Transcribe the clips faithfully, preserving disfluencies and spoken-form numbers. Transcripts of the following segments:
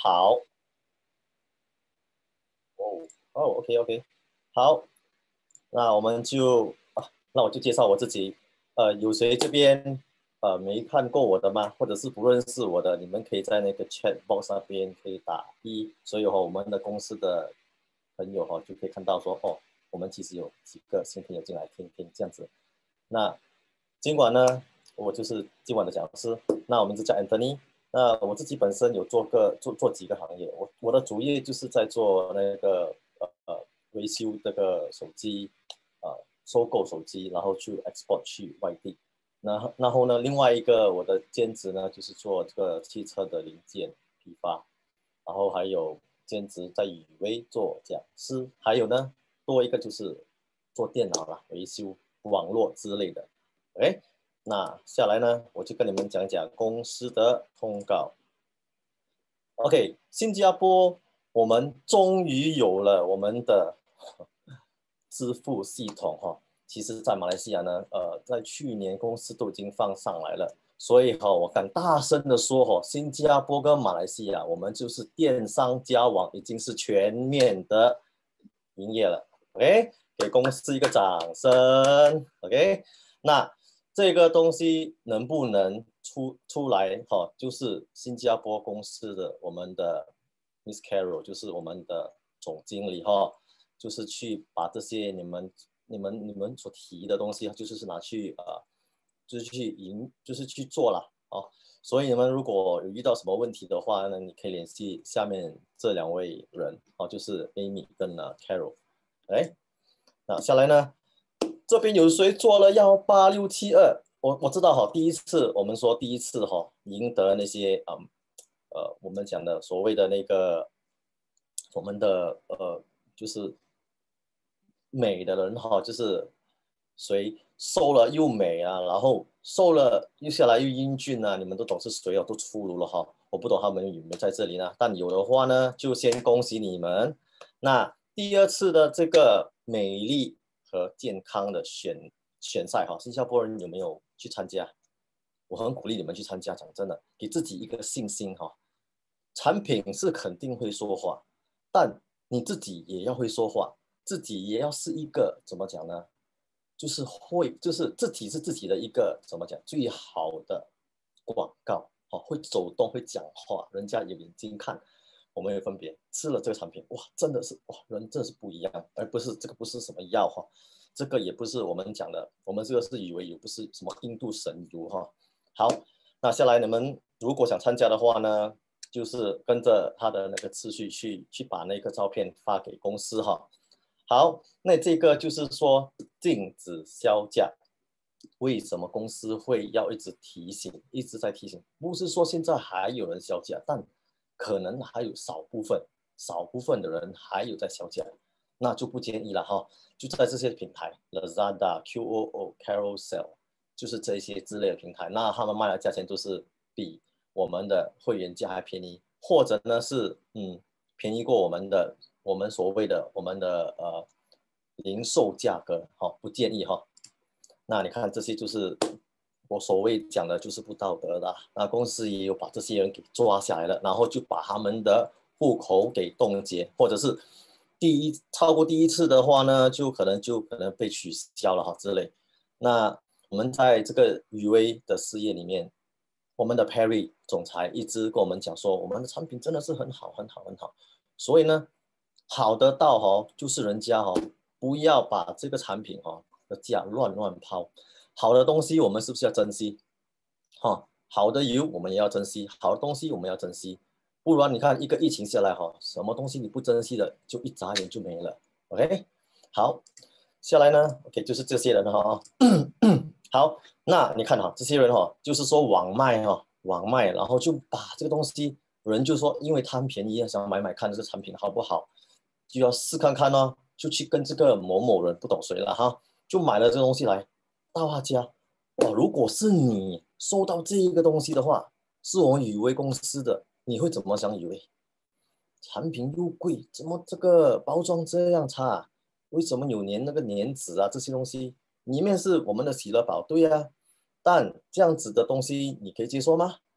好。哦哦，OK OK，好，那我们就啊，那我就介绍我自己。呃，有谁这边呃没看过我的吗？或者是不认识我的，你们可以在那个 chat box 那边可以打一，所以哦，我们的公司的朋友哦就可以看到说哦，我们其实有几个新朋友进来听听这样子。那今晚呢，我就是今晚的讲师。那我名字叫 Anthony。那我自己本身有做个做做几个行业，我我的主业就是在做那个呃呃维修这个手机，呃收购手机，然后去 export 去外地。那然后呢，另外一个我的兼职呢，就是做这个汽车的零件批发，然后还有兼职在宇威做讲师，还有呢多一个就是做电脑啦，维修网络之类的。OK，那下来呢，我就跟你们讲讲公司的通告。OK，新加坡我们终于有了我们的支付系统哈。其实，在马来西亚呢，呃，在去年公司都已经放上来了，所以哈，我敢大声的说哈，新加坡跟马来西亚，我们就是电商交往已经是全面的营业了。OK，给公司一个掌声。OK，那这个东西能不能出出来哈、哦？就是新加坡公司的我们的 Miss Carol，就是我们的总经理哈、哦，就是去把这些你们你们你们所提的东西，就是拿去呃，就是去赢，就是去做了哦。所以你们如果有遇到什么问题的话呢，你可以联系下面这两位人哦，就是 Amy 跟呢 Carol。哎，那下来呢？这边有谁做了幺八六七二？我我知道哈，第一次我们说第一次哈，赢得那些嗯呃我们讲的所谓的那个我们的呃就是美的人哈，就是谁瘦了又美啊，然后瘦了又下来又英俊啊，你们都懂是谁哦，都出炉了哈。我不懂他们有没有在这里呢？但有的话呢，就先恭喜你们。那第二次的这个美丽和健康的选选赛哈，新加坡人有没有去参加？我很鼓励你们去参加，讲真的，给自己一个信心哈。产品是肯定会说话，但你自己也要会说话，自己也要是一个怎么讲呢？就是会，就是自己是自己的一个怎么讲最好的广告哦，会走动，会讲话，人家有眼睛看，我们有分别。吃了这个产品，哇，真的是哇，人真的是不一样，而不是这个不是什么药哈，这个也不是我们讲的，我们这个是以为也不是什么印度神油哈。好，那下来你们如果想参加的话呢，就是跟着他的那个次序去去把那个照片发给公司哈。好，那这个就是说禁止销价。为什么公司会要一直提醒，一直在提醒？不是说现在还有人销价，但可能还有少部分、少部分的人还有在销价，那就不建议了哈。就在这些平台 ，Lazada、Q O O、Carousel，就是这些之类的平台，那他们卖的价钱都是比我们的会员价还便宜，或者呢是嗯便宜过我们的我们所谓的我们的呃零售价格哈、哦，不建议哈、哦。那你看这些就是我所谓讲的就是不道德的，那公司也有把这些人给抓下来了，然后就把他们的户口给冻结，或者是第一超过第一次的话呢，就可能就可能被取消了哈之类。那我们在这个宇威的事业里面，我们的 Perry 总裁一直跟我们讲说，我们的产品真的是很好很好很好，所以呢，好的到哦，就是人家哦，不要把这个产品哦的价乱乱抛，好的东西我们是不是要珍惜？哈、哦，好的油我们也要珍惜，好的东西我们要珍惜，不然你看一个疫情下来哈、哦，什么东西你不珍惜的，就一眨眼就没了。OK，好，下来呢，OK 就是这些人哈、哦，好，那你看哈、哦，这些人哈、哦，就是说网卖哈、哦，网卖，然后就把这个东西，人就说因为贪便宜想买买看这个产品好不好，就要试看看哦，就去跟这个某某人不懂谁了哈，就买了这个东西来到他家。哇，如果是你收到这一个东西的话，是我们宇威公司的，你会怎么想？宇威产品又贵，怎么这个包装这样差？为什么有粘那个粘纸啊？这些东西里面是我们的喜乐宝，对呀、啊，但这样子的东西你可以接受吗？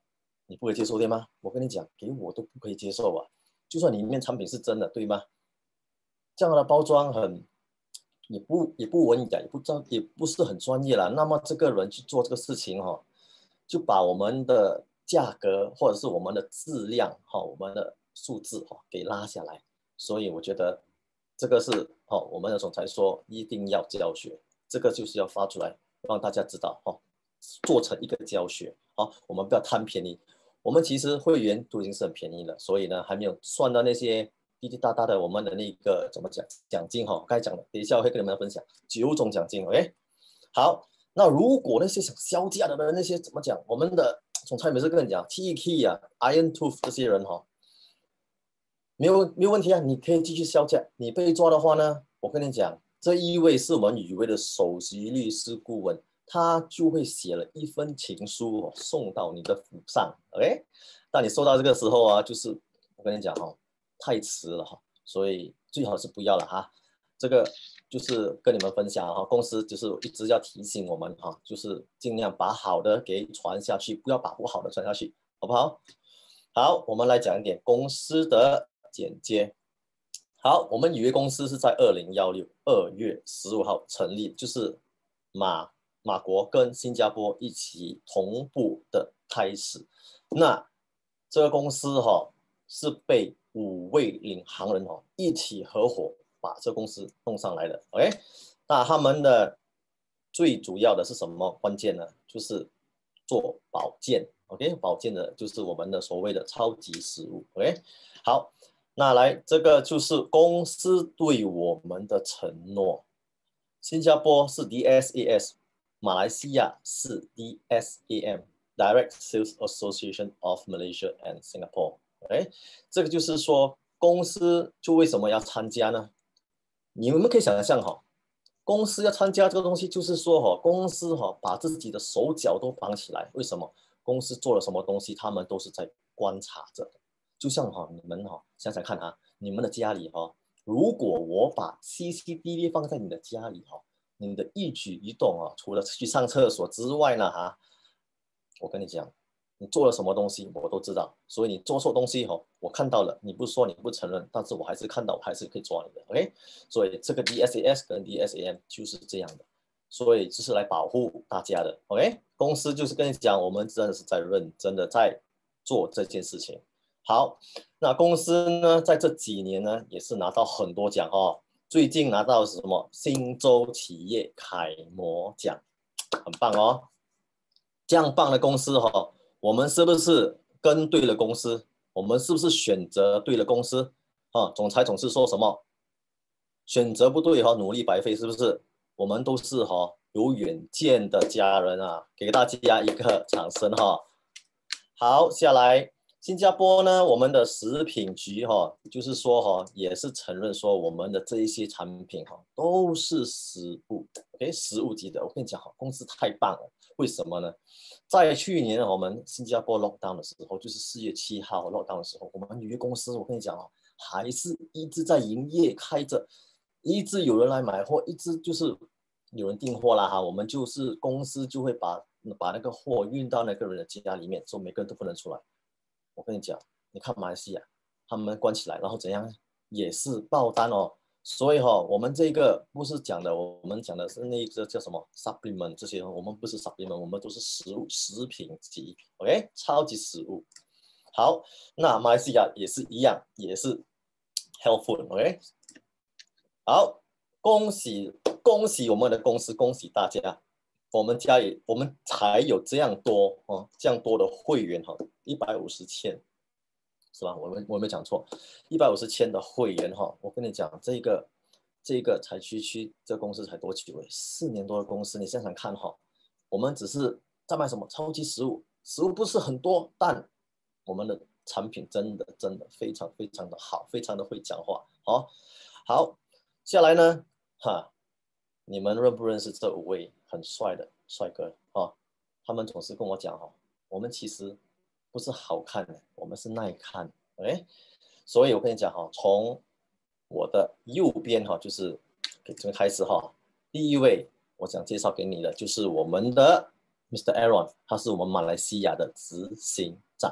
你不可以接受对吗？我跟你讲，给我都不可以接受啊！就算里面产品是真的，对吗？这样的包装很也不也不文雅，也不专，也不是很专业啦。那么这个人去做这个事情哈、哦，就把我们的价格或者是我们的质量哈、哦，我们的数字哈、哦、给拉下来。所以我觉得这个是哦，我们的总裁说一定要教学，这个就是要发出来让大家知道哦，做成一个教学哦，我们不要贪便宜。我们其实会员都已经是很便宜了，所以呢还没有算到那些滴滴答答的我们的那个怎么讲奖金哈、哦，刚才讲的，等一下我会跟你们分享九种奖金 ，OK？ 好，那如果那些想销价的人，那些怎么讲，我们的总裁每次跟你讲 T K 啊 ，Iron Tooth 这些人哈、哦，没有没有问题啊，你可以继续销价。你被抓的话呢，我跟你讲，这一位是我们宇威的首席律师顾问。他就会写了一份情书、哦、送到你的府上 ，OK？ 当你收到这个时候啊，就是我跟你讲哈、哦，太迟了哈，所以最好是不要了哈。这个就是跟你们分享哈，公司就是一直要提醒我们哈，就是尽量把好的给传下去，不要把不好的传下去，好不好？好，我们来讲一点公司的简介。好，我们宇威公司是在二零一六二月十五号成立，就是马。马国跟新加坡一起同步的开始，那这个公司哈、哦、是被五位领航人哦一起合伙把这公司弄上来的 ，OK？ 那他们的最主要的是什么关键呢？就是做保健 ，OK？ 保健的就是我们的所谓的超级食物 ，OK？ 好，那来这个就是公司对我们的承诺，新加坡是 D S A S。马来西亚是 D S A M（Direct Sales Association of Malaysia and Singapore）。OK， 这个就是说，公司就为什么要参加呢？你们可以想象哈，公司要参加这个东西，就是说哈，公司哈把自己的手脚都绑起来。为什么？公司做了什么东西，他们都是在观察着。就像哈，你们哈想想看哈，你们的家里哈，如果我把 C C T V 放在你的家里哈。你的一举一动啊，除了去上厕所之外呢，哈，我跟你讲，你做了什么东西我都知道，所以你做错东西吼，我看到了，你不说你不承认，但是我还是看到，我还是可以抓你的 ，OK？ 所以这个 D S A S 跟 D S A M 就是这样的，所以就是来保护大家的 ，OK？ 公司就是跟你讲，我们真的是在认真的在做这件事情。好，那公司呢，在这几年呢，也是拿到很多奖哦。最近拿到什么新州企业楷模奖，很棒哦！这样棒的公司哈、哦，我们是不是跟对了公司？我们是不是选择对了公司？啊，总裁总是说什么选择不对哈、哦，努力白费，是不是？我们都是哈、哦、有远见的家人啊，给大家一个掌声哈、哦。好，下来。新加坡呢，我们的食品局哈、哦，就是说哈、哦，也是承认说我们的这一些产品哈、哦，都是食物 ，OK， 食物级的。我跟你讲哈，公司太棒了，为什么呢？在去年我们新加坡 lockdown 的时候，就是四月七号 lockdown 的时候，我们纽约公司，我跟你讲哦，还是一直在营业开着，一直有人来买货，一直就是有人订货啦哈，我们就是公司就会把把那个货运到那个人的家里面，说每个人都不能出来。我跟你讲，你看马来西亚，他们关起来，然后怎样，也是爆单哦。所以哈、哦，我们这个不是讲的，我们讲的是那个叫什么 supplement 这些，我们不是 supplement，我们都是食物食品级 ，OK， 超级食物。好，那马来西亚也是一样，也是 health food，OK。好，恭喜恭喜我们的公司，恭喜大家。我们家也，我们才有这样多哦，这样多的会员哈，一百五十千，是吧？我没我没讲错，一百五十千的会员哈。我跟你讲，这个这个才区区这公司才多久诶？四年多的公司，你想想看哈，我们只是在卖什么超级食物，食物不是很多，但我们的产品真的真的非常非常的好，非常的会讲话。好，好，下来呢，哈。你们认不认识这五位很帅的帅哥啊？他们总是跟我讲哈，我们其实不是好看的，我们是耐看，哎，所以我跟你讲哈，从我的右边哈，就是这边开始哈，第一位我想介绍给你的就是我们的 Mister Aaron， 他是我们马来西亚的执行长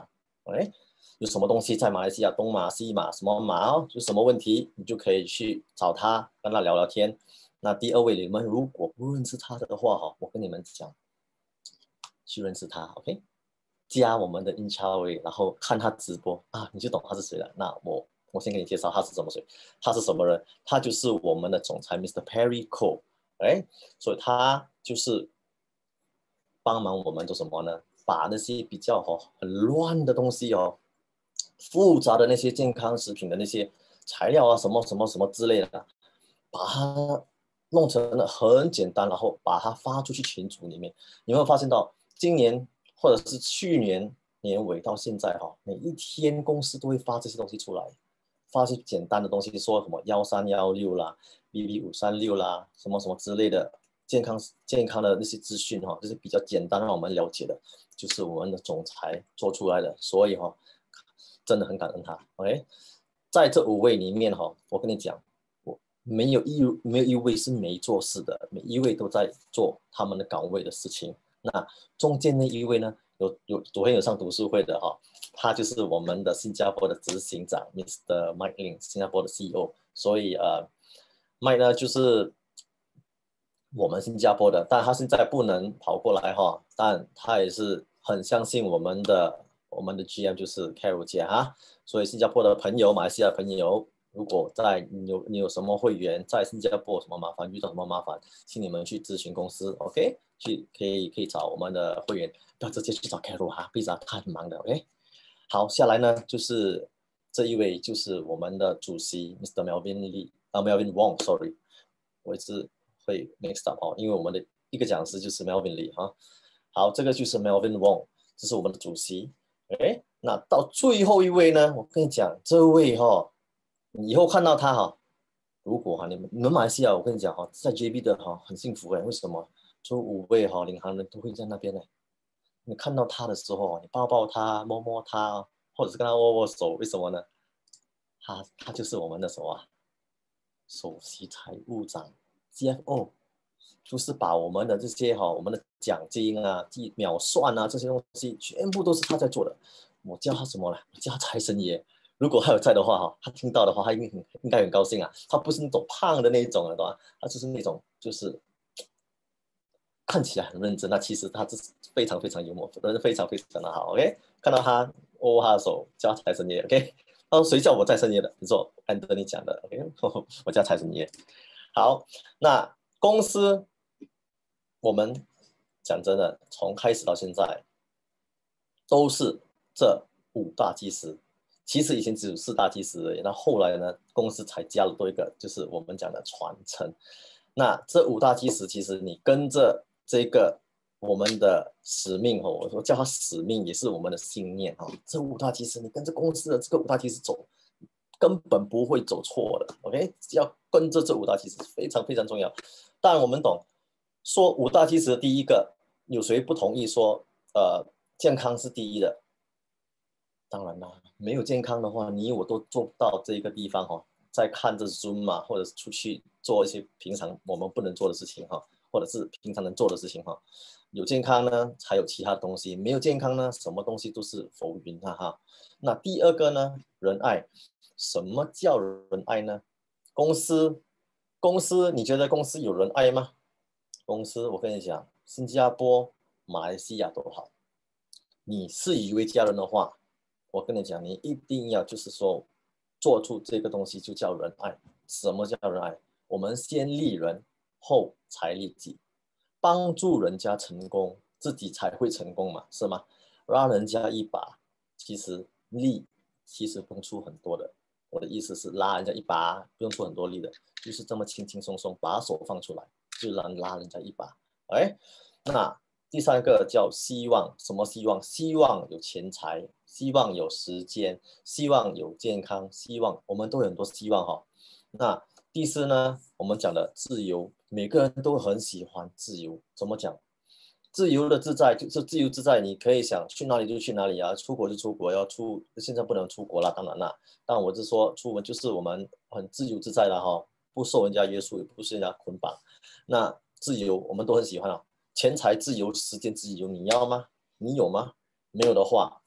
哎，有什么东西在马来西亚东马西马什么马哦，有什么问题你就可以去找他，跟他聊聊天。那第二位，你们如果不认识他的话哈，我跟你们讲，去认识他 ，OK？ 加我们的 i n c h a r 然后看他直播啊，你就懂他是谁了。那我我先给你介绍他是什么谁，他是什么人？他就是我们的总裁 Mister Perry Cole， 哎，所以他就是帮忙我们做什么呢？把那些比较哦很乱的东西哦，复杂的那些健康食品的那些材料啊，什么什么什么之类的，把它弄成了很简单，然后把它发出去群组里面。你有没有发现到，今年或者是去年年尾到现在哈，每一天公司都会发这些东西出来，发些简单的东西，说什么幺三幺六啦、B B 五三六啦，什么什么之类的健康健康的那些资讯哈，就是比较简单让我们了解的，就是我们的总裁做出来的，所以哈，真的很感恩他。OK， 在这五位里面哈，我跟你讲，我没有一没有一位是没做事的，每一位都在做他们的岗位的事情。那中间那一位呢，有有昨天有上读书会的哈，他就是我们的新加坡的执行长 Mister Mike Ling， 新加坡的 C E O。所以呃，Mike 呢就是我们新加坡的，但他现在不能跑过来哈，但他也是很相信我们的我们的 G M 就是 Carol 姐哈。所以新加坡的朋友、马来西亚的朋友，如果在你有你有什么会员在新加坡有什么麻烦，遇到什么麻烦，请你们去咨询公司 ，OK？ 去可以可以找我们的会员，不要直接去找 Carol 哈，毕竟他很忙的 ，OK？ 好，下来呢就是这一位就是我们的主席 Mister Melvin Lee 啊 Melvin Wong，sorry， 我一直会 mix up 哦，因为我们的一个讲师就是 Melvin Lee 哈。好，这个就是 Melvin Wong， 这是我们的主席。哎，那到最后一位呢，我跟你讲，这位哈、哦，你以后看到他哈、哦，如果哈、哦、你们你们马来西亚，我跟你讲哈、哦，在 J B 的哈、哦、很幸福哎，为什么？就五位哈、哦、领航人都会在那边呢。你看到他的时候，你抱抱他，摸摸他，或者是跟他握握手，为什么呢？他他就是我们的什么啊？首席财务长 C F O， 就是把我们的这些哈、哦，我们的奖金啊、秒算啊这些东西，全部都是他在做的。我叫他什么呢？我叫他财神爷。如果他有在的话哈，他听到的话，他应该很应该很高兴啊。他不是那种胖的那一种，懂吗？他就是那种就是看起来很认真，那其实他是非常非常幽默，人非常非常的好。OK， 看到他握握他的手，叫他财神爷。OK， 他说谁叫我财神爷的？你说安德你讲的。OK， 我叫财神爷。好，那公司我们讲真的，从开始到现在都是这五大基石。其实以前只有四大基石而已，那后来呢，公司才加了多一个，就是我们讲的传承。那这五大基石，其实你跟着这个我们的使命哦，我说叫它使命，也是我们的信念哈。这五大基石，你跟着公司的这个五大基石走，根本不会走错的。OK， 只要跟着这五大基石，非常非常重要。当然我们懂，说五大基石的第一个，有谁不同意说，呃，健康是第一的？当然啦，没有健康的话，你我都做不到这个地方哈、哦。在看着 Zoom 嘛，或者是出去做一些平常我们不能做的事情哈、哦，或者是平常能做的事情哈、哦。有健康呢，才有其他东西；没有健康呢，什么东西都是浮云哈哈。那第二个呢，仁爱。什么叫仁爱呢？公司，公司，你觉得公司有仁爱吗？公司，我跟你讲，新加坡、马来西亚都好。你是一位家人的话，我跟你讲，你一定要就是说，做出这个东西就叫仁爱。什么叫仁爱？我们先利人，后才利己，帮助人家成功，自己才会成功嘛，是吗？拉人家一把，其实力其实不用出很多的。我的意思是拉人家一把，不用出很多力的，就是这么轻轻松松把手放出来，就能拉人家一把。哎，那第三个叫希望，什么希望？希望有钱财，希望有时间，希望有健康，希望我们都有很多希望哈。那第四呢，我们讲的自由，每个人都很喜欢自由。怎么讲？自由的自在就是自由自在，你可以想去哪里就去哪里啊，出国就出国，要出现在不能出国了，当然啦。但我是说出门就是我们很自由自在的哈，不受人家约束，也不受人家捆绑。那自由我们都很喜欢啊。钱财自由，时间自由，你要吗？你有吗？没有的话，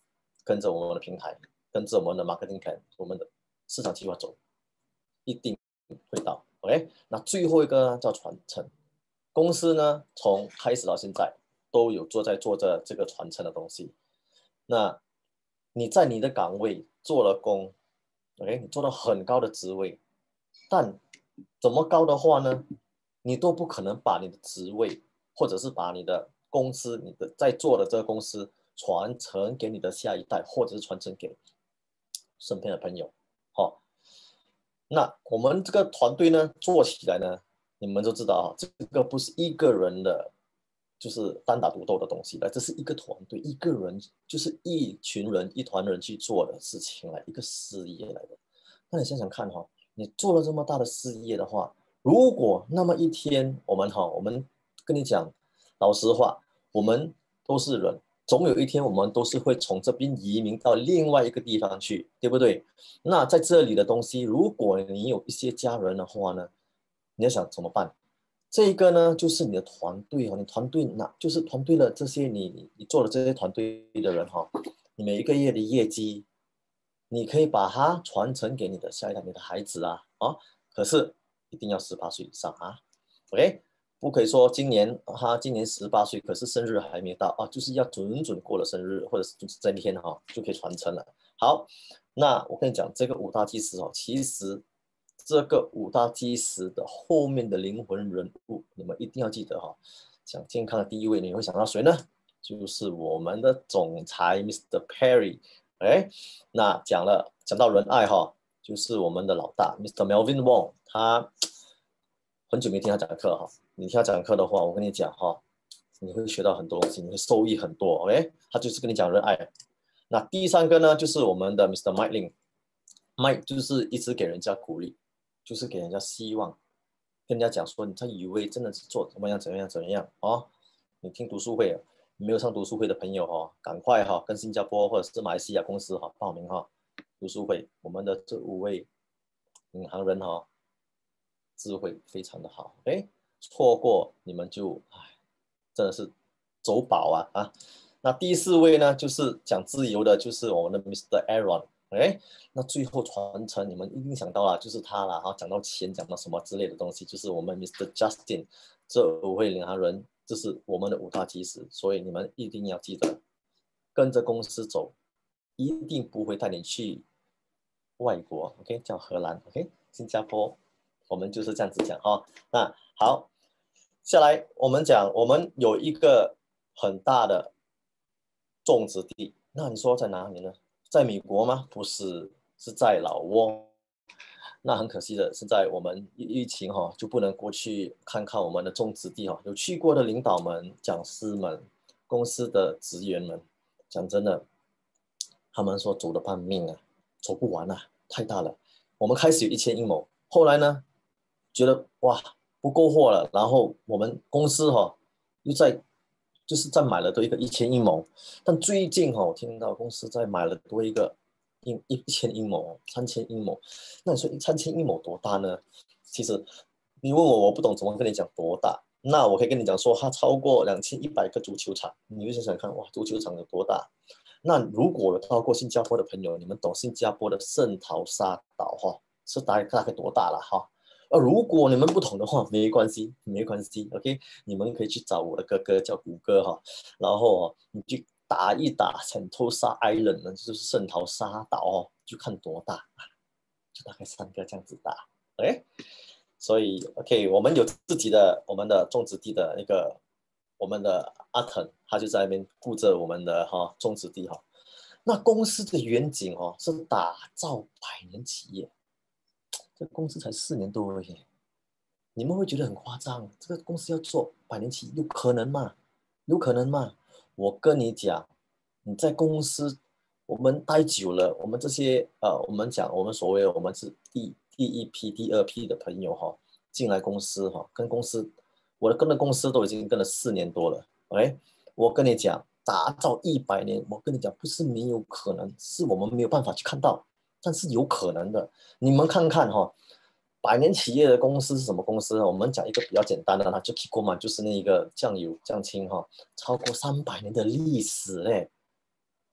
跟着我们的平台，跟着我们的 marketing plan， 我们的市场计划走，一定会到。OK， 那最后一个呢叫传承。公司呢从开始到现在都有做在做着这个传承的东西。那你在你的岗位做了工 ，OK， 你做到很高的职位，但怎么高的话呢，你都不可能把你的职位或者是把你的公司，你的在做的这个公司传承给你的下一代，或者是传承给身边的朋友。好、哦，那我们这个团队呢做起来呢，你们都知道啊，这个不是一个人的，就是单打独斗的东西来，这是一个团队，一个人就是一群人、一团人去做的事情来，一个事业来的。那你想想看哈、哦，你做了这么大的事业的话，如果那么一天我们哈、哦，我们跟你讲老实话，我们都是人，总有一天我们都是会从这边移民到另外一个地方去，对不对？那在这里的东西，如果你有一些家人的话呢，你要想怎么办？这个呢，就是你的团队哈，你团队那就是团队的这些你你做的这些团队的人哈，你每一个月的业绩，你可以把它传承给你的下一代，你的孩子啊啊，可是一定要十八岁以上啊 ，OK， 不可以说今年他今年十八岁，可是生日还没到啊，就是要准准过了生日或者是就是这一天哈，就可以传承了。好，那我跟你讲，这个五大基石哦，其实。这个五大基石的后面的灵魂人物，你们一定要记得哈、哦。讲健康的第一位，你会想到谁呢？就是我们的总裁 mister Perry。哎，那讲了讲到仁爱哈、哦，就是我们的老大 mister Melvin Wong。他很久没听他讲课哈，你听他讲课的话，我跟你讲哈，你会学到很多东西，你会受益很多。OK， 他就是跟你讲仁爱。那第三个呢，就是我们的 mister Mike Ling。Mike 就是一直给人家鼓励。就是给人家希望，跟人家讲说，你在以为真的是做怎么样怎么样怎么样哦。你听读书会，没有上读书会的朋友哈、哦，赶快哈、哦、跟新加坡或者是马来西亚公司哈、哦、报名哈、哦、读书会。我们的这五位领航人哈、哦，智慧非常的好，哎，错过你们就唉，真的是走宝啊啊！那第四位呢，就是讲自由的，就是我们的 mister Aaron。哎，那最后传承，你们一定想到了，就是他了哈。讲到钱，讲到什么之类的东西，就是我们 mister Justin。这五位领航人，这是我们的五大基石，所以你们一定要记得，跟着公司走，一定不会带你去外国 ，OK， 叫荷兰 ，OK， 新加坡，我们就是这样子讲哈。那好，下来我们讲，我们有一个很大的种植地，那你说在哪里呢？在美国吗？不是，是在老挝。那很可惜的，现在我们疫情哈、哦、就不能过去看看我们的种植地哈、哦。有去过的领导们、讲师们、公司的职员们，讲真的，他们说走了半命啊，走不完啊，太大了。我们开始有一千阴谋，后来呢，觉得哇不够货了，然后我们公司哈、哦、又在就是在买了多一个一千阴谋，但最近哈、哦、我听到公司在买了多一个一一千阴谋，三千阴谋。那你说三千阴谋多大呢？其实你问我，我不懂怎么跟你讲多大。那我可以跟你讲说，它超过两千一百个足球场，你就想想看，哇，足球场有多大？那如果有到过新加坡的朋友，你们懂新加坡的圣淘沙岛哈，是大概大概多大了哈？呃，如果你们不懂的话，没关系，没关系 ，OK， 你们可以去找我的哥哥叫谷歌哈，然后你去打一打圣淘沙 Island 呢，就是圣淘沙岛哦，就看多大，就大概三个这样子大，OK，所以 OK， 我们有自己的我们的种植地的那个。我们的阿腾，他就在那边顾着我们的哈、哦、种植地哈、哦。那公司的远景哦是打造百年企业，这个公司才四年多而已，你们会觉得很夸张？这个公司要做百年企业，有可能吗？有可能吗？我跟你讲，你在公司我们待久了，我们这些呃，我们讲我们所谓我们是第第一批、第二批的朋友哈、哦，进来公司哈、哦，跟公司。我的跟的公司都已经跟了四年多了 ，OK， 我跟你讲，打造一百年，我跟你讲不是没有可能，是我们没有办法去看到，但是有可能的。你们看看哈、哦，百年企业的公司是什么公司呢？我们讲一个比较简单的，它就 Kikoman，就是那个酱油酱青哈、哦，超过三百年的历史嘞。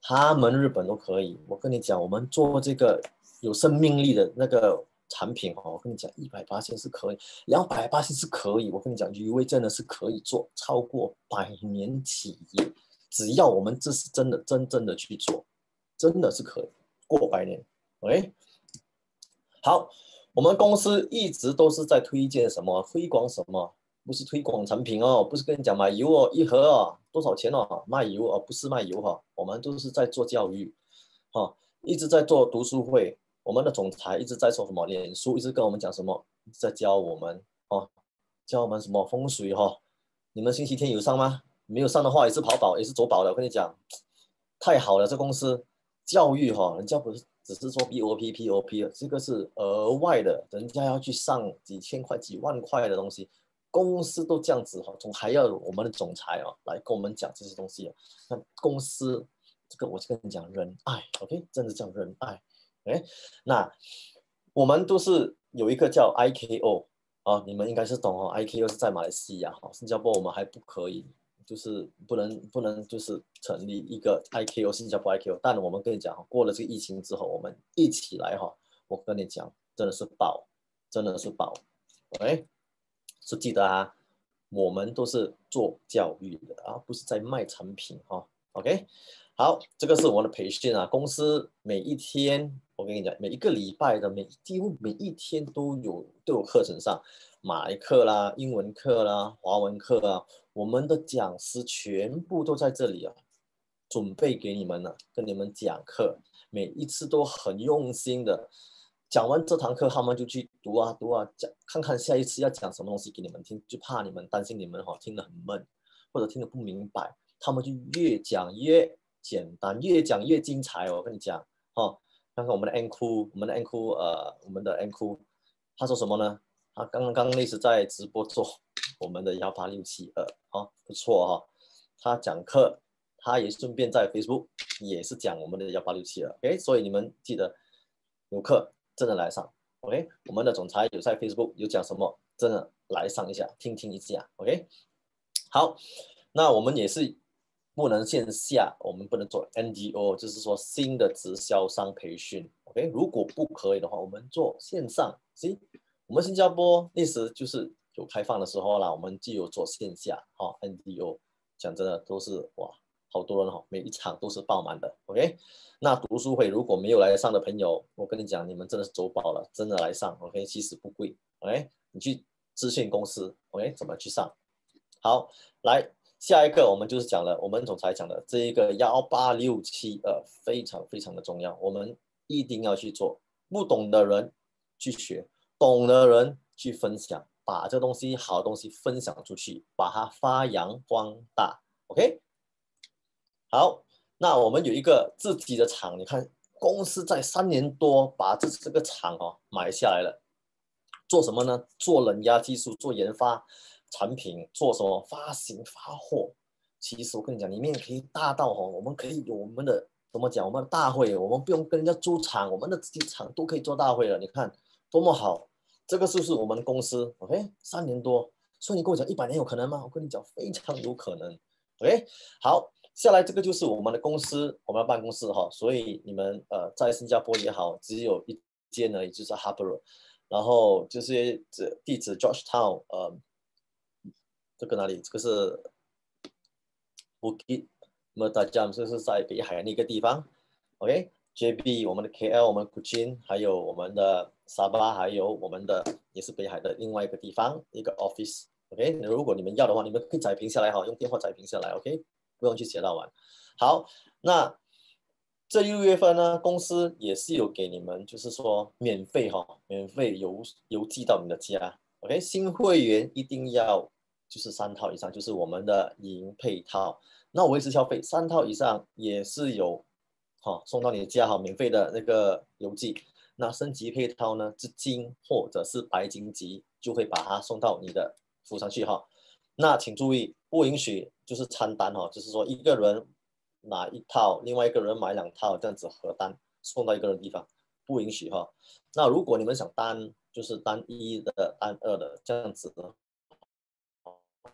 他们日本都可以。我跟你讲，我们做这个有生命力的那个产品哦，我跟你讲，一百八千是可以，两百八千是可以。我跟你讲，鱼味真的是可以做超过百年企业，只要我们这是真的真正的去做，真的是可以过百年。OK， 好，我们公司一直都是在推荐什么，推广什么。不是推广产品哦，不是跟你讲买油哦，一盒哦多少钱哦，卖油哦，不是卖油哈、哦，我们都是在做教育，哈、哦，一直在做读书会，我们的总裁一直在说什么，脸书一直跟我们讲什么，在教我们哦，教我们什么风水哈、哦，你们星期天有上吗？没有上的话也是跑保也是走保的，我跟你讲，太好了，这公司教育哈、哦，人家不是只是说 B O P P O P 的，这个是额外的，人家要去上几千块、几万块的东西。公司都这样子哈，总还要我们的总裁哦来跟我们讲这些东西哦。那公司这个我就跟你讲仁爱 ，OK， 真的叫仁爱。哎，那我们都是有一个叫 I K O 啊，你们应该是懂哦。I K O 是在马来西亚哈，新加坡我们还不可以，就是不能不能就是成立一个 I K O 新加坡 I K O。但我们跟你讲，过了这个疫情之后，我们一起来哈，我跟你讲，真的是爆，真的是爆。OK。是记得啊，我们都是做教育的啊，不是在卖产品哈、哦。OK， 好，这个是我们的培训啊。公司每一天，我跟你讲，每一个礼拜的每几乎每一天都有都有课程上，马来课啦、英文课啦、华文课啊，我们的讲师全部都在这里啊，准备给你们了，跟你们讲课，每一次都很用心的。讲完这堂课，他们就去读啊读啊，讲看看下一次要讲什么东西给你们听，就怕你们担心你们哈、哦、听得很闷，或者听得不明白，他们就越讲越简单，越讲越精彩哦。我跟你讲哦，看看我们的 N 库，我们的 N 库呃，我们的 N 库，他说什么呢？他刚刚那时在直播做我们的幺八六七二，哦，不错哈、哦。他讲课，他也顺便在 Facebook 也是讲我们的幺八六七二 ，OK， 所以你们记得有课。真的来上 ，OK， 我们的总裁有在 Facebook 有讲什么，真的来上一下，听听一下 ，OK。好，那我们也是不能线下，我们不能做 N G O， 就是说新的直销商培训 ，OK。如果不可以的话，我们做线上。行，我们新加坡那时就是有开放的时候啦，我们就有做线下，哈、哦、，N G O， 讲真的都是哇。好多人哈，每一场都是爆满的 ，OK。那读书会如果没有来上的朋友，我跟你讲，你们真的是走宝了，真的来上 ，OK， 其实不贵 ，OK， 你去咨询公司 ，OK， 怎么去上？好，来下一个我们就是讲了，我们总裁讲的这一个幺八六七二非常非常的重要，我们一定要去做，不懂的人去学，懂的人去分享，把这东西好东西分享出去，把它发扬光大 ，OK。好，那我们有一个自己的厂，你看公司在三年多把这这个厂哦买下来了，做什么呢？做冷压技术，做研发产品，做什么发行发货。其实我跟你讲，里面可以大到哦，我们可以有我们的怎么讲，我们的大会，我们不用跟人家租厂，我们的自己厂都可以做大会了。你看多么好，这个是不是我们公司 ？OK， 三年多，所以你跟我讲一百年有可能吗？我跟你讲非常有可能。OK， 好。下来这个就是我们的公司，我们的办公室哈，所以你们呃在新加坡也好，只有一间而已，就是 Harbour， 然后就是这地址 Georgetown， 呃，这个哪里？这个是 Bukit Mertajam， 这是在北海那个地方。OK，J B 我们的 K L， 我们 Kuching， 还有我们的沙巴，还有我们的也是北海的另外一个地方一个 office。OK， 如果你们要的话，你们可以载屏下来哈，用电话载屏下来。OK。不用去写到完。好，那这六月份呢，公司也是有给你们，就是说免费哈、哦，免费邮邮寄到你的家。OK， 新会员一定要就是三套以上，就是我们的银配套。那维持消费三套以上也是有，哈、哦，送到你的家哈，免费的那个邮寄。那升级配套呢，是金或者是白金级，就会把它送到你的府上去哈、哦。那请注意，不允许就是餐单哈，就是说一个人拿一套，另外一个人买两套，这样子合单送到一个人的地方，不允许哈。那如果你们想单，就是单一的、单二的这样子，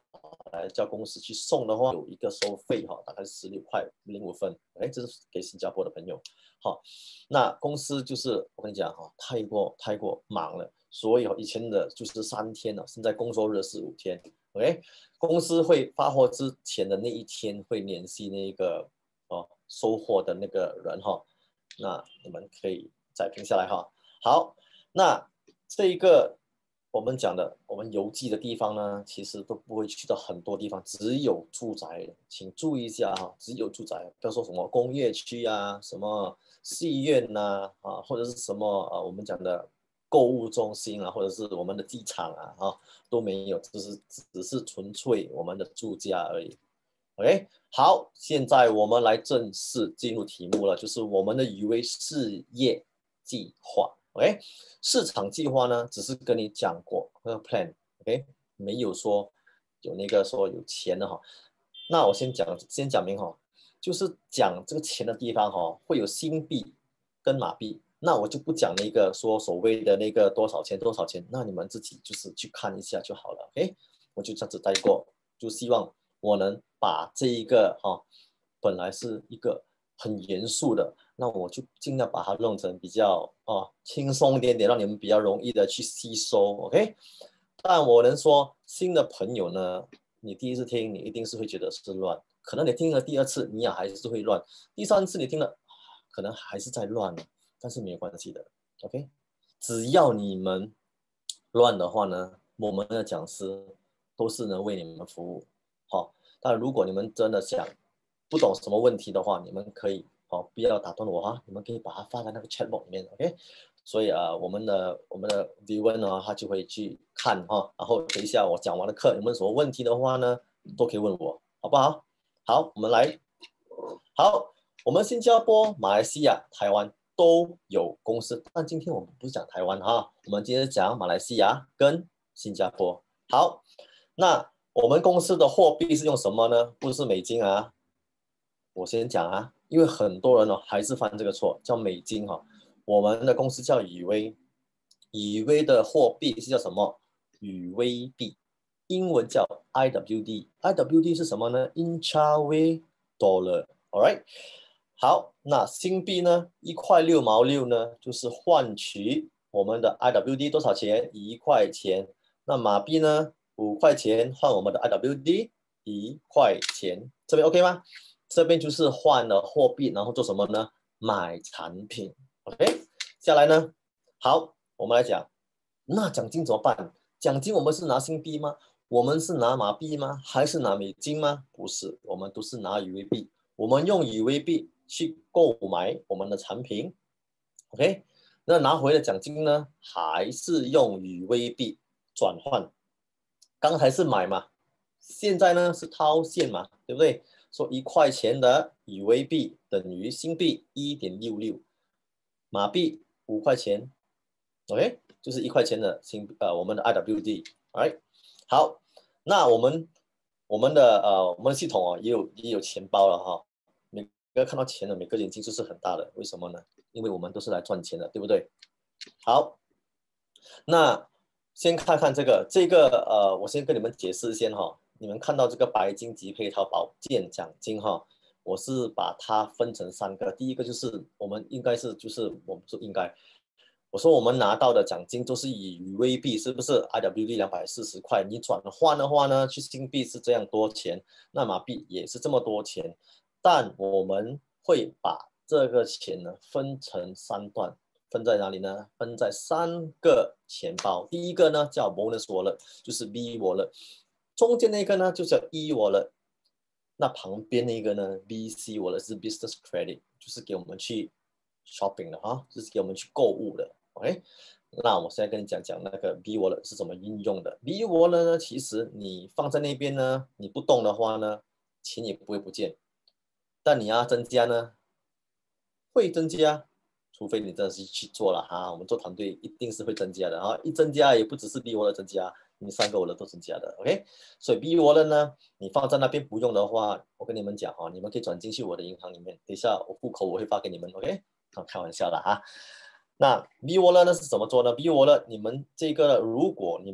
来叫公司去送的话，有一个收费哈，大概是十六块零五分。哎，这是给新加坡的朋友。好，那公司就是我跟你讲哈，太过太过忙了，所以以前的就是三天了，现在工作日是五天。OK， 公司会发货之前的那一天会联系那个哦收货的那个人哈，那你们可以再评下来哈。好，那这一个我们讲的我们邮寄的地方呢，其实都不会去到很多地方，只有住宅，请注意一下哈，只有住宅，不要说什么工业区啊，什么戏院呐 啊, 啊，或者是什么啊我们讲的购物中心啊，或者是我们的机场啊，啊都没有，只是只是纯粹我们的住家而已。OK， 好，现在我们来正式进入题目了，就是我们的语微事业计划。OK， 市场计划呢，只是跟你讲过那个 plan，OK， 没有说有那个说有钱的哈。那我先讲，先讲明哈，就是讲这个钱的地方哈，会有新币跟马币。那我就不讲那个说所谓的那个多少钱多少钱，那你们自己就是去看一下就好了。OK， 我就这样子带过，就希望我能把这一个哈，本来是一个很严肃的，那我就尽量把它弄成比较哦轻松一点点，让你们比较容易的去吸收。OK， 但我能说新的朋友呢，你第一次听，你一定是会觉得是乱，可能你听了第二次，你也还是会乱，第三次你听了，可能还是在乱，但是没有关系的。OK， 只要你们乱的话呢，我们的讲师都是能为你们服务。好，但如果你们真的想不懂什么问题的话，你们可以好、哦、不要打断我哈，你们可以把它发在那个 chatbox 里面 ，OK？ 所以啊，我们的我们的 viewer 呢，他就会去看哈、哦，然后等一下我讲完的课，有没有什么问题的话呢，都可以问我，好不好？好，我们来，好，我们新加坡、马来西亚、台湾都有公司，但今天我们不是讲台湾哈，我们今天讲马来西亚跟新加坡。好，那我们公司的货币是用什么呢？不是美金啊。我先讲啊，因为很多人呢、哦、还是犯这个错，叫美金哈、哦。我们的公司叫宇微，宇微的货币是叫什么？宇微币，英文叫 I W D。I W D 是什么呢 ？Intraway Dollar。All right。好，那新币呢？一块六毛六呢，就是换取我们的 I W D 多少钱？一块钱。那马币呢？五块钱换我们的 I W D 一块钱，这边 OK 吗？这边就是换了货币，然后做什么呢？买产品。OK， 下来呢，好，我们来讲，那奖金怎么办？奖金我们是拿新币吗？我们是拿马币吗？还是拿美金吗？不是，我们都是拿宇微币。我们用宇微币去购买我们的产品。OK， 那拿回的奖金呢，还是用宇微币转换。刚才是买嘛，现在呢是套现嘛，对不对？说一块钱的宇微币等于新币 一点六六， 马币五块钱 ，OK， 就是一块钱的新呃我们的 I W D，right？ 好，那我们我们的呃我们的系统哦也有也有钱包了哈，每个看到钱的每个眼睛就是很大的，为什么呢？因为我们都是来赚钱的，对不对？好，那先看看这个这个呃，我先跟你们解释先哈。你们看到这个白金级配套保健奖金哈，我是把它分成三个。第一个就是我们应该是就是我们说应该，我说我们拿到的奖金都是以宇微币，是不是 I W D 两百四十块？你转换的话呢，去新币是这样多钱，那马币也是这么多钱，但我们会把这个钱呢分成三段。分在哪里呢？分在三个钱包。第一个呢叫 bonus wallet， 就是 B wallet。中间那个呢就叫 E wallet。那旁边那个呢 B C wallet 是 business credit， 就是给我们去 shopping 的哈，就是给我们去购物的。OK， 那我现在跟你讲讲那个 B wallet 是怎么运用的。B wallet 呢，其实你放在那边呢，你不动的话呢，钱也不会不见。但你要增加呢，会增加。除非你真的是去做了哈，我们做团队一定是会增加的啊，一增加也不只是 B wallet 增加，你三个 wallet 都增加的 ，OK？ 所以 B wallet 呢，你放在那边不用的话，我跟你们讲哈，你们可以转进去我的银行里面，等一下我户口我会发给你们 ，OK？ 啊，开玩笑的哈。那 B wallet 呢是怎么做呢 ？B wallet 你们这个如果你们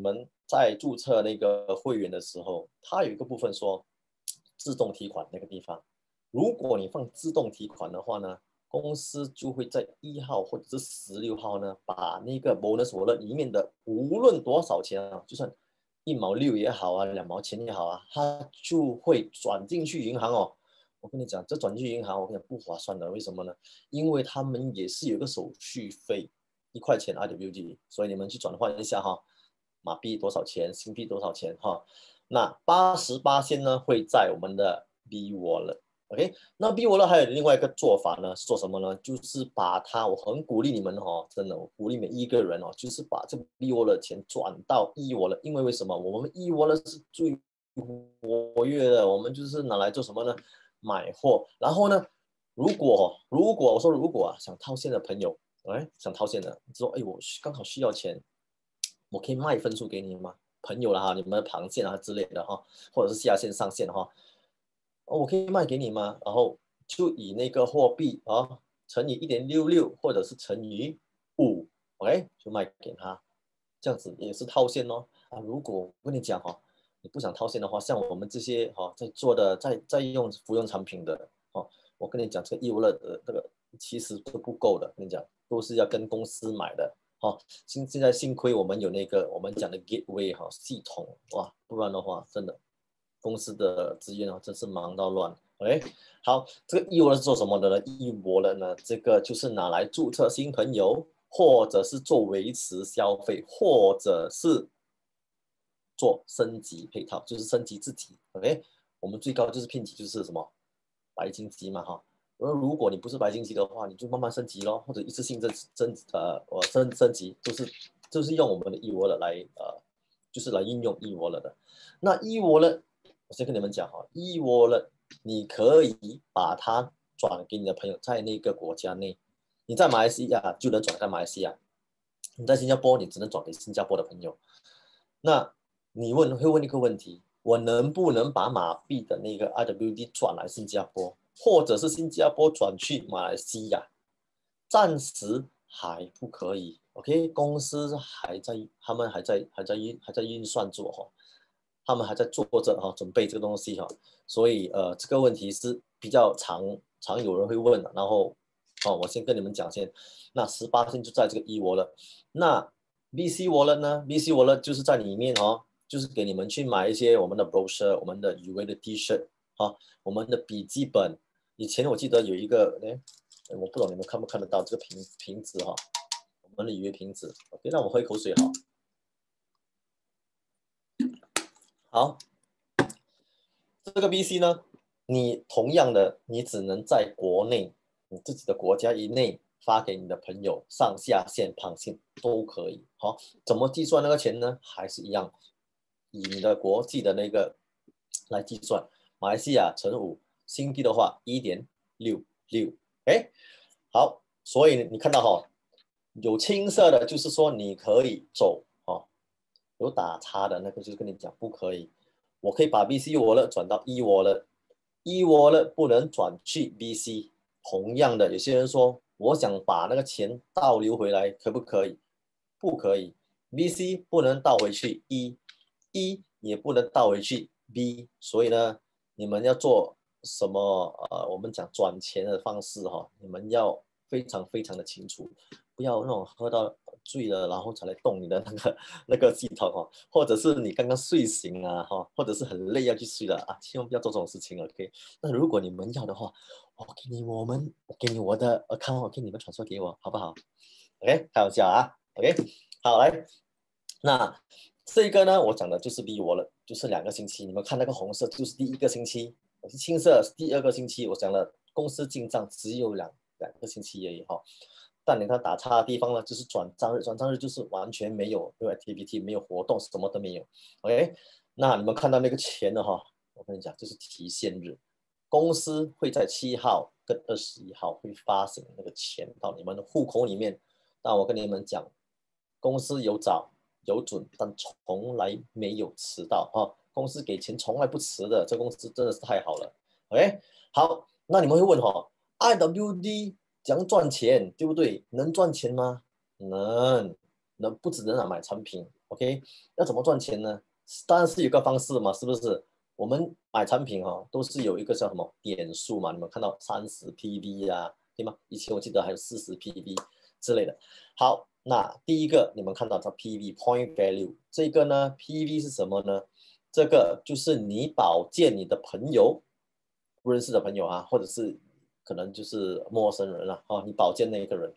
在注册那个会员的时候，它有一个部分说自动提款那个地方，如果你放自动提款的话呢，公司就会在一号或者是十六号呢，把那个 bonus wallet 里面的无论多少钱啊，就算一毛六也好啊，两毛钱也好啊，它就会转进去银行哦。我跟你讲，这转进去银行，我跟你讲不划算的，为什么呢？因为他们也是有个手续费，一块钱 I W D， 所以你们去转换一下哈，马币多少钱，新币多少钱哈。那八十八仙呢会在我们的 B Wallet。OK， 那 B Wallet 还有另外一个做法呢，是做什么呢？就是把它，我很鼓励你们哦，真的，我鼓励每一个人哦，就是把这个 B Wallet 钱转到 E Wallet，因为为什么？我们 E Wallet 是最活跃的，我们就是拿来做什么呢？买货。然后呢，如果如果我说如果啊，想套现的朋友，哎，想套现的，说哎，我刚好需要钱，我可以卖分数给你吗？朋友啦哈，你们的旁线啊之类的哈，或者是下线上线哈。哦，我可以卖给你吗？然后就以那个货币啊乘以一点六六，或者是乘以五 ，OK， 就卖给他，这样子也是套现哦。啊，如果我跟你讲哈、哦，你不想套现的话，像我们这些哈、哦、在做的，在在用服用产品的哦，我跟你讲这个义务了的这个其实都不够的，跟你讲都是要跟公司买的。好、哦，现现在幸亏我们有那个我们讲的 gateway 哈、哦、系统哇，不然的话真的。公司的资源啊，真是忙到乱。OK， 好，这个义务是做什么的呢？义务了呢，这个就是拿来注册新朋友，或者是做维持消费，或者是做升级配套，就是升级自己。OK， 我们最高就是聘级，就是什么白金级嘛哈。而如果你不是白金级的话，你就慢慢升级咯，或者一次性增增呃我升升级，就是就是用我们的义务了来呃，就是来应用义务了的。那义务了。我先跟你们讲哈 e wallet 你可以把它转给你的朋友，在那个国家内，你在马来西亚就能转到马来西亚，你在新加坡你只能转给新加坡的朋友。那你问会问一个问题，我能不能把马币的那个 I W D 转来新加坡，或者是新加坡转去马来西亚？暂时还不可以 ，OK， 公司还在，他们还在还在运还在运算做哈。他们还在做着哈，准备这个东西哈，所以呃这个问题是比较常常有人会问的，然后哦我先跟你们讲先，那十八天就在这个 E Wallet，那 B C Wallet 呢 ？B C Wallet 就是在里面哦，就是给你们去买一些我们的 brochure， 我们的羽威的 T 恤啊，我们的笔记本。以前我记得有一个，哎，我不懂你们看不看得到这个瓶瓶子哈，我们的羽威瓶子。OK，让我喝一口水哈。好。这个 B C 呢，你同样的，你只能在国内，你自己的国家以内发给你的朋友，上下线、旁线都可以。好，怎么计算那个钱呢？还是一样，以你的国际的那个来计算。马来西亚乘五，新币的话一点六六。哎，好，所以你看到哈，有青色的，就是说你可以走哦，有打叉的那个就是跟你讲不可以。我可以把 B C Wallet 转到 E Wallet，E Wallet 不能转去 B C。同样的，有些人说我想把那个钱倒流回来，可不可以？不可以。B C 不能倒回去 E，E 也不能倒回去 B。所以呢，你们要做什么？呃，我们讲转钱的方式哈、哦，你们要非常非常的清楚。不要那种喝到醉了，然后才来动你的那个那个系统哦，或者是你刚刚睡醒啊哈，或者是很累要去睡了啊，千万不要做这种事情 OK。那如果你们要的话，我给你我们，我给你我的 account，我给你们传输给我，好不好 ？OK，开玩笑啊 ，OK，好来，那这个呢，我讲的就是逼我了，就是两个星期，你们看那个红色就是第一个星期，青色是第二个星期，我讲了公司进账只有两两个星期而已哈。但你看打叉的地方呢，就是转账日，转账日就是完全没有，没有 activity， 没有活动，什么都没有。OK，那你们看到那个钱的哈，我跟你讲，这是提现日，公司会在七号跟二十一号会发行那个钱到你们的户口里面。那我跟你们讲，公司有早有准，但从来没有迟到啊！公司给钱从来不迟的，这公司真的是太好了。OK，好，那你们会问哈 ，I W D 怎样赚钱，对不对？能赚钱吗？能。 能不只能买产品 ，OK？ 要怎么赚钱呢？当然是有个方式嘛，是不是？我们买产品哦，都是有一个叫什么点数嘛，你们看到三十 P V 啊，对吗？以前我记得还有四十 P V 之类的。好，那第一个你们看到它 P V Point Value 这个呢 ，P V 是什么呢？这个就是你保荐你的朋友，不认识的朋友啊，或者是可能就是陌生人了、啊、哦，你保荐那一个人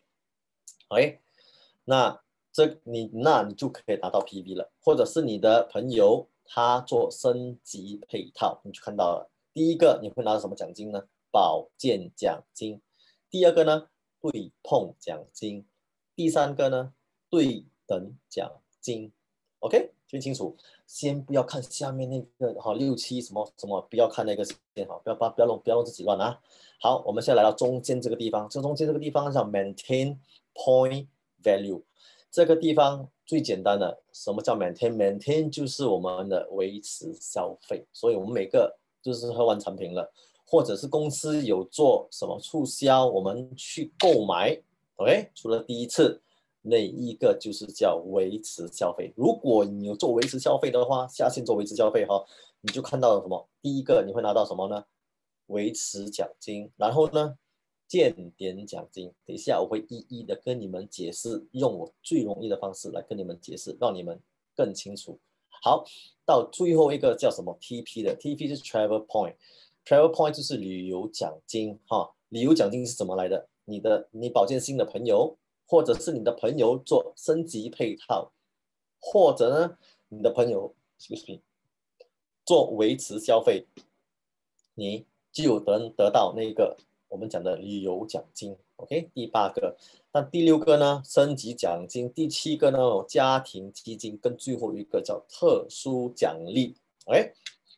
，OK？ 那这你那你就可以拿到 P V 了，或者是你的朋友他做升级配套，你就看到了。第一个你会拿到什么奖金呢？保荐奖金。第二个呢，对碰奖金。第三个呢，对等奖金。OK， 听清楚。先不要看下面那个哈六七什么什么，不要看那个线哈，不要不要不要弄不要弄自己乱啊。好，我们现在来到中间这个地方，这中间这个地方叫 maintain point value。这个地方最简单的，什么叫 maintain？maintain 就是我们的维持消费，所以我们每个就是喝完产品了，或者是公司有做什么促销，我们去购买 ，OK？ 除了第一次，那一个就是叫维持消费。如果你有做维持消费的话，下线做维持消费哈，你就看到了什么？第一个你会拿到什么呢？维持奖金，然后呢？见点奖金，等一下我会一一的跟你们解释，用我最容易的方式来跟你们解释，让你们更清楚。好，到最后一个叫什么 T P 的 ，T P 是 Travel Point，Travel Point 就是旅游奖金哈。旅游奖金是怎么来的？你的你保荐新的朋友，或者是你的朋友做升级配套，或者呢你的朋友 excuse me 做维持消费，你就能得到那个我们讲的旅游奖金 ，OK？ 第八个，那第六个呢，升级奖金，第七个呢，家庭基金，跟最后一个叫特殊奖励 ，OK？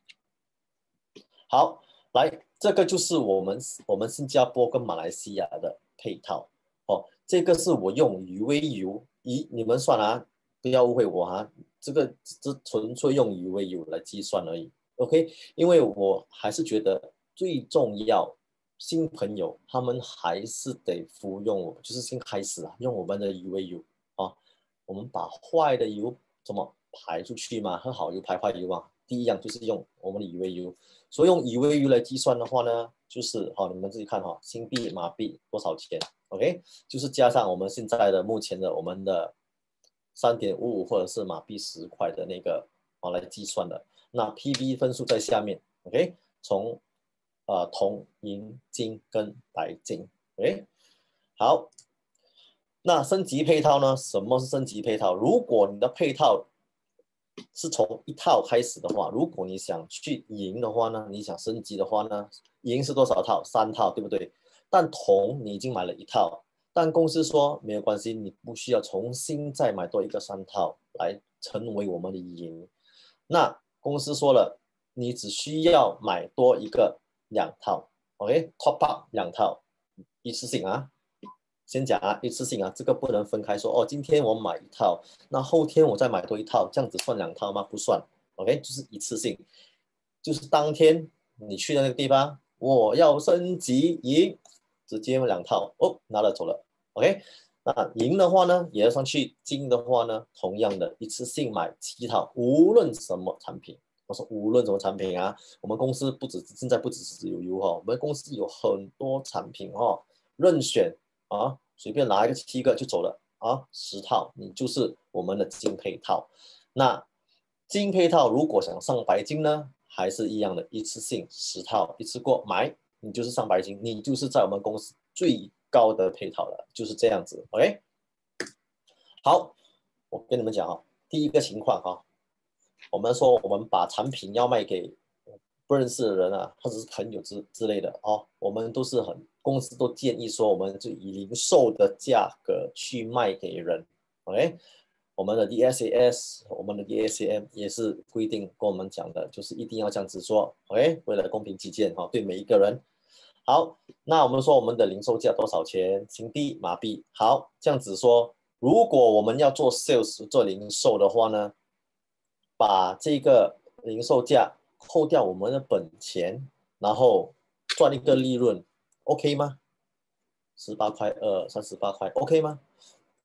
好，来，这个就是我们我们新加坡跟马来西亚的配套哦，这个是我用鱼尾油，以你们算啊，不要误会我啊，这个只纯粹用鱼尾油来计算而已 ，OK？ 因为我还是觉得最重要。新朋友他们还是得服用我，就是先开始啊，用我们的鱼尾油啊，我们把坏的油怎么排出去嘛，和好油排坏油嘛。第一样就是用我们的鱼尾油，所以用鱼尾油来计算的话呢，就是好，你们自己看哈，新币马币多少钱 ？OK， 就是加上我们现在的目前的我们的三点五五或者是马币十块的那个啊来计算的。那 P V 分数在下面 ，OK， 从呃，铜、银、金跟白金 ，OK， 好，那升级配套呢？什么是升级配套？如果你的配套是从一套开始的话，如果你想去银的话呢，你想升级的话呢，银是多少套？三套，对不对？但铜你已经买了一套，但公司说没有关系，你不需要重新再买多一个三套来成为我们的银。那公司说了，你只需要买多一个两套 ，OK，top up 两套，一次性啊。先讲啊，一次性啊，这个不能分开说哦。今天我买一套，那后天我再买多一套，这样子算两套吗？不算 ，OK，就是一次性，就是当天你去的那个地方，我要升级银，直接两套哦，拿了走了 ，OK。那银的话呢，也要上去；金的话呢，同样的一次性买七套，无论什么产品。我说无论什么产品啊，我们公司不止现在不只是有油哈，我们公司有很多产品哈，任选啊，随便拿一个七个就走了啊，十套你就是我们的金配套。那金配套如果想上白金呢，还是一样的，一次性十套一次过买，你就是上白金，你就是在我们公司最高的配套了，就是这样子 ，OK？ 好，我跟你们讲啊，第一个情况哈，我们说我们把产品要卖给不认识的人啊，或者是朋友之之类的哦，我们都是很公司都建议说，我们就以零售的价格去卖给人，OK？ 我们的 D S A S， 我们的 D S A M 也是规定跟我们讲的，就是一定要这样子做 ，OK？ 为了公平起见哈，对每一个人。好，那我们说我们的零售价多少钱？新币、马币。好，这样子说，如果我们要做 sales 做零售的话呢，把这个零售价扣掉我们的本钱，然后赚一个利润 ，OK 吗？十八块二，三十八块，OK 吗？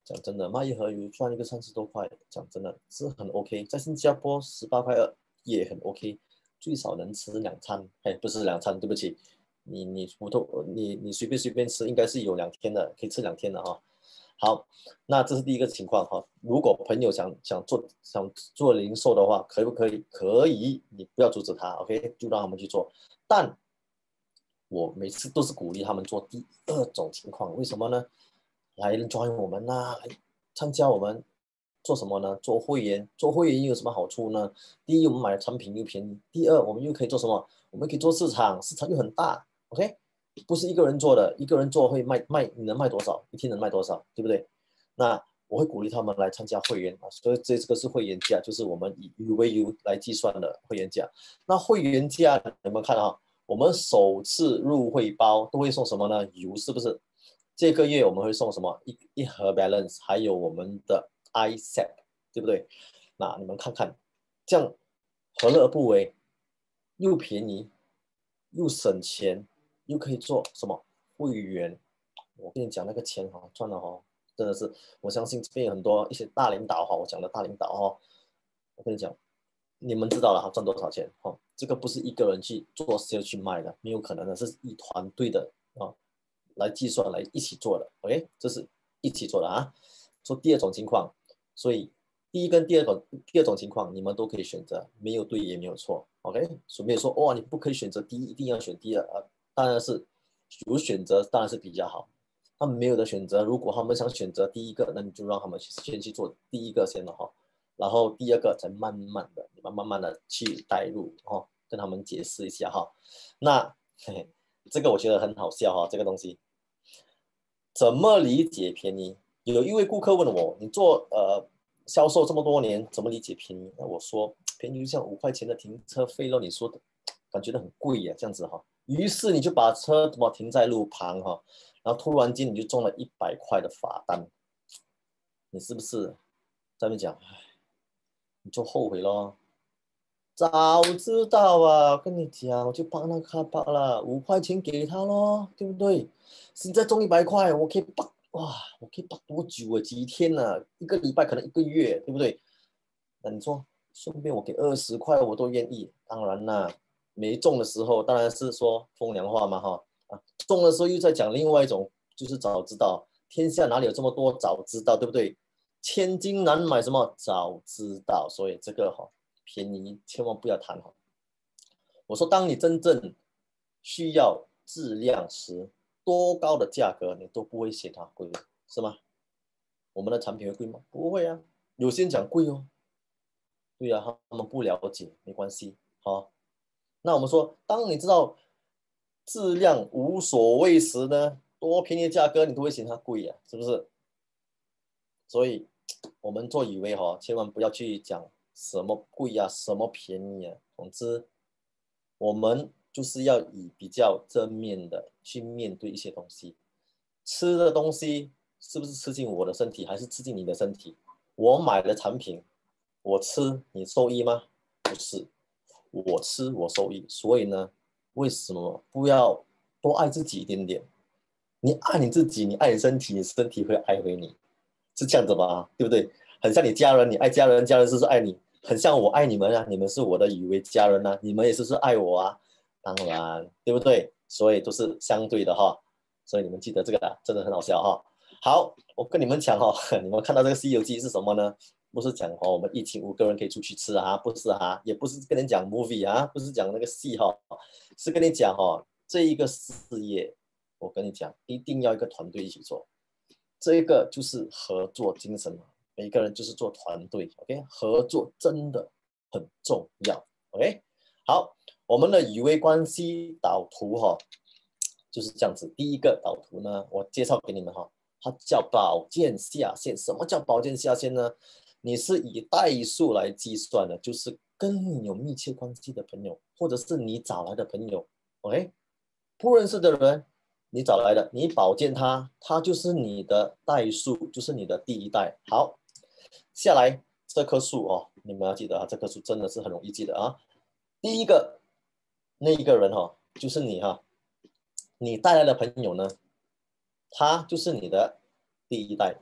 讲真的，卖一盒油赚一个三十多块，讲真的是很 OK。在新加坡十八块二也很 OK，最少能吃两餐，哎，不是两餐，对不起，你你普通你你随便随便吃，应该是有两天的，可以吃两天的哈。好，那这是第一个情况哈。如果朋友想想做想做零售的话，可不可以？可以，你不要阻止他 ，OK， 就让他们去做。但我每次都是鼓励他们做第二种情况，为什么呢？来 join 我们呐、来参加我们做什么呢？做会员，做会员有什么好处呢？第一，我们买的产品又便宜；第二，我们又可以做什么？我们可以做市场，市场又很大 ，OK， 不是一个人做的，一个人做会卖卖，你能卖多少？一天能卖多少？对不对？那我会鼓励他们来参加会员啊，所以这这个是会员价，就是我们以 U V U 来计算的会员价。那会员价有没有看啊？我们首次入会包都会送什么呢？油是不是？这个月我们会送什么？一一盒 balance， 还有我们的 I S E P， 对不对？那你们看看，这样何乐而不为？又便宜，又省钱，又可以做什么会员？我跟你讲，那个钱哈、哦、赚了哈、哦，真的是，我相信这边有很多一些大领导哈、哦，我讲的大领导哈、哦，我跟你讲，你们知道了哈，赚多少钱哈、哦？这个不是一个人去做 sale 去卖的，没有可能的，是一团队的啊。哦来计算来一起做的 ，OK， 这是一起做的啊。说第二种情况，所以第一跟第二种第二种情况你们都可以选择，没有对也没有错 ，OK。所以没有说哇你不可以选择第一，一定要选第二啊，当然是有选择当然是比较好。他们没有的选择，如果他们想选择第一个，那你就让他们先去做第一个先了哈，然后第二个才慢慢的、你们慢慢的去带入哈，跟他们解释一下哈。那嘿嘿，这个我觉得很好笑哈，这个东西。怎么理解便宜？有一位顾客问我，你做呃销售这么多年，怎么理解便宜？那我说，便宜就像五块钱的停车费咯，你说的，感觉到很贵呀，这样子哈。于是你就把车怎么停在路旁哈，然后突然间你就中了一百块的罚单，你是不是在那边讲，唉，你就后悔咯？早知道啊，我跟你讲，我就帮那卡巴了，五块钱给他咯，对不对？现在中一百块，我可以绑哇，我可以绑多久啊？几天呢、啊？一个礼拜，可能一个月，对不对？那你说，顺便我给二十块，我都愿意。当然啦，没中的时候，当然是说风凉话嘛，哈啊，中的时候又在讲另外一种，就是早知道，天下哪里有这么多早知道，对不对？千金难买什么早知道，所以这个哈。便宜千万不要贪哈。我说，当你真正需要质量时，多高的价格你都不会嫌它贵，是吗？我们的产品会贵吗？不会啊。有些人讲贵哦，对呀、啊，他们不了解，没关系。好，那我们说，当你知道质量无所谓时呢，多便宜的价格你都会嫌它贵呀、啊，是不是？所以，我们做以为哈，千万不要去讲什么贵啊，什么便宜啊。总之，我们就是要以比较正面的去面对一些东西。吃的东西是不是吃进我的身体，还是吃进你的身体？我买的产品，我吃你受益吗？不是，我吃我受益。所以呢，为什么不要多爱自己一点点？你爱你自己，你爱你身体，你身体会爱回你。是这样子吧，对不对？很像你家人，你爱家人，家人是不是爱你？很像我爱你们啊，你们是我的以为家人啊，你们也是不是爱我啊？当然，对不对？所以都是相对的哈。所以你们记得这个啊，真的很好笑哈。好，我跟你们讲哈，你们看到这个《西游记》是什么呢？不是讲哦，我们一群五个人可以出去吃啊，不是啊，也不是跟你讲 movie 啊，不是讲那个戏哈，是跟你讲哈，这一个事业，我跟你讲，一定要一个团队一起做。这个就是合作精神嘛，每个人就是做团队 ，OK， 合作真的很重要 ，OK。好，我们的以为关系导图哈、哦，就是这样子。第一个导图呢，我介绍给你们哈、哦，它叫保健下限。什么叫保健下限呢？你是以代数来计算的，就是跟你有密切关系的朋友，或者是你找来的朋友 ，OK， 不认识的人。你找来的，你保荐他，他就是你的代数，就是你的第一代。好，下来这棵树哦，你们要记得啊，这棵树真的是很容易记得啊。第一个那一个人哈、哦，就是你哈、啊，你带来的朋友呢，他就是你的第一代。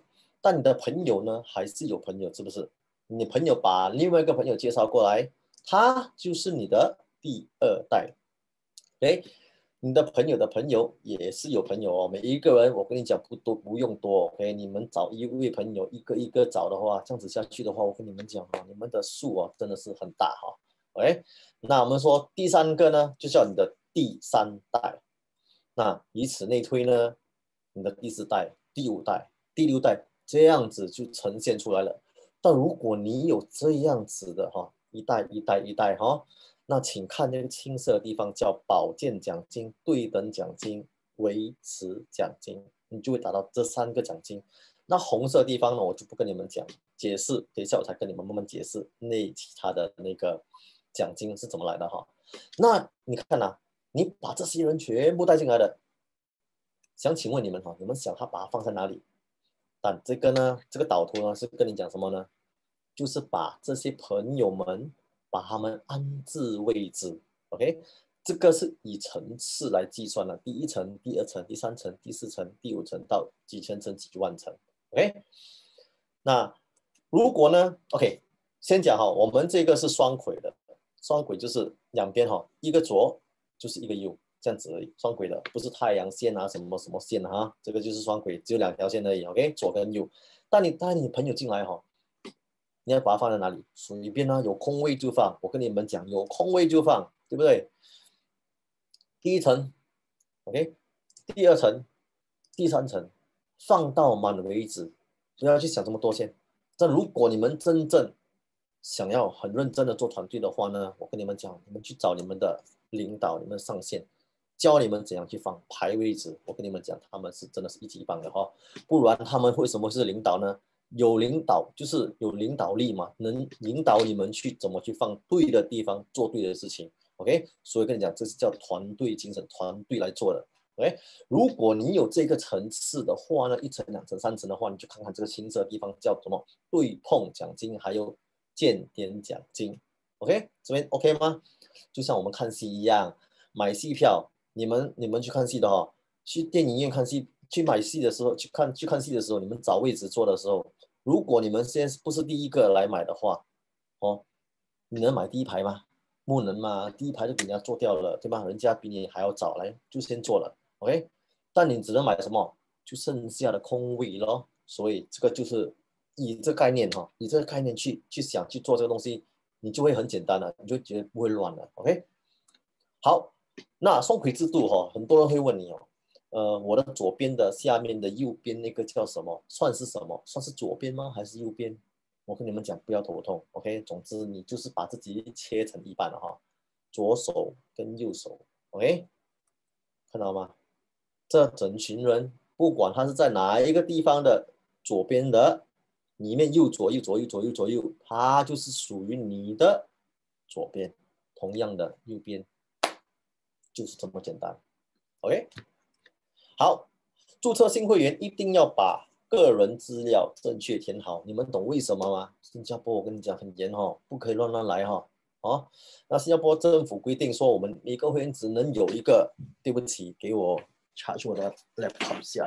但你的朋友呢，还是有朋友，是不是？你朋友把另外一个朋友介绍过来，他就是你的第二代。OK，你的朋友的朋友也是有朋友哦。每一个人，我跟你讲，不多不用多。OK，你们找一位朋友，一个一个找的话，这样子下去的话，我跟你们讲哈，你们的数哦真的是很大哈。OK，那我们说第三个呢，就叫你的第三代。那以此类推呢，你的第四代、第五代、第六代这样子就呈现出来了。但如果你有这样子的哈，一代一代一代哈，那请看那个青色的地方叫保健奖金、对等奖金、维持奖金，你就会达到这三个奖金。那红色的地方呢，我就不跟你们讲解释，等一下我才跟你们慢慢解释那其他的那个奖金是怎么来的哈。那你看呐、啊，你把这些人全部带进来的，想请问你们哈，你们想他把它放在哪里？但这个呢，这个导图呢是跟你讲什么呢？就是把这些朋友们把他们安置位置 ，OK， 这个是以层次来计算的，第一层、第二层、第三层、第四层、第五层到几千层、几万层 ，OK。那如果呢 ，OK， 先讲哈，我们这个是双轨的，双轨就是两边哈，一个左就是一个右，这样子而已，双轨的，不是太阳线啊什么什么线啊，这个就是双轨，只有两条线而已 ，OK， 左跟右。但你带你朋友进来哈。你要把它放在哪里？随便啊，有空位就放。我跟你们讲，有空位就放，对不对？第一层 ，OK， 第二层、第三层，放到满为止，不要去想这么多先。但如果你们真正想要很认真的做团队的话呢，我跟你们讲，你们去找你们的领导、你们上线，教你们怎样去放排位置。我跟你们讲，他们是真的是一级棒的哈，不然他们为什么是领导呢？有领导就是有领导力嘛，能引导你们去怎么去放对的地方，做对的事情。OK， 所以跟你讲，这是叫团队精神，团队来做的。OK， 如果你有这个层次的话呢，一层、两层、三层的话，你就看看这个青色的地方叫什么对碰奖金，还有见点奖金。OK， 这边 OK 吗？就像我们看戏一样，买戏票，你们你们去看戏的哈，去电影院看戏，去买戏的时候，去看去看戏的时候，你们找位置坐的时候。如果你们现在不是第一个来买的话，哦，你能买第一排吗？不能嘛，第一排就给人家做掉了，对吧？人家比你还要早来，就先做了 ，OK？但你只能买什么？就剩下的空位咯。所以这个就是以这个概念哈、哦，以这个概念去去想去做这个东西，你就会很简单了，你就觉得不会乱了 ，OK？ 好，那双轨制度哈、哦，很多人会问你哦。呃，我的左边的下面的右边那个叫什么？算是什么？算是左边吗？还是右边？我跟你们讲，不要头痛 ，OK？ 总之你就是把自己切成一半了哈，左手跟右手 ，OK？ 看到吗？这整群人，不管他是在哪一个地方的左边的里面，右左右左右左右左右，他就是属于你的左边。同样的，右边就是这么简单 ，OK？好，注册新会员一定要把个人资料正确填好。你们懂为什么吗？新加坡我跟你讲很严哦，不可以乱乱来哈、哦。哦，那新加坡政府规定说，我们每个会员只能有一个。对不起，给我查出我的 laptop 下。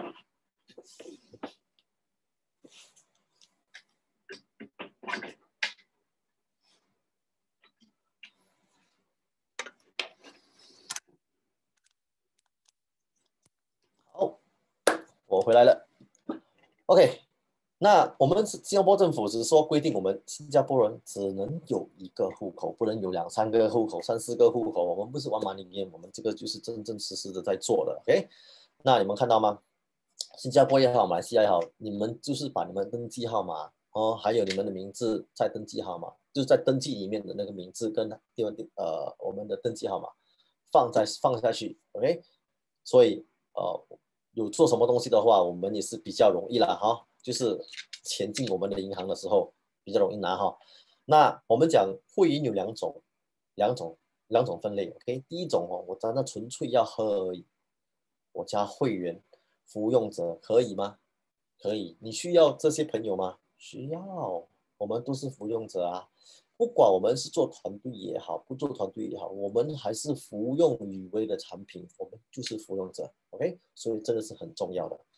好，我回来了。OK。那我们新加坡政府只是说规定，我们新加坡人只能有一个户口，不能有两三个户口、三四个户口。我们不是玩 money game，我们这个就是真真实实的在做的。OK， 那你们看到吗？新加坡也好，马来西亚也好，你们就是把你们登记号码哦，还有你们的名字在登记号码，就是在登记里面的那个名字跟地方呃我们的登记号码放在放下去。OK， 所以呃有做什么东西的话，我们也是比较容易了哈。就是钱进我们的银行的时候比较容易拿哈。那我们讲会员有两种，两种两种分类 ，OK？ 第一种哦，我真的纯粹要喝而已，我加会员服用者可以吗？可以。你需要这些朋友吗？需要。我们都是服用者啊，不管我们是做团队也好，不做团队也好，我们还是服用宇威的产品，我们就是服用者 ，OK？ 所以这个是很重要的。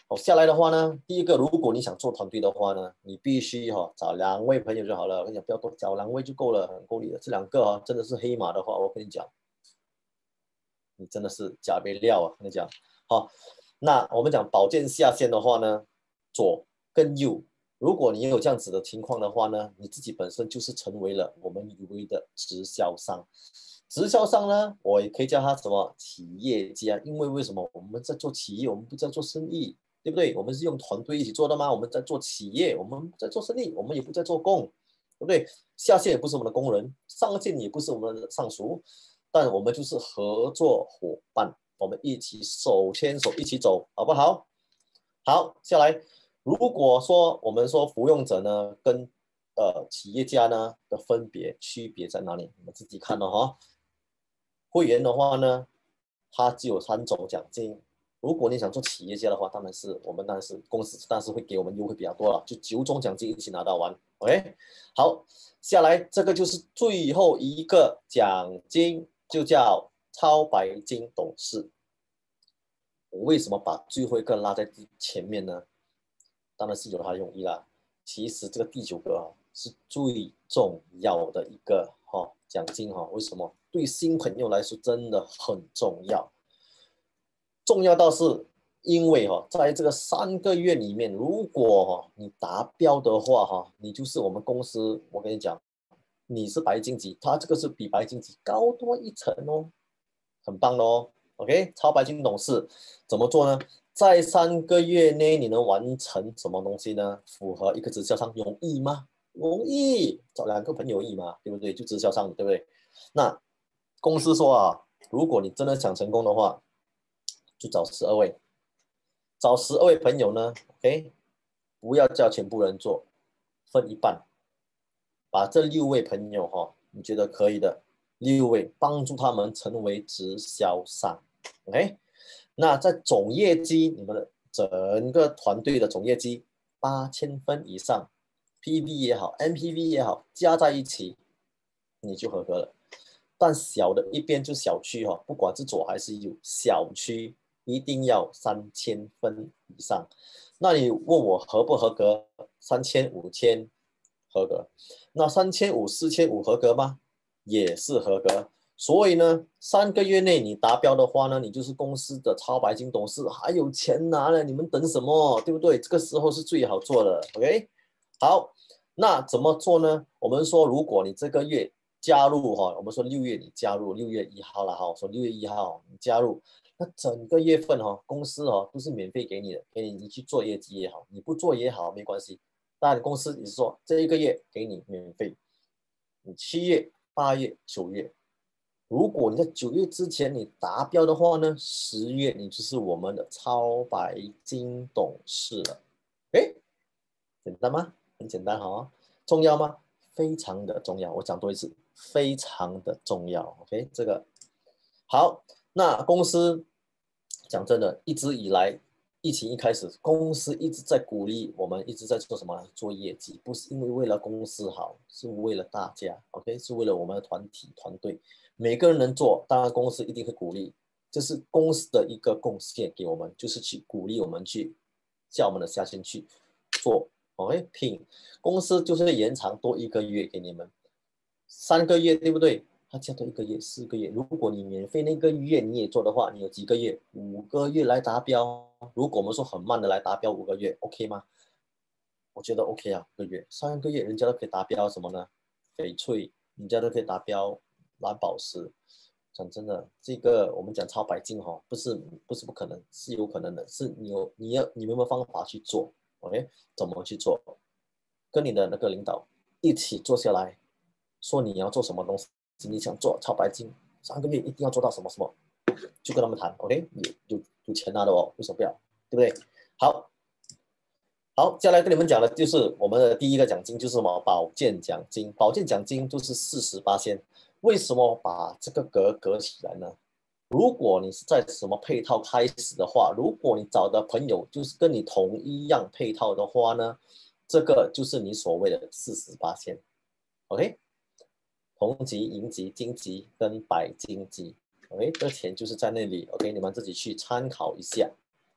好，下来的话呢，第一个，如果你想做团队的话呢，你必须哈、哦、找两位朋友就好了。我跟你讲，不要多，找两位就够了，很够力的。这两个啊，真的是黑马的话，我跟你讲，你真的是假没料啊！跟你讲，好，那我们讲宝剑下线的话呢，左跟右，如果你有这样子的情况的话呢，你自己本身就是成为了我们以为的直销商。直销商呢，我也可以叫他什么企业家，因为为什么我们在做企业，我们不在做生意，对不对？我们是用团队一起做的吗？我们在做企业，我们在做生意，我们也不在做工，对不对？下线也不是我们的工人，上线也不是我们的上属，但我们就是合作伙伴，我们一起手牵手一起走，好不好？好，下来，如果说我们说服用者呢，跟呃企业家呢的分别区别在哪里？你们自己看了哈。会员的话呢，它只有三种奖金。如果你想做企业家的话，当然是我们当然是公司，但是会给我们优惠比较多了，就九种奖金一起拿到完。OK，好，下来这个就是最后一个奖金，就叫超白金董事。我为什么把最后一个拉在前面呢？当然是有它的用意啦。其实这个第九个、啊、是最重要的一个哈、哦、奖金哈、哦，为什么？对新朋友来说真的很重要。重要到是因为哈、哦，在这个三个月里面，如果哈、哦、你达标的话哈、哦，你就是我们公司，我跟你讲，你是白金级，他这个是比白金级高多一层哦，很棒的哦。OK，超白金董事怎么做呢？在三个月内你能完成什么东西呢？符合一个直销商容易吗？容易，找两个朋友易嘛，对不对？就直销商，对不对？那公司说啊，如果你真的想成功的话，就找十二位，找十二位朋友呢 ，OK， 不要叫全部人做，分一半，把这六位朋友哈、哦，你觉得可以的，六位帮助他们成为直销商 ，OK。那在总业绩，你们的整个团队的总业绩八千分以上 ，P V 也好 ，M P V 也好，加在一起你就合格了。但小的一边就小区哈、哦，不管是左还是右，小区一定要三千分以上。那你问我合不合格？三千、五千合格。那三千五、四千五合格吗？也是合格。所以呢，三个月内你达标的话呢，你就是公司的超白金董事，还有钱拿了，你们等什么？对不对？这个时候是最好做的。OK， 好，那怎么做呢？我们说，如果你这个月加入哈，我们说六月你加入六月一号了哈，说六月一号你加入，那整个月份哈，公司哈都是免费给你的，给你你去做业绩也好，你不做也好没关系。但公司你是说这一个月给你免费，你七月、八月、九月。如果你在九月之前你达标的话呢，十月你就是我们的超白金董事了。哎，简单吗？很简单哈。重要吗？非常的重要。我讲多一次，非常的重要。OK，这个好。那公司讲真的，一直以来，疫情一开始，公司一直在鼓励我们，一直在做什么？做业绩，不是因为为了公司好，是为了大家。OK，是为了我们的团体团队。每个人能做，当然公司一定会鼓励，这是公司的一个贡献给我们，就是去鼓励我们去叫我们的下线去做 ，OK， 拼，公司就是延长多一个月给你们，三个月对不对？他加多一个月，四个月。如果你免费那个月你也做的话，你有几个月？五个月来达标。如果我们说很慢的来达标五个月，OK 吗？我觉得 OK 啊，一个月、三个月，人家都可以达标什么呢？翡翠，人家都可以达标蓝宝石。讲真的，这个我们讲超白金哈、哦，不是不是不可能，是有可能的，是你有你要你有没有方法去做 ？OK， 怎么去做？跟你的那个领导一起坐下来，说你要做什么东西，你想做超白金，三个月一定要做到什么什么，就跟他们谈。OK， 有有有钱拿的哦，为什么不要？对不对？好。好，接下来跟你们讲的就是我们的第一个奖金，就是什么保荐奖金。保荐奖金就是四十八仙。为什么把这个格隔起来呢？如果你是在什么配套开始的话，如果你找的朋友就是跟你同一样配套的话呢，这个就是你所谓的四十八仙。OK， 铜级、银级、金级跟白金级。OK， 这个钱就是在那里。OK， 你们自己去参考一下。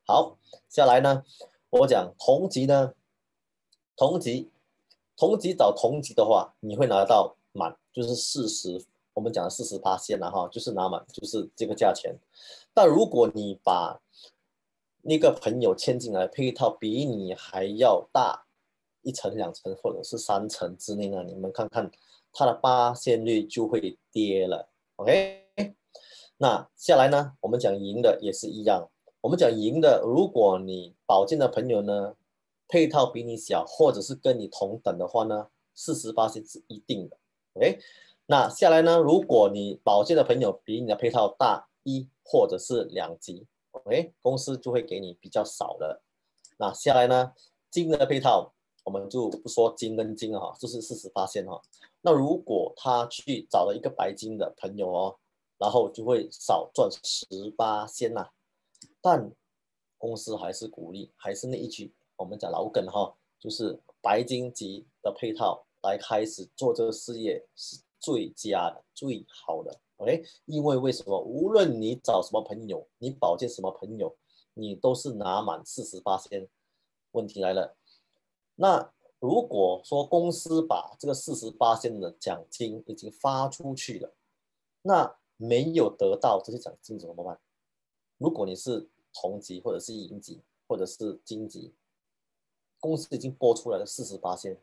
好，下来呢，我讲同级呢，同级，同级找同级的话，你会拿到满，就是四十，我们讲的四十八线了哈，就是拿满，就是这个价钱。但如果你把那个朋友签进来，配套比你还要大一层、两层或者是三层之内呢，你们看看它的八线率就会跌了。OK，那下来呢，我们讲赢的也是一样。我们讲赢的，如果你保荐的朋友呢，配套比你小，或者是跟你同等的话呢，四十八是一定的。OK，那下来呢，如果你保荐的朋友比你的配套大一或者是两级，OK，公司就会给你比较少的。那下来呢，金的配套我们就不说金跟金了哈，就是四十八线哈。那如果他去找了一个白金的朋友哦，然后就会少赚十八仙呐。但公司还是鼓励，还是那一句我们讲老梗哈，就是白金级的配套来开始做这个事业是最佳的、最好的。OK，因为为什么？无论你找什么朋友，你保荐什么朋友，你都是拿满四十八仙。问题来了，那如果说公司把这个四十八仙的奖金已经发出去了，那没有得到这些奖金怎么办？如果你是同级或者是银级或者是金级，公司已经拨出来了四十八仙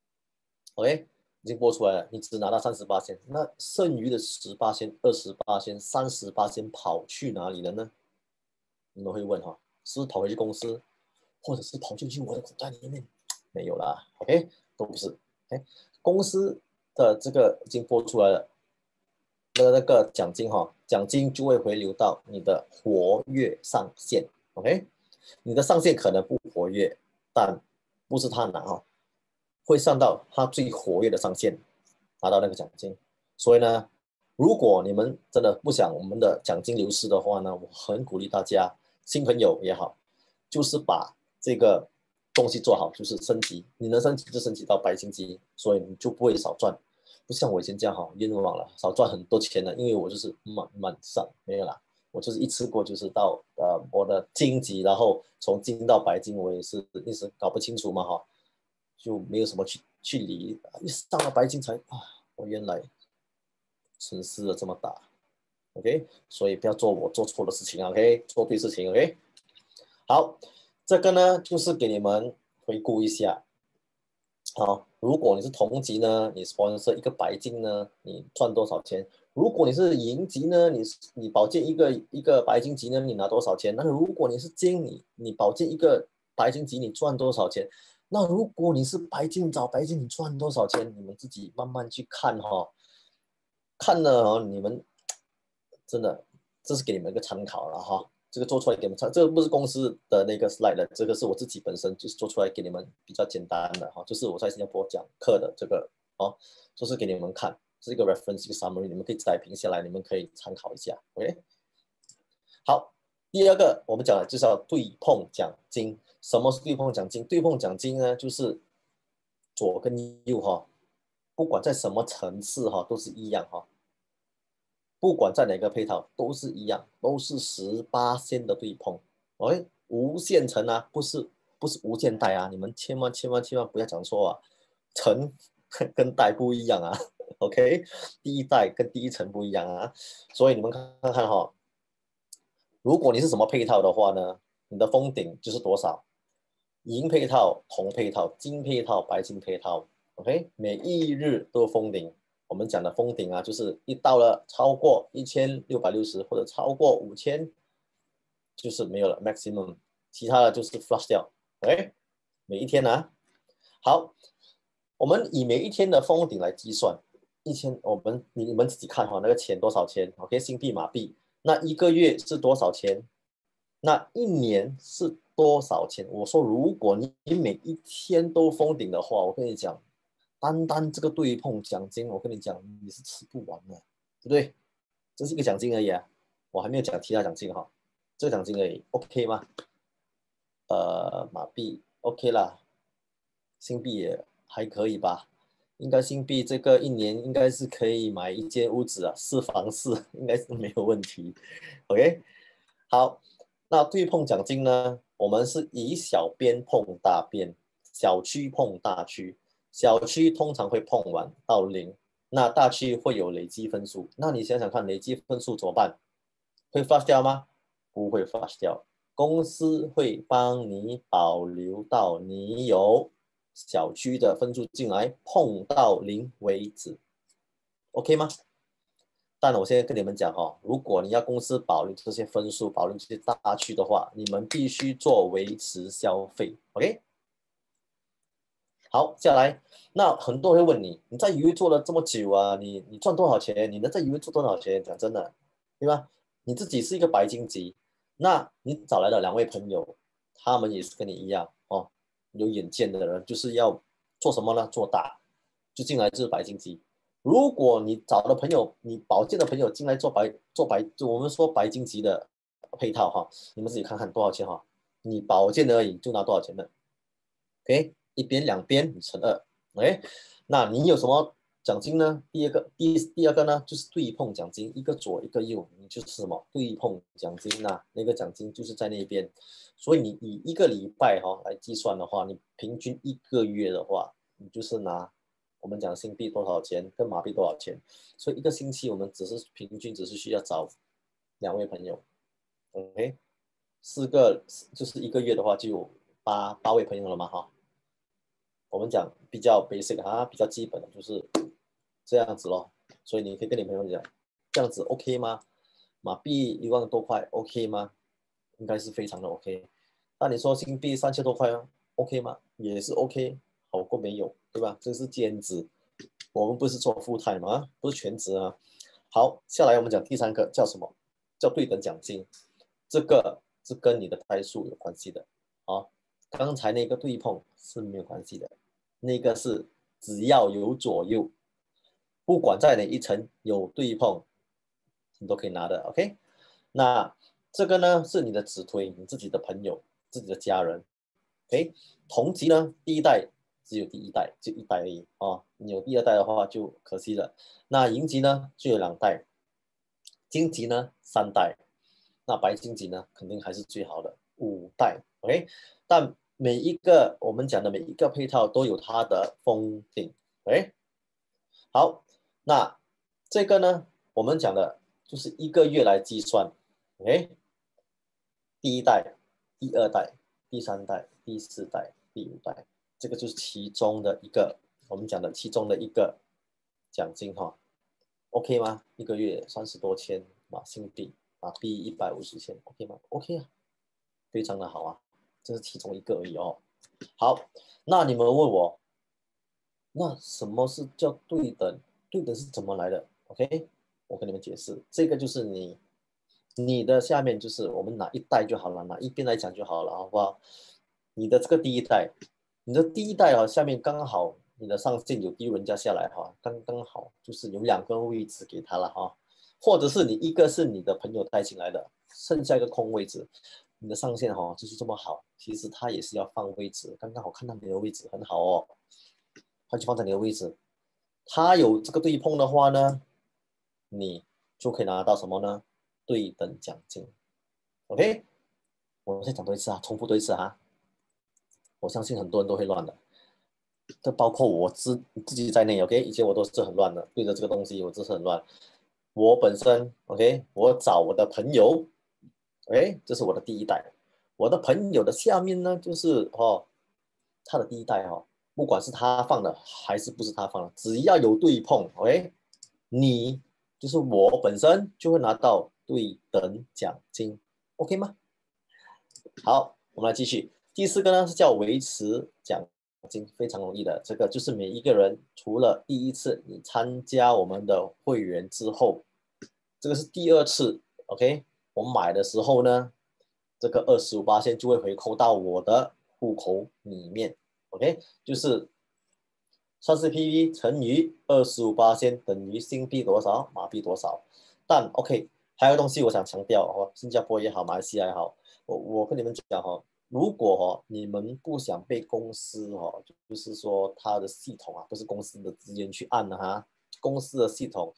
，OK， 已经拨出来了，你只拿到三十八仙，那剩余的十八仙、二十八仙、三十八仙跑去哪里了呢？你们会问哈，是不是跑回去公司，或者是跑进去我的口袋里面？没有啦 ，OK， 都不是。OK， 公司的这个已经拨出来了。的那个奖金哈，奖金就会回流到你的活跃上限 ，OK， 你的上限可能不活跃，但不是他拿哈，会上到他最活跃的上限，拿到那个奖金。所以呢，如果你们真的不想我们的奖金流失的话呢，我很鼓励大家，新朋友也好，就是把这个东西做好，就是升级，你能升级就升级到白金级，所以你就不会少赚。不像我以前这样哈，冤枉了，少赚很多钱了，因为我就是慢慢上，没有啦，我就是一次过就是到呃我的金级，然后从金到白金，我也是一直搞不清楚嘛哈，就没有什么去去理，一上了白金才啊，我原来损失了这么大 ，OK， 所以不要做我做错的事情 ，OK， 做对事情 ，OK， 好，这个呢就是给你们回顾一下。好，如果你是同级呢，你 sponsor 一个白金呢，你赚多少钱？如果你是银级呢，你你保荐一个一个白金级呢，你拿多少钱？那如果你是金，你你保荐一个白金级，你赚多少钱？那如果你是白金找白金，你赚多少钱？你们自己慢慢去看哈、哦，看了哦，你们真的这是给你们一个参考了哈。这个做出来给你们看，这个不是公司的那个 slide 的，这个是我自己本身就是做出来给你们比较简单的哈，就是我在新加坡讲课的这个哦，就是给你们看，是一个 reference 一个 summary，你们可以载屏下来，你们可以参考一下 ，OK。好，第二个我们讲的就是要对碰奖金。什么是对碰奖金？对碰奖金呢，就是左跟右哈，不管在什么层次哈，都是一样哈。不管在哪个配套都是一样，都是十八线的对碰。OK，无限层啊，不是不是无限带啊，你们千万千万千万不要讲错啊，层跟带不一样啊。OK，第一代跟第一层不一样啊，所以你们看看哈，如果你是什么配套的话呢，你的封顶就是多少？银配套、铜配套、金配套、白金配套。OK，每一日都封顶。我们讲的封顶啊，就是一到了超过一千六百六十或者超过五千，就是没有了 maximum，其他的就是 flush 掉。OK，每一天啊，好，我们以每一天的封顶来计算，一千，我们你们自己看哈，那个钱多少钱？OK，新币马币，那一个月是多少钱？那一年是多少钱？我说，如果你每一天都封顶的话，我跟你讲，单单这个对碰奖金，我跟你讲，你是吃不完的，对不对？这是一个奖金而已啊，我还没有讲其他奖金哈，这个奖金而已，OK 吗？呃，马币 OK 啦，新币也还可以吧？应该新币这个一年应该是可以买一间屋子啊，四房四应该是没有问题。OK，好， 那对碰奖金呢，我们是以小边碰大边，小区碰大区，小区通常会碰完到零，那大区会有累积分数。那你想想看，累积分数怎么办？会 flush 掉吗？不会 flush 掉，公司会帮你保留到你有小区的分数进来，碰到零为止 ，OK 吗？但我现在跟你们讲哦，如果你要公司保留这些分数，保留这些大区的话，你们必须做维持消费 ，OK？好，下来，那很多人会问你，你在鱼做了这么久啊，你你赚多少钱？你能在鱼做多少钱？讲真的，对吧？你自己是一个白金级，那你找来了两位朋友，他们也是跟你一样哦，有远见的人，就是要做什么呢？做大，就进来就是白金级。如果你找的朋友，你保荐的朋友进来做白做白，就我们说白金级的配套哈，你们自己看看多少钱哈，你保荐的而已就拿多少钱呢？OK，一边两边你乘二，OK，那你有什么奖金呢？第二个，第第二个呢，就是对碰奖金，一个左一个右，你就是什么对碰奖金呐、那个奖金就是在那边，所以你以一个礼拜哈、哦、来计算的话，你平均一个月的话，你就是拿我们讲新币多少钱跟马币多少钱，所以一个星期我们只是平均只是需要找两位朋友，OK，四个就是一个月的话就有八八位朋友了嘛哈。我们讲比较 basic 啊，比较基本的就是这样子咯。所以你可以跟你朋友讲，这样子 OK 吗？马币一万多块 OK 吗？应该是非常的 OK。那你说新币三千多块啊，OK 吗？也是 OK，好过没有，对吧？这是兼职，我们不是做 full time 嘛，不是全职啊。好，下来我们讲第三个叫什么？叫对等奖金，这个是跟你的胎数有关系的啊。刚才那个对碰是没有关系的，那个是只要有左右，不管在哪一层有对碰，你都可以拿的。OK，那这个呢是你的直推，你自己的朋友、自己的家人。OK，同级呢，第一代只有第一代，就一代而已哦。你有第二代的话就可惜了。那银级呢就有两代，金级呢三代，那白金级呢肯定还是最好的五代。OK，但每一个我们讲的每一个配套都有它的封顶。OK，好，那这个呢，我们讲的就是一个月来计算。OK，第一代、第二代、第三代、第四代、第五代，这个就是其中的一个我们讲的其中的一个奖金哈。OK 吗？一个月三十多千马新币，马币一百五十千，OK 吗？OK 啊，非常的好啊，这是其中一个而已哦。好，那你们问我，那什么是叫对等？对等是怎么来的？OK，我跟你们解释，这个就是你你的下面就是我们拿一代就好了，拿一边来讲就好了，好不好？你的这个第一代，你的第一代啊，下面刚好你的上线有丢人家下来哈，刚刚好就是有两个位置给他了哈，或者是你一个是你的朋友带进来的，剩下一个空位置，你的上线哈就是这么好，其实他也是要放位置，刚刚好看到你的位置很好哦，他就放在你的位置，他有这个对碰的话呢，你就可以拿到什么呢？对等奖金。OK，我再讲多一次啊，重复多一次啊，我相信很多人都会乱的，这包括我自自己在内。OK，以前我都是很乱的，对着这个东西我真是很乱。我本身 OK，我找我的朋友，OK，这是我的第一代。我的朋友的下面呢，就是哦，他的第一代哦，不管是他放的还是不是他放的，只要有对碰，OK，你就是我本身就会拿到对等奖金，OK 吗？好，我们来继续。第四个呢是叫维持奖金，非常容易的。这个就是每一个人除了第一次你参加我们的会员之后，这个是第二次，OK，我买的时候呢，这个二十五八线就会回扣到我的户口里面，OK，就是三十 P V 乘以二十五八线等于新币多少，马币多少。但 OK，还有个东西我想强调哦，新加坡也好，马来西亚也好，我我跟你们讲哈、哦，如果哦你们不想被公司哦，就是说它的系统啊，不是公司的资源去按的哈，公司的系统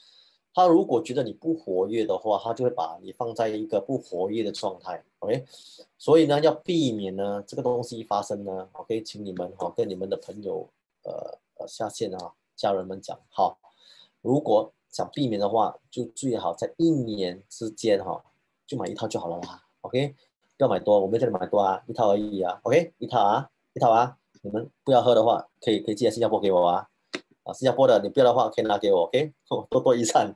他如果觉得你不活跃的话，他就会把你放在一个不活跃的状态。OK，所以呢，要避免呢这个东西发生呢。OK，请你们哈、哦、跟你们的朋友呃呃下线啊，家人们讲好，如果想避免的话，就最好在一年之间哈、哦、就买一套就好了啦。OK，不要买多，我没叫你买多啊，一套而已啊。OK，一套啊，一套啊，你们不要喝的话，可以可以寄来新加坡给我啊。啊，新加坡的你不要的话，可以拿给我，OK，多多益善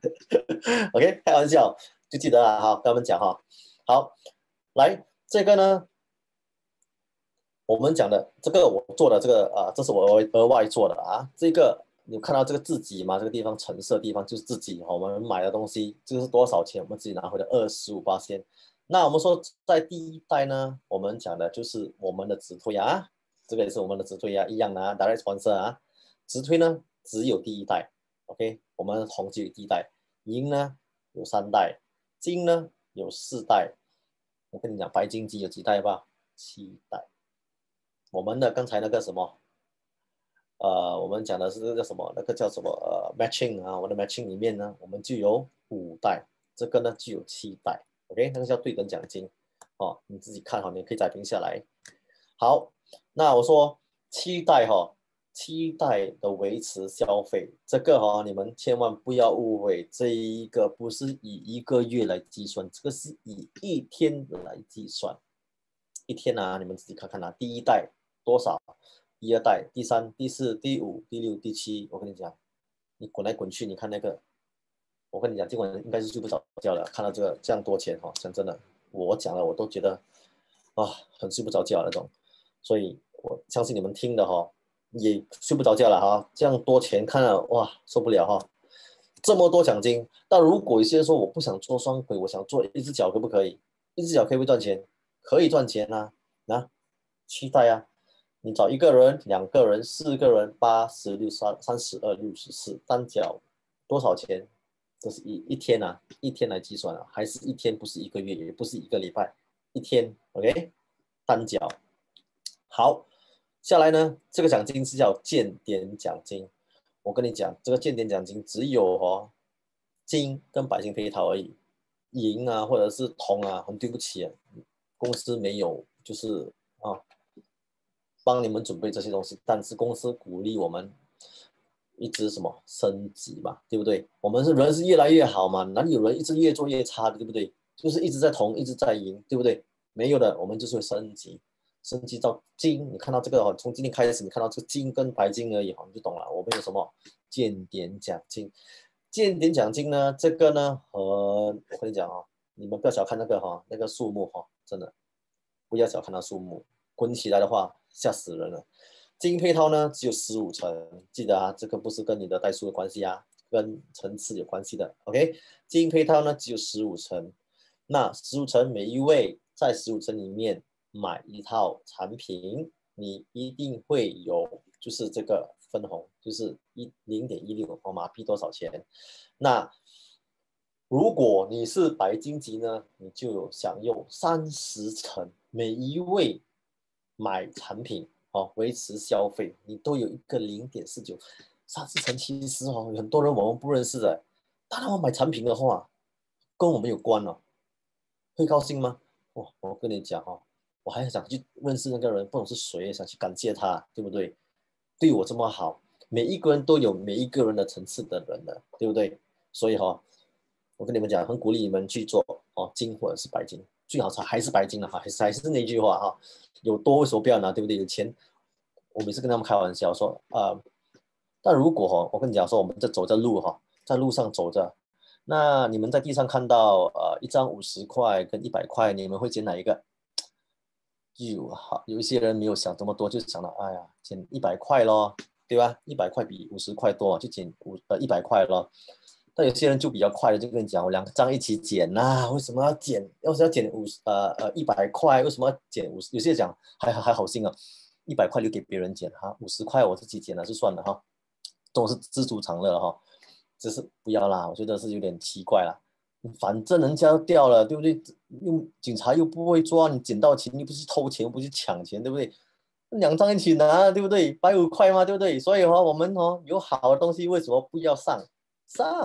，OK，开玩笑，就记得了哈，跟他们讲哈。好，来这个呢，我们讲的这个我做的这个啊、呃，这是我额外做的啊。这个你看到这个自己吗？这个地方橙色地方就是自己哈，我们买的东西，这个是多少钱？我们自己拿回来二十五八千。那我们说在第一代呢，我们讲的就是我们的直推啊，这个也是我们的直推啊，一样的啊 ，direct sponsor 啊，直推呢只有第一代 ，OK， 我们红只有第一代，银呢有三代，金呢有四代。我跟你讲，白金鸡有几代吧？七代。我们的刚才那个什么，呃，我们讲的是那个什么，那个叫什么呃 matching 啊，我的 matching 里面呢，我们就有五代，这个呢就有七代，OK，那个叫对等奖金，哦，你自己看好，你可以再评下来。好，那我说七代哈、哦，七代的维持消费，这个哈、哦，你们千万不要误会，这一个不是以一个月来计算，这个是以一天来计算。一天啊，你们自己看看啊，第一代多少？第二代、第三、第四、第五、第六、第七，我跟你讲，你滚来滚去，你看那个，我跟你讲，今晚应该是睡不着觉了。看到这个这样多钱哈、哦，讲真的，我讲了我都觉得啊，很睡不着觉那种。所以我相信你们听的哈、哦，也睡不着觉了哈。这样多钱看了哇，受不了哈。这么多奖金，但如果有些人说我不想做双轨，我想做一只脚，可不可以？一只脚可以不可以赚钱？可以赚钱啊，啊，期待啊。你找一个人、两个人、四个人、八十六、三三十二、六十四，单脚多少钱？这是一一天啊，一天来计算啊，还是一天，不是一个月，也不是一个礼拜，一天 ，OK，单脚。好，下来呢，这个奖金是叫建点奖金。我跟你讲，这个建点奖金只有哦金跟白金配套而已，银啊或者是铜啊，很对不起啊，公司没有就是啊帮你们准备这些东西，但是公司鼓励我们一直什么升级嘛，对不对？我们是人是越来越好嘛，哪里有人一直越做越差的，对不对？就是一直在铜，一直在银，对不对？没有的，我们就是会升级，升级到金。你看到这个哦，从今天开始，你看到这个金跟白金而已哈，你就懂了。我们有什么建点奖金？建点奖金呢？这个呢，和我跟你讲啊、哦，你们不要小看那个哈、哦，那个数目哈、哦，真的不要小看它数目，滚起来的话吓死人了。金配套呢只有十五层，记得啊，这个不是跟你的代数有关系啊，跟层次有关系的。OK， 金配套呢只有十五层，那十五层每一位在十五层里面买一套产品，你一定会有就是这个分红，就是一零点一六马币多少钱？那如果你是白金级呢，你就有享用三十层，每一位买产品哦，维持消费，你都有一个零点四九，三十层其实哦，很多人我们不认识的，当然我买产品的话，跟我们有关哦，会高兴吗？哇、哦，我跟你讲哦，我还想去认识那个人，不懂是谁，想去感谢他，对不对？对我这么好，每一个人都有每一个人的层次的人的，对不对？所以哈、哦，我跟你们讲，很鼓励你们去做哦，金或者是白金，最好还是白金的哈，还是还是那句话哈，有多为什么不要拿，对不对？有钱，我每次跟他们开玩笑说啊、呃，但如果哈，我跟你讲说，我们在走在路哈，在路上走着，那你们在地上看到呃一张五十块跟一百块，你们会捡哪一个？就好，有一些人没有想这么多，就想了，哎呀，捡一百块咯，对吧？一百块比五十块多，就捡五呃一百块咯。但有些人就比较快的，就跟你讲，我两张一起减呐、啊，为什么要减？要是要减五十呃呃一百块，为什么要减五十？有些人讲还还好心啊，一百块留给别人减哈，五十块我自己减了就算了哈，都是知足常乐哈，只是不要啦，我觉得是有点奇怪啦。反正人家都掉了，对不对？又警察又不会抓你，捡到钱又不是偷钱，又不是抢钱，对不对？两张一起拿，对不对？百五块嘛，对不对？所以哈、哦，我们哦有好的东西，为什么不要上？上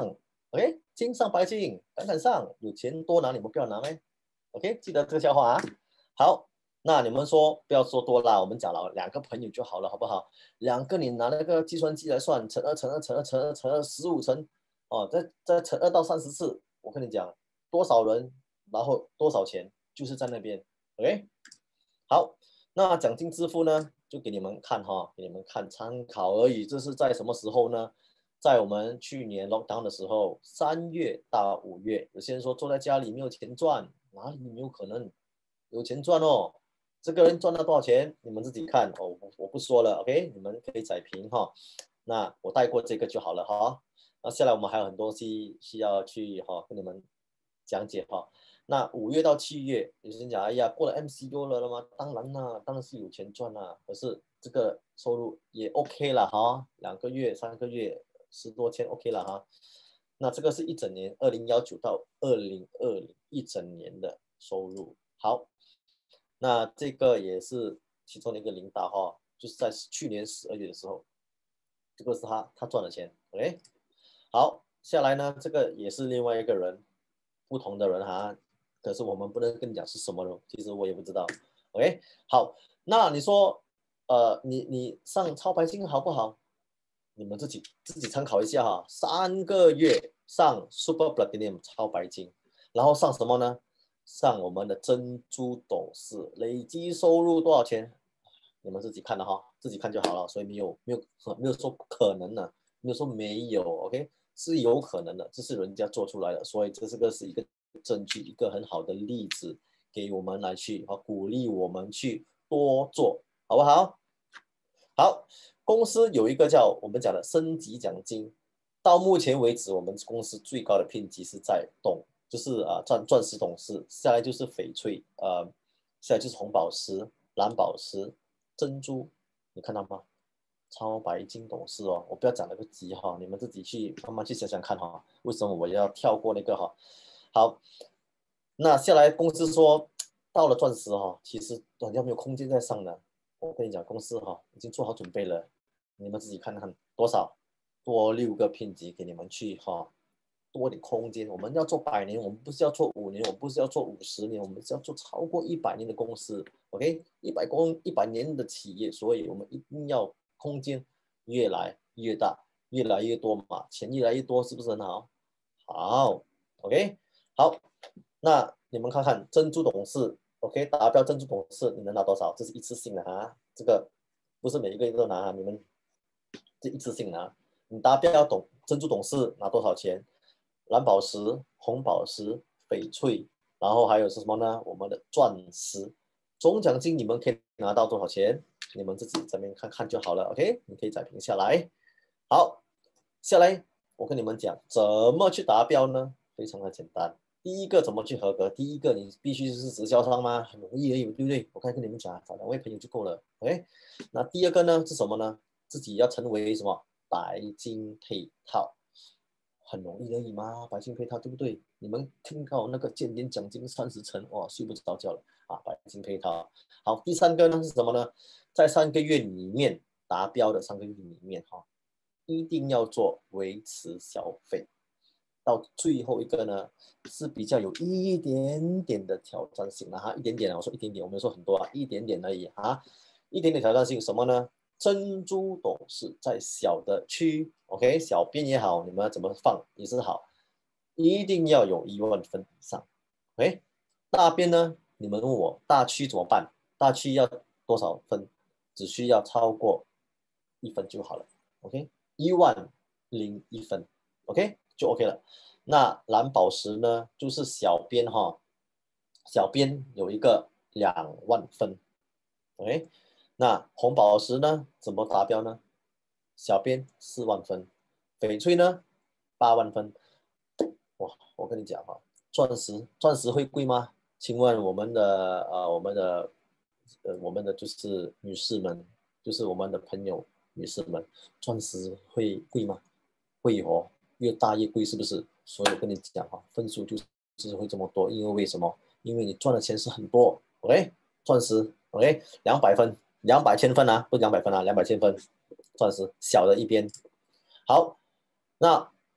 OK， 金上白金，赶赶上，有钱多拿你们不要拿咩 ？OK， 记得这个笑话啊。好，那你们说不要说多啦，我们讲了两个朋友就好了，好不好？两个你拿那个计算机来算，乘二乘二乘二乘二乘二十五乘，哦，再再乘二到三十次，我跟你讲多少人，然后多少钱，就是在那边。OK， 好，那奖金支付呢，就给你们看哈，给你们看参考而已。这是在什么时候呢？在我们去年 lockdown 的时候，三月到五月，有些人说坐在家里没有钱赚，哪里没有可能有钱赚哦？这个人赚了多少钱，你们自己看哦，我不说了 ，OK， 你们可以载屏哈。那我带过这个就好了哈。那下来我们还有很多东西需要去哈跟你们讲解哈。那五月到七月，有些人讲，哎呀，过了 M C U 了了吗？当然啦，当然是有钱赚啦。可是这个收入也 OK 了哈，两个月、三个月，十多千 OK 了哈。那这个是一整年，二零一九到二零二零一整年的收入。好，那这个也是其中的一个领导哈，就是在去年十二月的时候，这个是他他赚的钱。OK， 好，下来呢，这个也是另外一个人，不同的人哈。可是我们不能跟你讲是什么人，其实我也不知道。OK， 好，那你说，呃，你你上超白金好不好？你们自己自己参考一下哈。三个月上 Super Platinum 超白金，然后上什么呢？上我们的珍珠董事，累积收入多少钱？你们自己看的哈，自己看就好了。所以没有没有没有说不可能的，没有说没有 ，OK， 是有可能的，这是人家做出来的，所以这是个是一个证据，一个很好的例子，给我们来去啊鼓励我们去多做，好不好？好，公司有一个叫我们讲的升级奖金，到目前为止，我们公司最高的评级是在董，就是啊钻钻石董事，下来就是翡翠，呃，下来就是红宝石、蓝宝石、珍珠，你看到吗？超白金董事哦，我不要讲那个级哈，你们自己去慢慢去想想看哈，为什么我要跳过那个哈？好，那下来公司说到了钻石哈，其实好像没有空间再上了。我跟你讲，公司哈已经做好准备了，你们自己看看多少，多六个评级给你们去哈，多点空间。我们要做百年，我们不是要做五年，我们不是要做五十年，我们是要做超过一百年的公司。OK， 一百公一百年的企业，所以我们一定要空间越来越大，越来越多嘛，钱越来越多，是不是很好？好 ，OK， 好，那你们看看珍珠董事。OK， 达标珍珠董事你能拿多少？这是一次性的哈，这个不是每一个人都拿，你们这一次性拿。你达标董珍珠董事拿多少钱？蓝宝石、红宝石、翡翠，然后还有是什么呢？我们的钻石，总奖金你们可以拿到多少钱？你们自己这边看看就好了。OK， 你可以再评下来。好，下来我跟你们讲怎么去达标呢？非常的简单。第一个怎么去合格？第一个你必须是直销商吗？很容易而已，对不对？我刚才跟你们讲，找两位朋友就够了。OK， 那第二个呢是什么呢？自己要成为什么白金配套，很容易而已嘛，白金配套对不对？你们听到那个建年奖金三十成，哇，睡不着觉了啊！白金配套。好，第三个呢是什么呢？在三个月里面达标的三个月里面哈，一定要做维持消费。到最后一个呢，是比较有一点点的挑战性的哈，一点点我说一点点，我没有说很多啊，一点点而已哈，一点点挑战性什么呢？珍珠董事在小的区 ，OK， 小边也好，你们要怎么放也是好，一定要有一万分以上，OK， 大边呢，你们问我大区怎么办？大区要多少分？只需要超过一分就好了 ，OK， 一万零一分 ，OK。就 OK 了。那蓝宝石呢，就是小边哈，小边有一个两万分，OK。那红宝石呢，怎么达标呢？小边四万分，翡翠呢八万分。哇，我跟你讲哈，钻石钻石会贵吗？请问我们的呃我们的呃我们的就是女士们，就是我们的朋友女士们，钻石会贵吗？会哦。越大越贵，是不是？所以我跟你讲哈，分数就是会这么多，因为为什么？因为你赚的钱是很多 ，OK？ 钻石 ，OK？ 两百分，两百千分啊，不是两百分啊，两百千分，钻石小的一边。好，那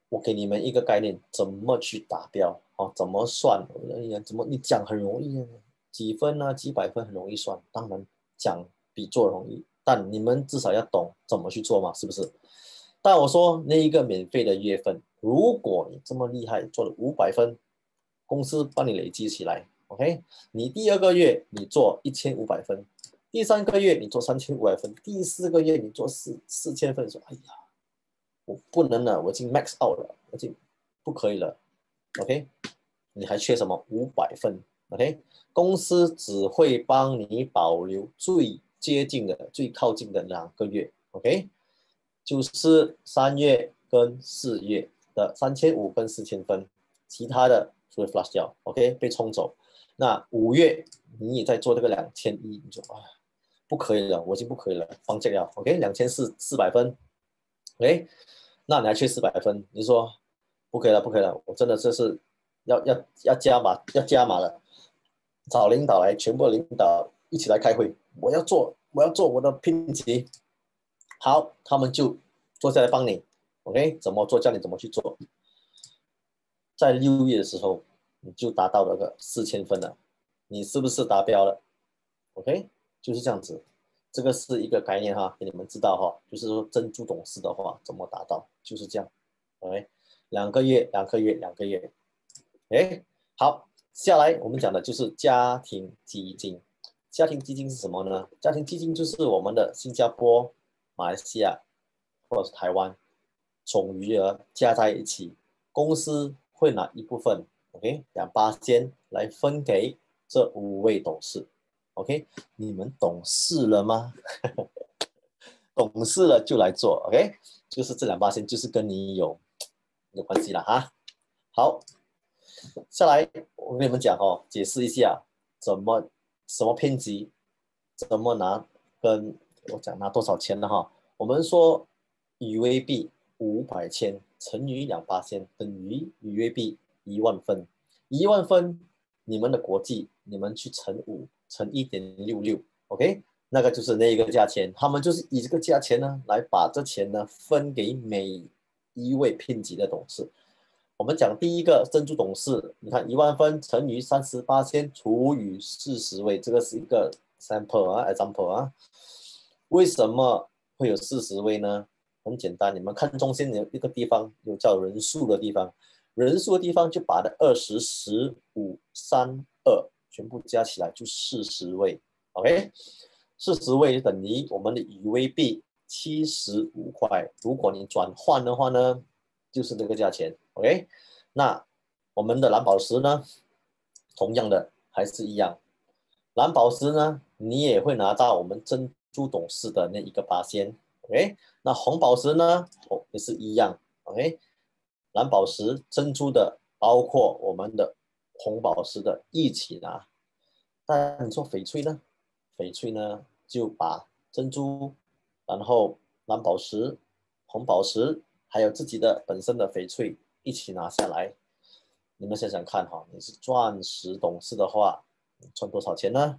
我给你们一个概念，怎么去达标哦？怎么算？怎么你讲很容易，几分啊，几百分很容易算，当然讲比做容易，但你们至少要懂怎么去做嘛，是不是？但我说那一个免费的月份，如果你这么厉害，做了五百分，公司帮你累积起来 ，OK？ 你第二个月你做一千五百分，第三个月你做三千五百分，第四个月你做四四千分，说哎呀。我不能了，我已经 max out 了，我已经不可以了 ，OK？ 你还缺什么？五百分 ，OK？ 公司只会帮你保留最接近的、最靠近的两个月 ，OK？ 就是三月跟四月的三千五跟四千分，其他的就会 flush 掉 ，OK？ 被冲走。那五月你也在做这个两千一，你就啊不可以了，我已经不可以了，放弃了 ，OK？ 两千四四百分 ，OK？那你还缺四百分，你说不可以了，不可以了，我真的这是要要要加码，要加码了，找领导来，全部领导一起来开会，我要做，我要做我的聘级，好，他们就坐下来帮你 ，OK？ 怎么做，叫你怎么去做，在六月的时候你就达到了个四千分了，你是不是达标了 ？OK？ 就是这样子。这个是一个概念哈，给你们知道哈，就是说珍珠董事的话怎么达到，就是这样，OK， 两个月，两个月，两个月，哎，好，下来我们讲的就是家庭基金。家庭基金是什么呢？家庭基金就是我们的新加坡、马来西亚或者是台湾总余额加在一起，公司会拿一部分 ，OK， 两八千来分给这五位董事。OK， 你们懂事了吗？懂事了就来做 ，OK， 就是这两八千就是跟你有有关系了哈。好，下来我跟你们讲哦，解释一下怎么什么偏激，怎么拿，跟我讲拿多少钱的哈。我们说与为币五百千乘以两八千等于与为币一万分，一万分你们的国际你们去乘五乘一点六六 ，OK， 那个就是那一个价钱，他们就是以这个价钱呢来把这钱呢分给每一位聘级的董事。我们讲第一个珍珠董事，你看一万分乘以三十八千除以四十位，这个是一个 sample 啊 example 啊。为什么会有四十位呢？很简单，你们看中间有一个地方有叫人数的地方，人数的地方就把的二十、十、五、三、二全部加起来就四十位 ，OK， 四十位等于我们的以为币七十五块，如果你转换的话呢，就是这个价钱 ，OK？ 那我们的蓝宝石呢，同样的还是一样，蓝宝石呢，你也会拿到我们珍珠董事的那一个八仙 ，OK？ 那红宝石呢，哦也是一样 ，OK？ 蓝宝石、珍珠的，包括我们的红宝石的一起拿。但你说翡翠呢？翡翠呢，就把珍珠，然后蓝宝石、红宝石，还有自己的本身的翡翠一起拿下来。你们想想看哈，你是钻石董事的话，赚多少钱呢？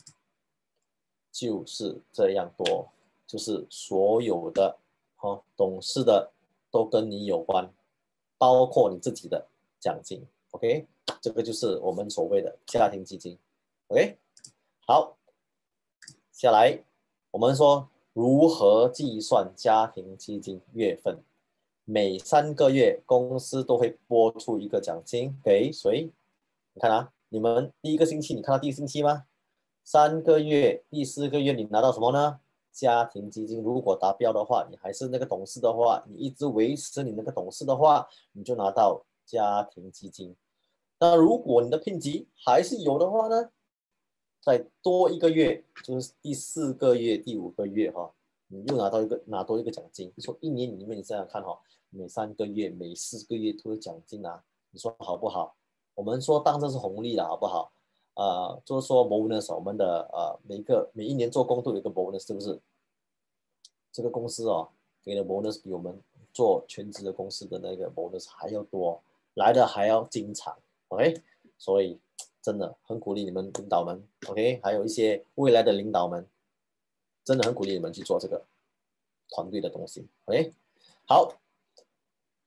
就是这样多，就是所有的哦董事的都跟你有关，包括你自己的奖金。OK， 这个就是我们所谓的家庭基金。OK， 好，下来我们说如何计算家庭基金月份。每三个月公司都会拨出一个奖金给谁？你看啊，你们第一个星期你看到第一个星期吗？三个月，第四个月你拿到什么呢？家庭基金。如果达标的话，你还是那个董事的话，你一直维持你那个董事的话，你就拿到家庭基金。那如果你的聘级还是有的话呢，再多一个月，就是第四个月、第五个月哈，你又拿到一个拿多一个奖金。你说一年里面你这样看哈，每三个月、每四个月都有奖金啊，你说好不好？我们说当这是红利了，好不好？呃，就是说 bonus， 我们的呃每一个每一年做工都有一个 bonus， 是不是？这个公司哦给的 bonus 比我们做全职的公司的那个 bonus 还要多，来的还要经常 ，OK？ 所以真的很鼓励你们领导们 ，OK？ 还有一些未来的领导们，真的很鼓励你们去做这个团队的东西 ，OK？ 好。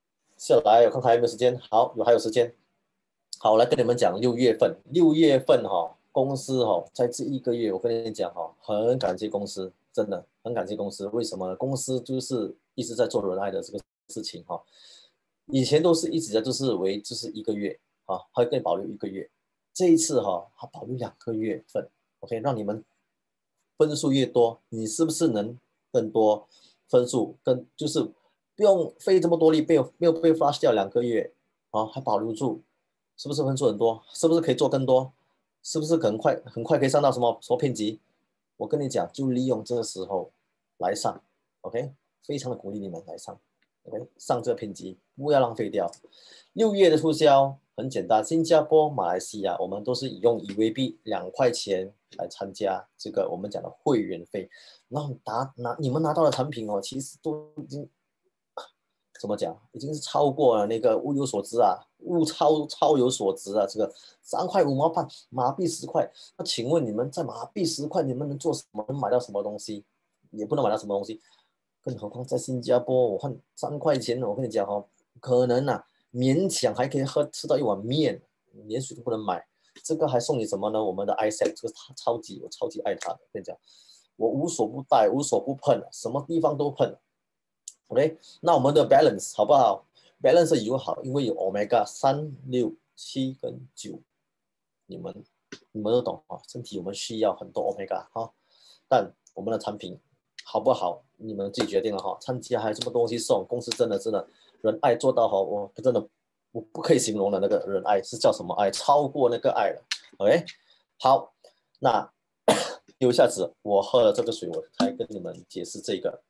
下来我看看还有没有时间。好，有还有时间。好，我来跟你们讲六月份。六月份哈、哦，公司哈、哦，在这一个月，我跟你讲哈、哦，很感谢公司，真的很感谢公司。为什么呢？公司就是一直在做仁爱的这个事情哈、哦。以前都是一直在就是为就是一个月啊，还可以保留一个月。这一次哈、哦，它保留两个月份，OK，让你们分数越多，你是不是能更多分数？更就是不用费这么多力，被没有被 flush 掉两个月，啊，还保留住，是不是分数很多？是不是可以做更多？是不是很快很快可以上到什么什么片级？我跟你讲，就利用这个时候来上 ，OK，非常的鼓励你们来上。OK，上这个评级不要浪费掉。六月的促销很简单，新加坡、马来西亚我们都是以用以为币两块钱来参加这个我们讲的会员费，然后拿拿你们拿到的产品哦，其实都已经怎么讲，已经是超过了那个物有所值啊，物超超有所值啊，这个三块五毛半，马币十块，那请问你们在马币十块，你们能做什么？能买到什么东西？也不能买到什么东西。更何况在新加坡，我看三块钱，我跟你讲哦，可能啊勉强还可以喝吃到一碗面，连水都不能买。这个还送你什么呢？我们的 i S E C 这个超级我超级爱它的，跟你讲，我无所不带，无所不碰，什么地方都碰。OK，那我们的 balance 好不好？balance 油好，因为有 omega 三、六、七跟九，你们你们都懂啊，身体我们需要很多 omega 哈，但我们的产品好不好，你们自己决定了哈。参加还有这么多东西送，公司真的真的仁爱做到好，我真的我不可以形容的那个仁爱是叫什么爱，超过那个爱了。OK，好，那有一下子我喝了这个水，我才跟你们解释这个。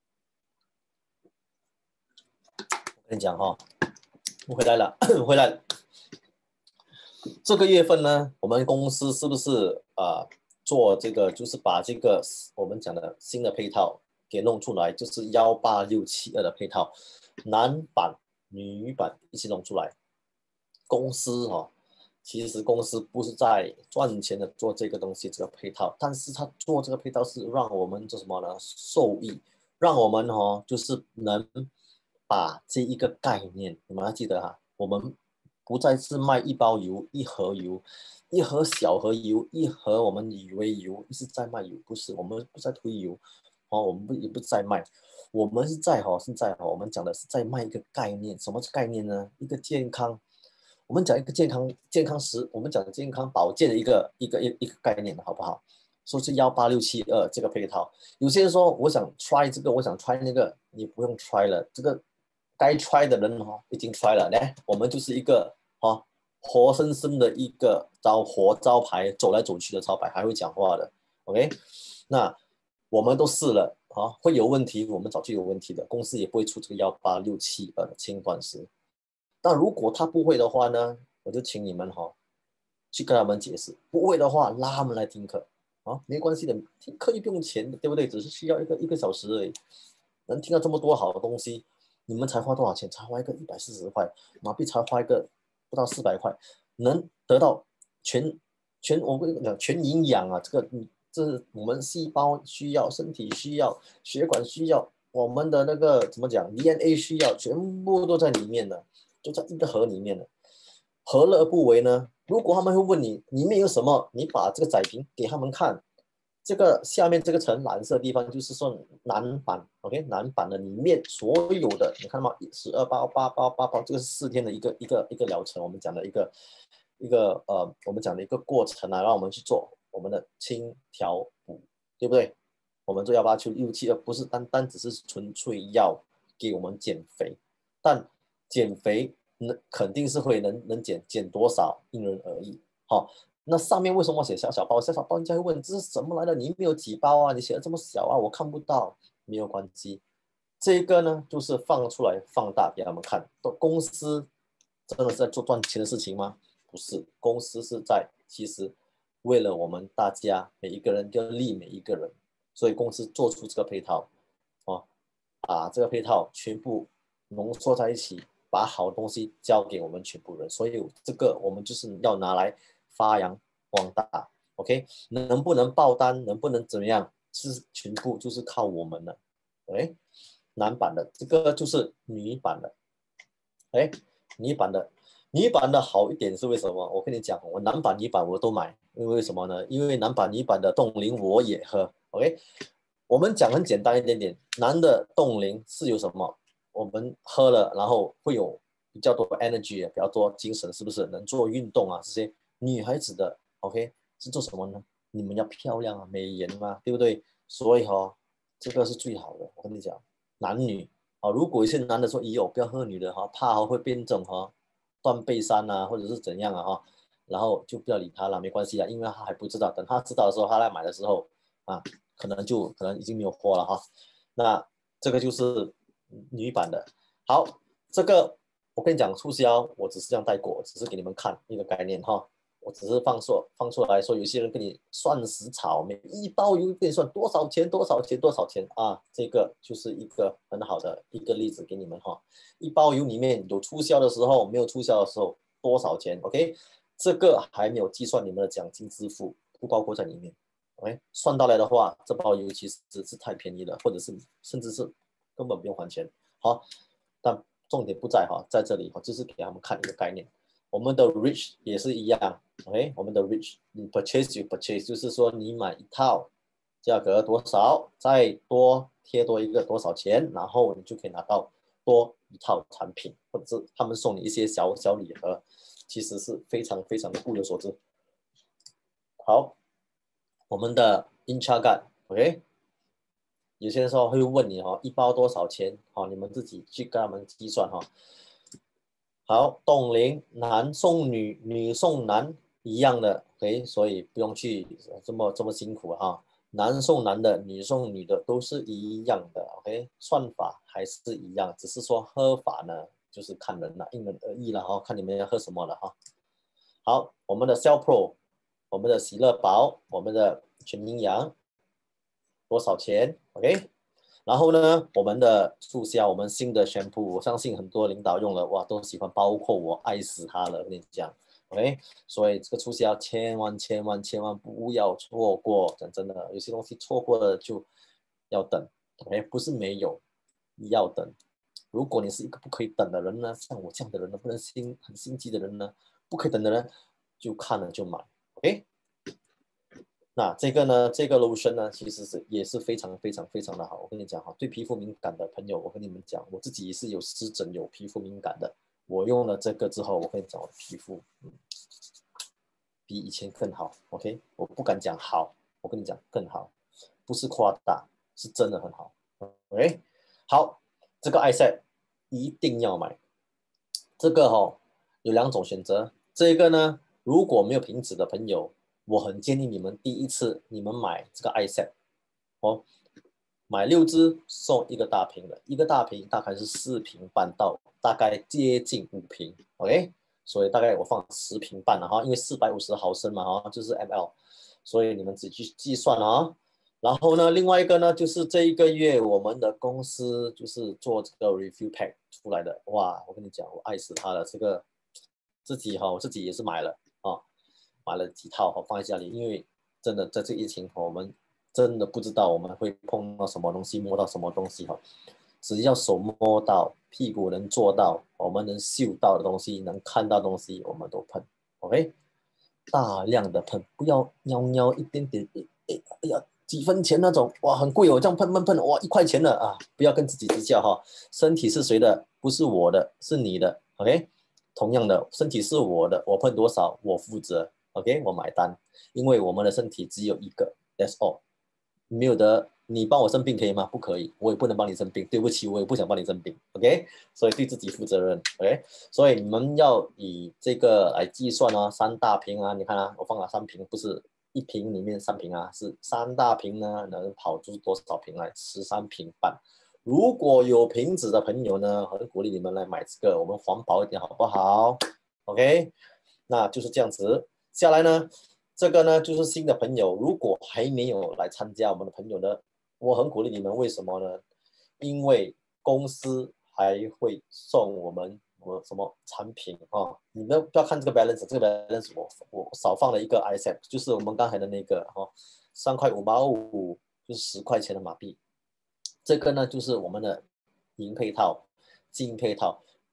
我跟你讲哈，我回来了，回来了。这个月份呢，我们公司是不是啊、呃、做这个，就是把这个我们讲的新的配套给弄出来，就是幺八六七二的配套，男版、女版一起弄出来。公司哦，其实公司不是在赚钱的做这个东西，这个配套，但是他做这个配套是让我们做什么呢？受益，让我们哦，就是能把这一个概念，你们要记得哈，我们不再是卖一包油、一盒油、一盒小盒油、一盒我们以为油，一直在卖油，不是，我们不在推油，哦，我们不也不在卖，我们是在哈，现在哈，我们讲的是在卖一个概念，什么是概念呢？一个健康。我们讲一个健康健康食，我们讲健康保健的一个一个一一个概念，好不好？说是幺八六七二这个配套，有些人说我想 try 这个，我想 try 那个，你不用 try 了，这个该 try 的人哈、哦、已经 try 了，来，我们就是一个哈、哦、活生生的一个招活招牌，走来走去的招牌，还会讲话的 ，OK？那我们都试了啊，会有问题，我们早就有问题的，公司也不会出这个幺八六七二的清管师。但如果他不会的话呢，我就请你们哈、哦、去跟他们解释。不会的话，拉他们来听课啊，没关系的，听课又不用钱的，对不对？只是需要一个一个小时而已。能听到这么多好的东西，你们才花多少钱？才花一个一百四十块，马币才花一个不到四百块，能得到全全我跟你讲全营养啊，这个你这是我们细胞需要，身体需要，血管需要，我们的那个怎么讲 D N A 需要，全部都在里面的。就在一个盒里面的，何乐而不为呢？如果他们会问你里面有什么，你把这个载屏给他们看，这个下面这个层蓝色的地方就是说南版 ，OK， 南版的里面所有的，你看到吗？十二包八包八包，这个是四天的一个一个一个疗程，我们讲的一个一个呃，我们讲的一个过程啊，让我们去做我们的清调补，对不对？我们做幺八七六七二不是单单只是纯粹要给我们减肥，但减肥能肯定是会能能减减多少，因人而异。好、哦，那上面为什么写小小包？小小包人家会问这是什么来的？你没有几包啊？你写的这么小啊，我看不到。没有关系，这个呢就是放出来放大给他们看。公司真的是在做赚钱的事情吗？不是，公司是在其实为了我们大家每一个人要利每一个人，所以公司做出这个配套，哦，把这个配套全部浓缩在一起，把好东西交给我们全部人，所以这个我们就是要拿来发扬光大 ，OK？ 能不能爆单，能不能怎么样，是全部就是靠我们了，哎，男版的这个就是女版的， 哎，女版的，女版的好一点是为什么？我跟你讲，我男版、女版我都买，因为为什么呢？因为男版、女版的冻龄我也喝。OK，我们讲很简单一点点，男的冻龄是有什么？我们喝了，然后会有比较多 energy，比较多精神，是不是？能做运动啊，这些女孩子的 OK 是做什么呢？你们要漂亮啊，美颜嘛，对不对？所以哈、哦，这个是最好的。我跟你讲，男女。啊，如果一些男的说，咦，我不要喝女的哈，怕哈会变成哈断背山啊，或者是怎样啊哈，然后就不要理他了，没关系啊，因为他还不知道，等他知道的时候，他来买的时候啊，可能就可能已经没有货了哈。那这个就是女版的。好，这个我跟你讲促销，我只是这样带过，只是给你们看一个概念哈。我只是放说放出来说，有些人跟你算死炒，每一包油跟你算多少钱多少钱多少钱啊，这个就是一个很好的一个例子给你们哈。一包油里面有促销的时候，没有促销的时候多少钱 ？OK， 这个还没有计算你们的奖金支付，不包括在里面。OK， 算到来的话，这包油其实是太便宜了，或者是甚至是根本不用还钱。好，但重点不在哈，在这里哈，就是给他们看一个概念。我们的 rich 也是一样 ，OK， 我们的 rich， 你 purchase you purchase， 就是说你买一套，价格多少，再多贴多一个多少钱，然后你就可以拿到多一套产品，或者是他们送你一些小小礼盒，其实是非常非常的物有所值。好，我们的 Intraguard，OK， 有些时候会问你哈、哦，一包多少钱？好、哦，你们自己去跟他们计算哈、哦。好，冻龄男送女，女送男一样的，OK，所以不用去这么这么辛苦哈。男送男的，女送女的都是一样的，OK，算法还是一样，只是说喝法呢，就是看人了，因人而异了哈，看你们要喝什么了哈。好，我们的 Cell Pro，我们的喜乐宝，我们的全营养多少钱？OK，然后呢，我们的促销，我们新的宣布，我相信很多领导用了，哇，都喜欢，包括我，爱死他了，跟你讲，OK，所以这个促销千万千万千万不要错过，讲真的，有些东西错过了就要等，OK，不是没有，要等。如果你是一个不可以等的人呢，像我这样的人呢，不能心很心机的人呢，不可以等的人，就看了就买，OK。那这个呢，这个 lotion 呢，其实是也是非常非常非常的好。我跟你讲哈，对皮肤敏感的朋友，我跟你们讲，我自己也是有湿疹、有皮肤敏感的。我用了这个之后，我跟你讲，我的皮肤嗯比以前更好。OK，我不敢讲好，我跟你讲更好，不是夸大，是真的很好。OK，好，这个 eye set 一定要买。这个哈、哦、有两种选择，这个呢，如果没有瓶子的朋友，我很建议你们第一次你们买这个 eye set。哦，买六支送一个大瓶的，一个大瓶大概是四瓶半到大概接近五瓶，OK，所以大概我放十瓶半了哈，因为四百五十毫升嘛哈，就是 ml，所以你们自己去计算啊。然后呢，另外一个呢，就是这一个月我们的公司就是做这个 review pack 出来的，哇，我跟你讲，我爱死它了，这个自己哈，我自己也是买了啊，买了几套哈，放在家里，因为真的在这疫情，我们真的不知道我们会碰到什么东西，摸到什么东西哈。只要手摸到，屁股能做到，我们能嗅到的东西，能看到东西，我们都喷。OK，大量的喷，不要喵喵一点点，哎哎哎呀，几分钱那种，哇，很贵哦，这样喷喷喷，哇，一块钱的啊，不要跟自己计较哈。身体是谁的？不是我的，是你的。OK，同样的，身体是我的，我喷多少我负责。OK，我买单，因为我们的身体只有一个，That's all。没有的，你帮我生病可以吗？不可以，我也不能帮你生病。对不起，我也不想帮你生病。OK，所以对自己负责任。OK，所以你们要以这个来计算哦，三大瓶啊，你看啊，我放了三瓶，不是一瓶里面三瓶啊，是三大瓶呢，能跑出多少瓶来？十三瓶半。如果有瓶子的朋友呢，很鼓励你们来买这个，我们环保一点好不好 ？OK，那就是这样子。下来呢，这个呢就是新的朋友，如果还没有来参加我们的朋友呢，我很鼓励你们，为什么呢？因为公司还会送我们我什么产品啊、哦？你们不要看这个 balance，这个 balance 我我少放了一个 I C E P， 就是我们刚才的那个哈、哦，三块五毛五，就是十块钱的马币。这个呢就是我们的银配套、金配套。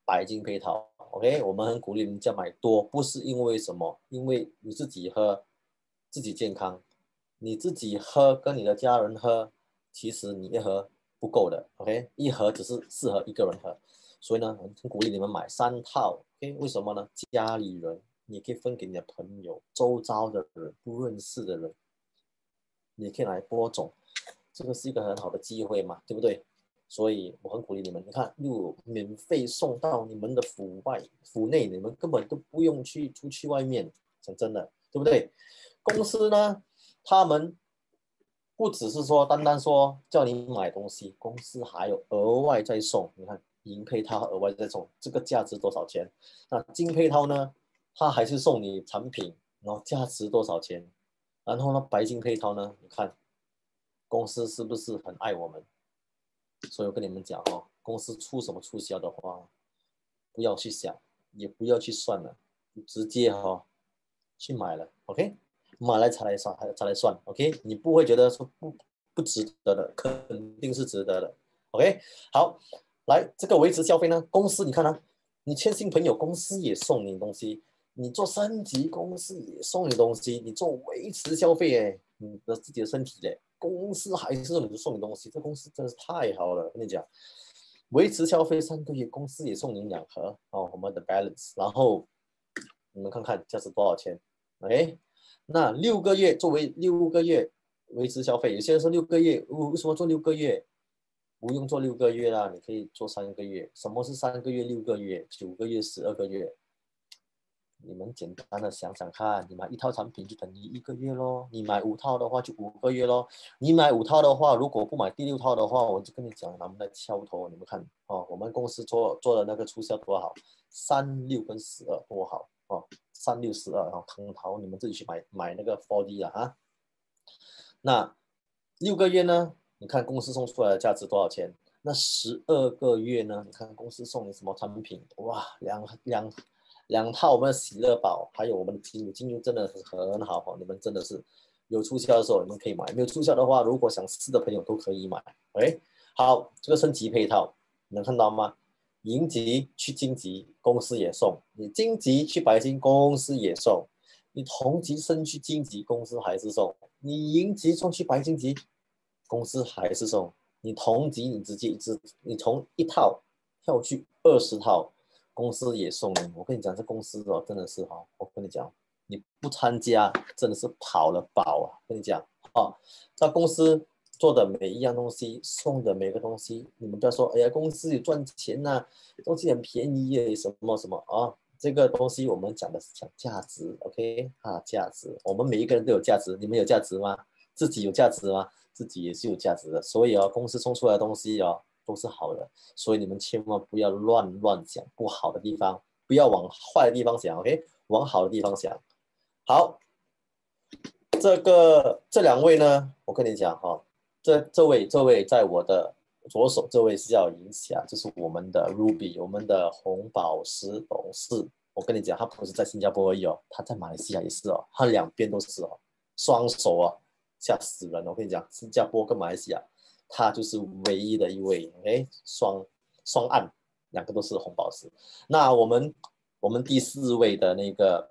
白金配套 ，OK， 我们很鼓励人家买多，不是因为什么，因为你自己喝，自己健康，你自己喝跟你的家人喝，其实你一盒不够的 ，OK， 一盒只是适合一个人喝，所以呢，很鼓励你们买三套 ，OK， 为什么呢？家里人你可以分给你的朋友、周遭的人、不认识的人，你可以来播种，这个是一个很好的机会嘛，对不对？所以我很鼓励你们，你看又免费送到你们的府外、府内，你们根本都不用去出去外面，讲真的，对不对？公司呢，他们不只是说单单说叫你买东西，公司还有额外再送，你看银配套额外再送，这个价值多少钱？那金配套呢，它还是送你产品，然后价值多少钱？然后呢，白金配套呢，你看公司是不是很爱我们？所以我跟你们讲哦，公司出什么促销的话，不要去想，也不要去算了，直接哈、哦、去买了 ，OK， 买来才来算，才来算 ，OK， 你不会觉得说不不值得的，肯定是值得的 ，OK， 好，来这个维持消费呢，公司你看啊，你签新朋友，公司也送你东西，你做升级，公司也送你东西，你做维持消费，哎，你的自己的身体嘞。公司还是送你东西，这公司真的是太好了，我跟你讲，维持消费三个月，公司也送你两盒哦，我们的 balance， 然后你们看看价值多少钱 ？OK， 那六个月作为六个月维持消费，有些人说六个月，为什么做六个月？不用做六个月啦，你可以做三个月。什么是三个月、六个月、九个月、十二个月？你们简单的想想看，你买一套产品就等于一个月咯，你买五套的话就五个月咯。你买五套的话，如果不买第六套的话，我就跟你讲，咱们的敲头，你们看哦，我们公司做做的那个促销多好，三六跟十二多好哦，三六十二，然后藤桃你们自己去买买那个 四 D 了啊。那六个月呢？你看公司送出来的价值多少钱？那十二个月呢？你看公司送你什么产品？哇，两两。两套我们的喜乐宝，还有我们的金牛，金牛真的是很好哦，你们真的是有促销的时候你们可以买，没有促销的话，如果想试的朋友都可以买。OK， 好，这个升级配套，你能看到吗？银级去金级，公司也送；你金级去白金，公司也送；你铜级升去金级，公司还是送；你银级送去白金级，公司还是送；你铜级你直接一直，你从一套跳去二十套。公司也送你，我跟你讲，这公司哦，真的是哈、哦，我跟你讲，你不参加真的是跑了宝啊！跟你讲哦，那公司做的每一样东西，送的每个东西，你们不要说，哎呀，公司有赚钱呐、啊，东西很便宜耶，什么什么啊？这个东西我们讲的是讲价值 ，OK 啊，价值，我们每一个人都有价值，你们有价值吗？自己有价值吗？自己也是有价值的，所以哦，公司送出来的东西哦。都是好的，所以你们千万不要乱乱想不好的地方，不要往坏的地方想 ，OK， 往好的地方想。好，这个这两位呢，我跟你讲哈、哦，这这位这位在我的左手，这位是叫银霞，这是我们的 Ruby， 我们的红宝石董事。我跟你讲，他不是在新加坡而已哦，他在马来西亚也是哦，他两边都是哦，双手哦，吓死人！我跟你讲，新加坡跟马来西亚。他就是唯一的一位，哎，双双岸，两个都是红宝石。那我们我们第四位的那个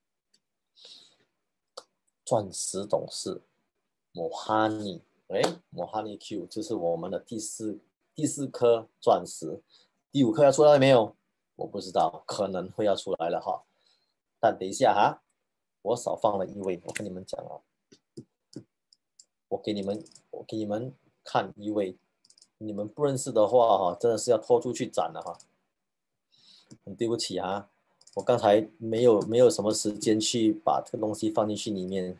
钻石董事 Mohani， 哎 ，Mohani Q 就是我们的第四第四颗钻石，第五颗要出来没有？我不知道，可能会要出来了哈。但等一下哈，我少放了一位，我跟你们讲哦，我给你们我给你们看一位。你们不认识的话，哈，真的是要拖出去斩了哈。很对不起啊，我刚才没有没有什么时间去把这个东西放进去里面。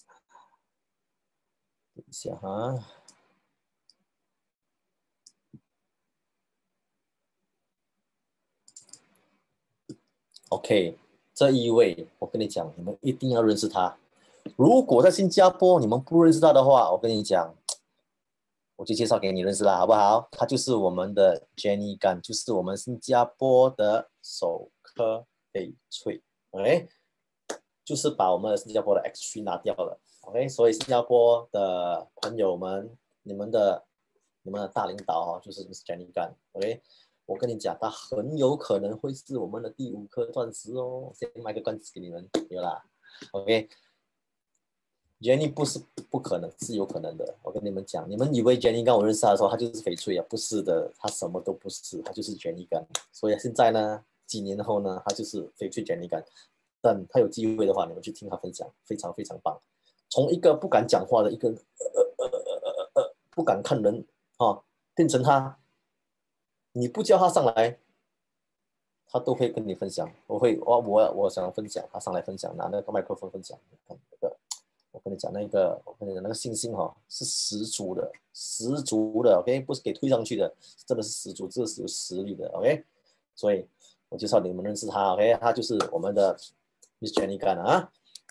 等一下哈。OK， 这一位我跟你讲，你们一定要认识他。如果在新加坡你们不认识他的话，我跟你讲，我就介绍给你认识了，好不好？他就是我们的 Jenny Gan，就是我们新加坡的首颗翡翠 ，OK， 就是把我们的新加坡的 X 三拿掉了 ，OK， 所以新加坡的朋友们，你们的你们的大领导哈、哦，就是 Jenny Gan，OK， 我跟你讲，它很有可能会是我们的第五颗钻石哦。先卖个关子给你们，有啦。OK， Jenny 不是不可能，是有可能的。我跟你们讲，你们以为 Jenny 刚我认识他的时候，他就是翡翠啊？不是的，他什么都不是，他就是 Jenny 干。所以现在呢，几年后呢，他就是翡翠 Jenny 干。但他有机会的话，你们去听他分享，非常非常棒。从一个不敢讲话的一个、呃呃呃呃、不敢看人啊，变成他，你不叫他上来，他都会跟你分享。我会，我我我想分享，他上来分享，拿那个麦克风分享。看那个，我跟你讲那个，我跟你讲那个信心哈、哦，是十足的，十足的 ，OK， 不是给推上去的，真的是十足，这是有实力的 ，OK。所以我介绍你们认识他 ，OK， 他就是我们的 Miss Jenny Gan 啊。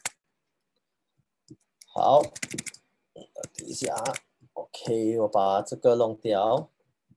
好，等一下啊 ，OK， 我把这个弄掉。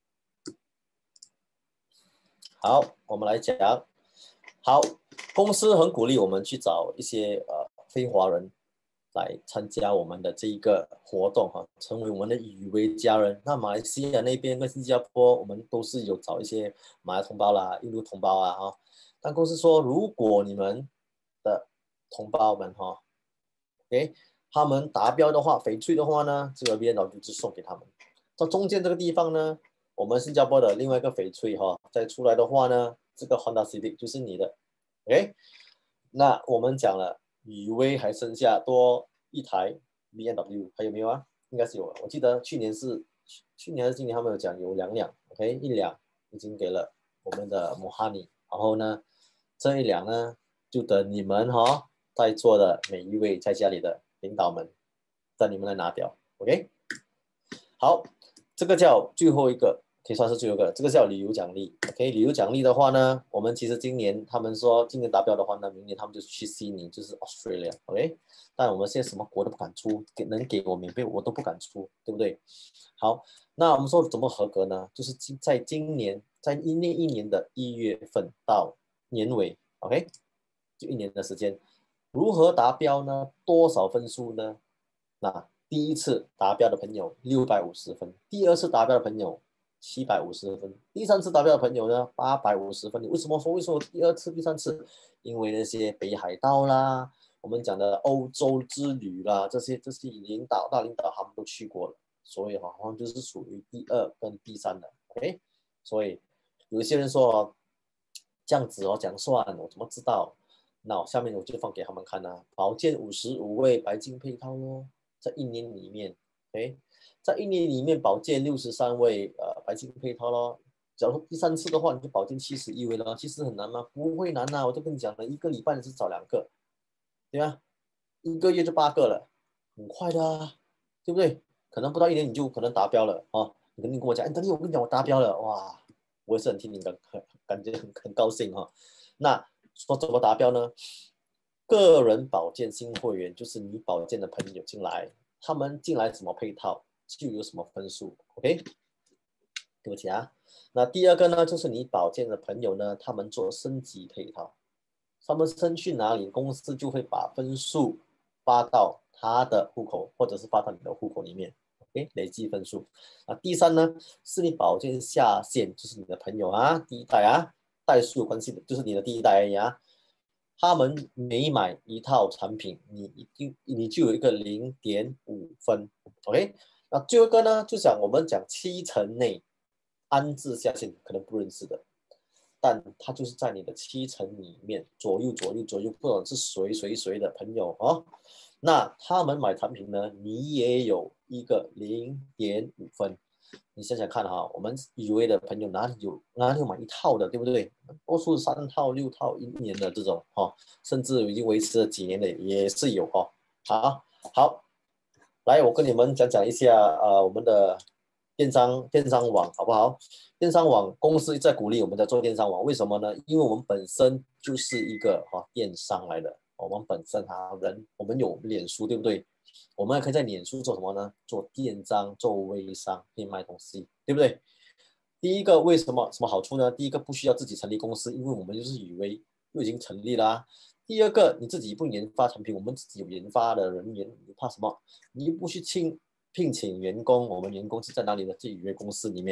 好，我们来讲。好，公司很鼓励我们去找一些呃非华人来参加我们的这一个活动哈，成为我们的语为家人。那马来西亚那边跟新加坡，我们都是有找一些马来同胞啦、印度同胞啊哈。但公司说，如果你们的同胞们哈，诶，他们达标的话，翡翠的话呢，这个 V N W 就送给他们。到中间这个地方呢，我们新加坡的另外一个翡翠哈，再出来的话呢，这个 Honda Civic 就是你的。OK， 那我们讲了，宇威还剩下多一台 B M W， 还有没有啊？应该是有了。我记得去年是去年还是今年他们有讲有两辆 ，OK， 一辆已经给了我们的 Mohani， 然后呢，这一辆呢就等你们哈、哦、在座的每一位在家里的领导们，等你们来拿掉 ，OK。好，这个叫最后一个。可以算是最后一个，这个叫旅游奖励。OK， 旅游奖励的话呢，我们其实今年他们说今年达标的话呢，明年他们就去悉尼，就是 Australia。OK， 但我们现在什么国都不敢出，给能给我免费我都不敢出，对不对？好，那我们说怎么合格呢？就是在今年，在一年一年的一月份到年尾 ，OK， 就一年的时间，如何达标呢？多少分数呢？那第一次达标的朋友六百五十分，第二次达标的朋友七百五十分，第三次达标的朋友呢八百五十分。为什么说为什么第二次、第三次？因为那些北海道啦，我们讲的欧洲之旅啦，这些这些领导大领导他们都去过了，所以好像就是属于第二跟第三的。OK， 所以有些人说、哦、这样子哦讲算，我怎么知道？那下面我就放给他们看啊，宝剑五十五位白金配套咯，在一年里面 ，OK。在一年里面保健六十三位呃白金配套咯。假如第三次的话，你就保健七十一位咯。其实很难吗？不会难呐、啊，我就跟你讲了，一个礼拜你是找两个，对吧？一个月就八个了，很快的啊，对不对？可能不到一年你就可能达标了啊。你肯定跟我讲，哎，等你我跟你讲我达标了，哇，我也是很替你感感觉很很高兴哈、哦。那说怎么达标呢？个人保健新会员就是你保健的朋友进来，他们进来什么配套就有什么分数 ，OK？ 对不起啊。那第二个呢，就是你保健的朋友呢，他们做升级配套，他们升去哪里，公司就会把分数发到他的户口，或者是发到你的户口里面 ，OK？ 累计分数。那第三呢，是你保健下线，就是你的朋友啊，第一代啊，代数有关系的，就是你的第一代而已啊。他们每买一套产品，你一定你就有一个零点五分 ，OK？ 那最后一个呢，就讲我们讲七成内安置下线，可能不认识的，但他就是在你的七成里面左右左右左右，不管是谁谁谁的朋友哦，那他们买产品呢，你也有一个零点五分。你想想看哈，我们以为的朋友哪里有哪里有买一套的，对不对？多数三套、六套、一年的这种哈，甚至已经维持了几年的也是有哈。好，好，来，我跟你们讲讲一下呃我们的电商电商网好不好？电商网公司在鼓励我们在做电商网，为什么呢？因为我们本身就是一个哈电商来的，我们本身哈人我们有脸书，对不对？我们可以在脸书做什么呢？做电商，做微商，可以卖东西，对不对？第一个为什么什么好处呢？第一个不需要自己成立公司，因为我们就是以为就已经成立啦、啊。第二个，你自己不研发产品，我们自己有研发的人员，你怕什么？你不去请聘请员工，我们员工是在哪里呢？自己约公司里面。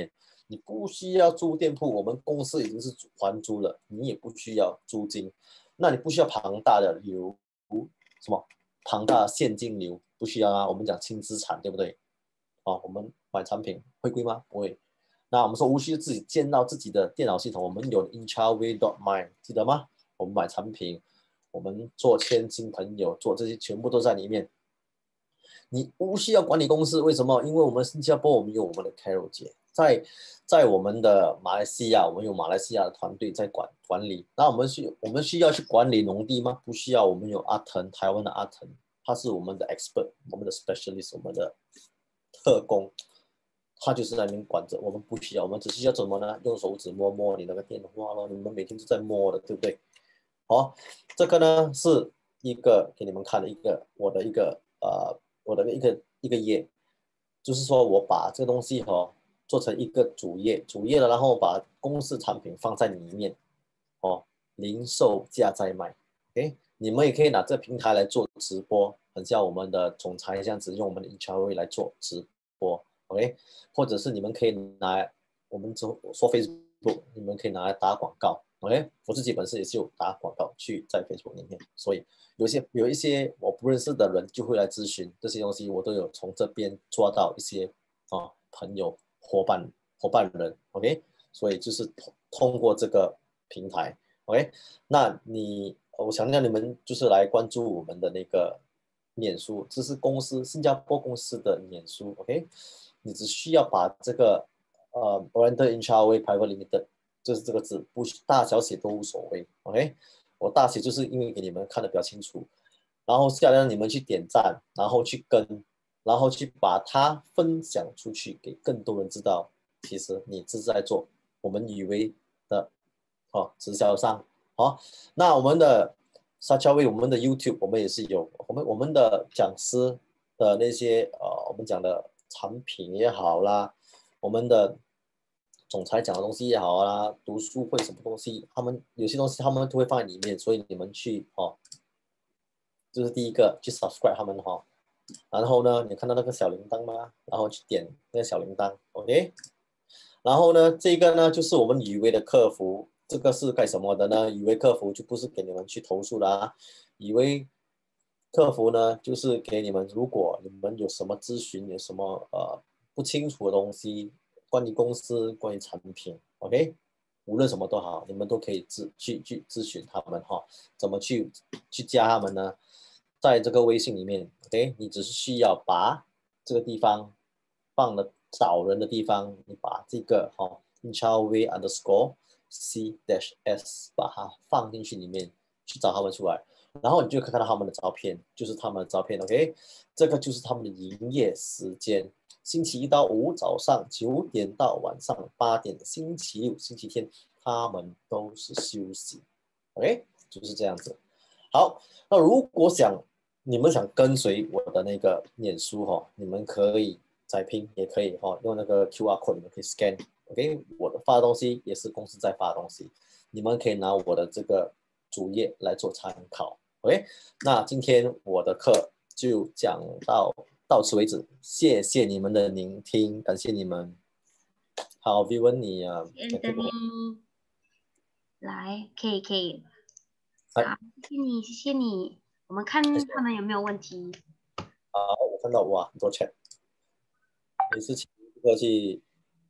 你不需要租店铺，我们公司已经是还租了，你也不需要租金，那你不需要庞大的流什么庞大的现金流，不需要啊。我们讲轻资产，对不对？哦，我们买产品会贵吗？不会。那我们说无需自己建造自己的电脑系统，我们有 Inchaway dot my 记得吗？我们买产品，我们做千金朋友，做这些全部都在里面。你无需要管理公司，为什么？因为我们新加坡我们有我们的 Carol 姐，在在我们的马来西亚，我们有马来西亚的团队在管管理。那我们需我们需要去管理农地吗？不需要，我们有阿腾，台湾的阿腾，他是我们的 expert，我们的 specialist，我们的特工，他就是在那边管着，我们不需要，我们只需要怎么呢？用手指摸摸你那个电话咯，你们每天都在摸的，对不对？好，这个呢是一个给你们看的一个我的一个呃我的一个一个页，就是说我把这个东西哦做成一个主页，主页了，然后把公司产品放在里面哦，零售价在卖，OK，你们也可以拿这个平台来做直播，很像我们的总裁这样子用我们的 H R V 来做直播 ，OK，或者是你们可以拿我们说说 Facebook，你们可以拿来打广告。OK，我自己本身也是有打广告去在 Facebook 里面，所以有些有一些我不认识的人就会来咨询这些东西，我都有从这边抓到一些啊朋友伙伴伙伴人 OK，所以就是通通过这个平台 OK，那你我想让你们就是来关注我们的那个脸书，这是公司新加坡公司的脸书 OK，你只需要把这个呃 Oriental Inchaway Private Limited。就是这个字，不大小写都无所谓 ，OK？我大写就是因为给你们看得比较清楚，然后下来让你们去点赞，然后去跟，然后去把它分享出去，给更多人知道，其实你这是在做我们以为的哦直销商，好、哦，那我们的沙乔威，我们的 YouTube 我们也是有，我们我们的讲师的那些呃我们讲的产品也好啦，我们的。总裁讲的东西也好啊，读书会什么东西，他们有些东西他们都会放在里面，所以你们去哦，就是第一个去 subscribe 他们哈、哦，然后呢，你看到那个小铃铛吗？然后去点那个小铃铛 ，OK，然后呢，这个呢就是我们以为的客服，这个是干什么的呢？以为客服就不是给你们去投诉的啊，以为客服呢就是给你们，如果你们有什么咨询，有什么呃不清楚的东西。关于公司、关于产品 ，OK，无论什么都好，你们都可以咨去去咨询他们哈，怎么去去加他们呢？在这个微信里面 ，OK，你只是需要把这个地方放了找人的地方，你把这个哈 Inchaway underscore C dash S 把它放进去里面去找他们出来，然后你就可以看到他们的照片，就是他们的照片 ，OK，这个就是他们的营业时间。星期一到五早上九点到晚上八点，星期六、星期天他们都是休息。OK，就是这样子。好，那如果想你们想跟随我的那个脸书哈、哦，你们可以载拼，也可以哈、哦，用那个 Q R code 你们可以 scan。OK，我的发的东西也是公司在发的东西，你们可以拿我的这个主页来做参考。OK，那今天我的课就讲到。到此为止，谢谢你们的聆听，感谢你们。好 ，Vivian 你啊， 谢谢 Anthony，来，可以可以，好，谢谢你，谢谢你。我们看他们有没有问题。 好，我看到哇，很多 chat， 也是请不客气。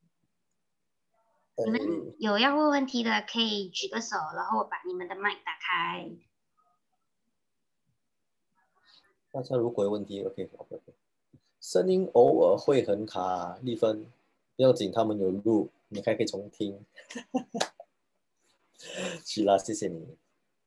你们有要问问题的，可以举个手，然后我把你们的麦打开。 大家如果有问题 ，OK OK OK。声音偶尔会很卡，丽芬不要紧，他们有录，你还可以重听。是啦，谢谢你。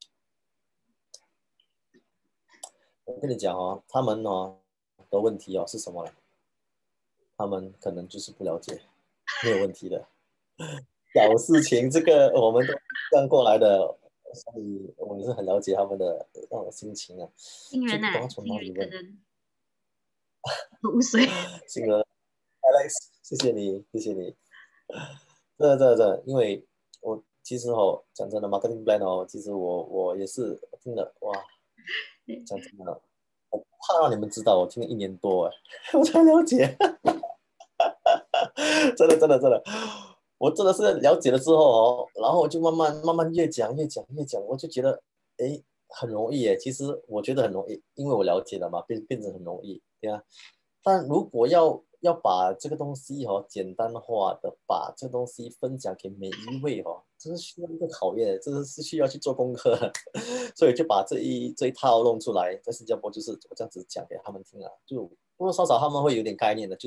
我跟你讲哦，他们哦的问题哦是什么呢？他们可能就是不了解，没有问题的。小事情，这个我们都这样过来的，所以我也是很了解他们的那种心情啊。 新人啊， 就不懂从新哪里问。 人可能无水。 新人 Alex，谢谢你，谢谢你。真的，真的，真的，因为我其实哦，讲真的，marketing plan 哦，其实我我也是听了哇，讲真的，我怕让你们知道，我听了一年多哎，我才了解，真的，真的，真的， 我真的是了解了之后哦，然后我就慢慢慢慢越讲越讲越讲，我就觉得哎很容易耶。其实我觉得很容易，因为我了解了嘛，变变成很容易，对啊。但如果要要把这个东西哦简单化的把这个东西分享给每一位哦，这是需要一个考验，这是需要去做功课的，所以就把这一这一套弄出来，在新加坡就是我这样子讲给他们听啊，就多多少少他们会有点概念的，就是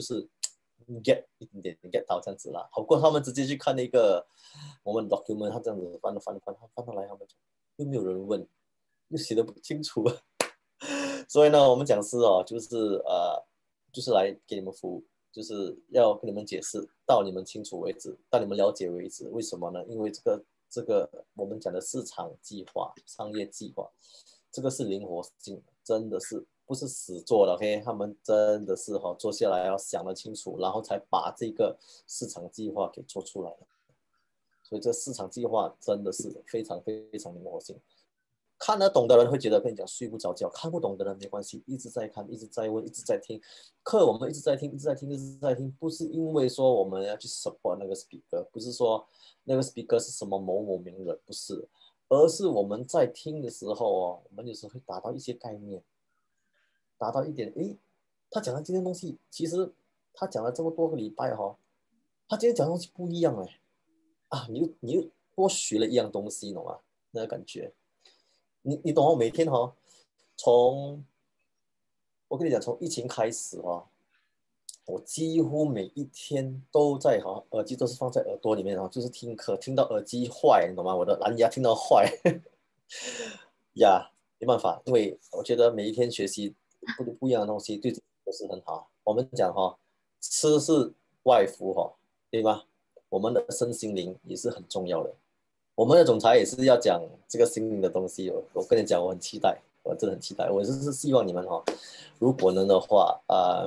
get 一点点 get 到这样子啦，好过他们直接去看那个我们 document，他这样子翻翻翻翻到来，他们又没有人问，又写的不清楚，所以呢，我们讲师哦，就是呃，就是来给你们服务，就是要跟你们解释到你们清楚为止，到你们了解为止。为什么呢？因为这个这个我们讲的市场计划、商业计划，这个是灵活性的，真的是不是死做的 ？OK，他们真的是哈、哦、坐下来要想得清楚，然后才把这个市场计划给做出来的。所以这市场计划真的是非常非常灵活性。看得懂的人会觉得跟你讲睡不着觉，看不懂的人没关系，一直在看，一直在问，一直在听。课我们一直在听，一直在听，一直在听，不是因为说我们要去 support 那个 speaker，不是说那个 speaker 是什么某某名人，不是，而是我们在听的时候哦，我们有时候会达到一些概念，达到一点，诶，他讲的这件东西，其实他讲了这么多个礼拜哈、哦，他今天讲的东西不一样哎，啊，你又你又多学了一样东西，懂吗？那个感觉。你你懂我每天哈、哦，从我跟你讲，从疫情开始哈、哦，我几乎每一天都在哈、哦，耳机都是放在耳朵里面哈、哦，就是听课，听到耳机坏，你懂吗？我的蓝牙听到坏，呀，没办法，因为我觉得每一天学习不不一样的东西，对自己都是很好。我们讲哈、哦，吃是外敷哈、哦，对吧？我们的身心灵也是很重要的。我们的总裁也是要讲这个新的东西，我我跟你讲，我很期待，我真的很期待。我就是希望你们哈、哦，如果能的话，呃，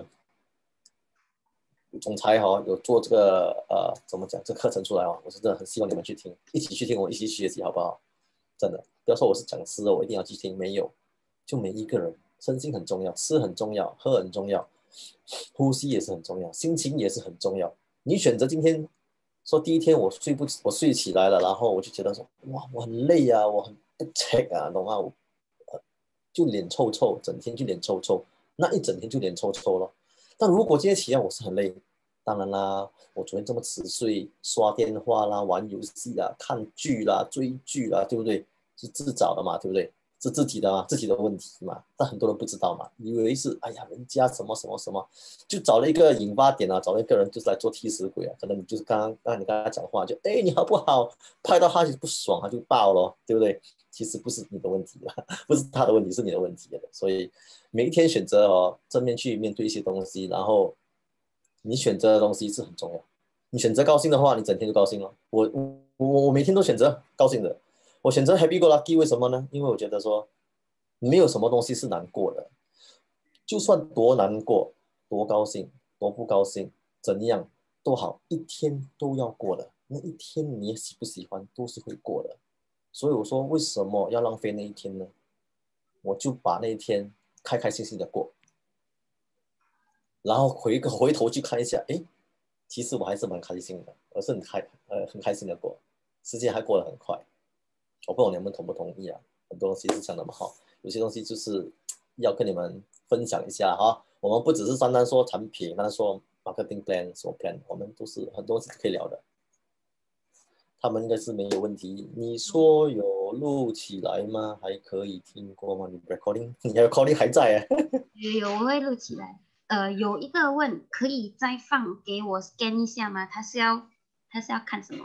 总裁哈、哦、有做这个呃怎么讲这个课程出来哦，我是真的很希望你们去听，一起去听，我一起学习好不好？真的，不要说我是讲师哦，我一定要去听，没有，就每一个人身心很重要，吃很重要，喝很重要，呼吸也是很重要，心情也是很重要。你选择今天说第一天我睡不我睡起来了，然后我就觉得说哇我很累啊，我很不 check 啊，懂吗？我就脸臭臭，整天就脸臭臭，那一整天就脸臭臭了。但如果今天起来我是很累，当然啦，我昨天这么迟睡，刷电话啦、玩游戏啦、看剧啦、追剧啦，对不对？是自找的嘛，对不对？是自己的嘛，自己的问题嘛。但很多人不知道嘛，以为是哎呀，人家什么什么什么，就找了一个引发点啊，找了一个人就是来做替死鬼啊。可能你就是刚刚刚刚你跟他讲话，就哎你好不好，拍到他就不爽，他就爆了，对不对？其实不是你的问题啊，不是他的问题，是你的问题。所以每一天选择哦，正面去面对一些东西，然后你选择的东西是很重要。你选择高兴的话，你整天就高兴了。我我我每天都选择高兴的，我选择 happy go lucky，为什么呢？因为我觉得说没有什么东西是难过的，就算多难过、多高兴、多不高兴，怎样都好，一天都要过的。那一天你喜不喜欢都是会过的。所以我说，为什么要浪费那一天呢？我就把那一天开开心心的过，然后回个回头去看一下，哎，其实我还是蛮开心的，我是很开呃很开心的过，时间还过得很快。我不懂你们同不同意啊？很多东西是讲那么好，有些东西就是要跟你们分享一下哈。我们不只是单单说产品，单单说 marketing plan 什么 plan，我们都是很多东西可以聊的。他们应该是没有问题。你说有录起来吗？还可以听过吗？你 recording，你的 recording 还在啊？ 有有，我会录起来。呃，有一个问，可以再放给我 scan 一下吗？他是要他是要看什么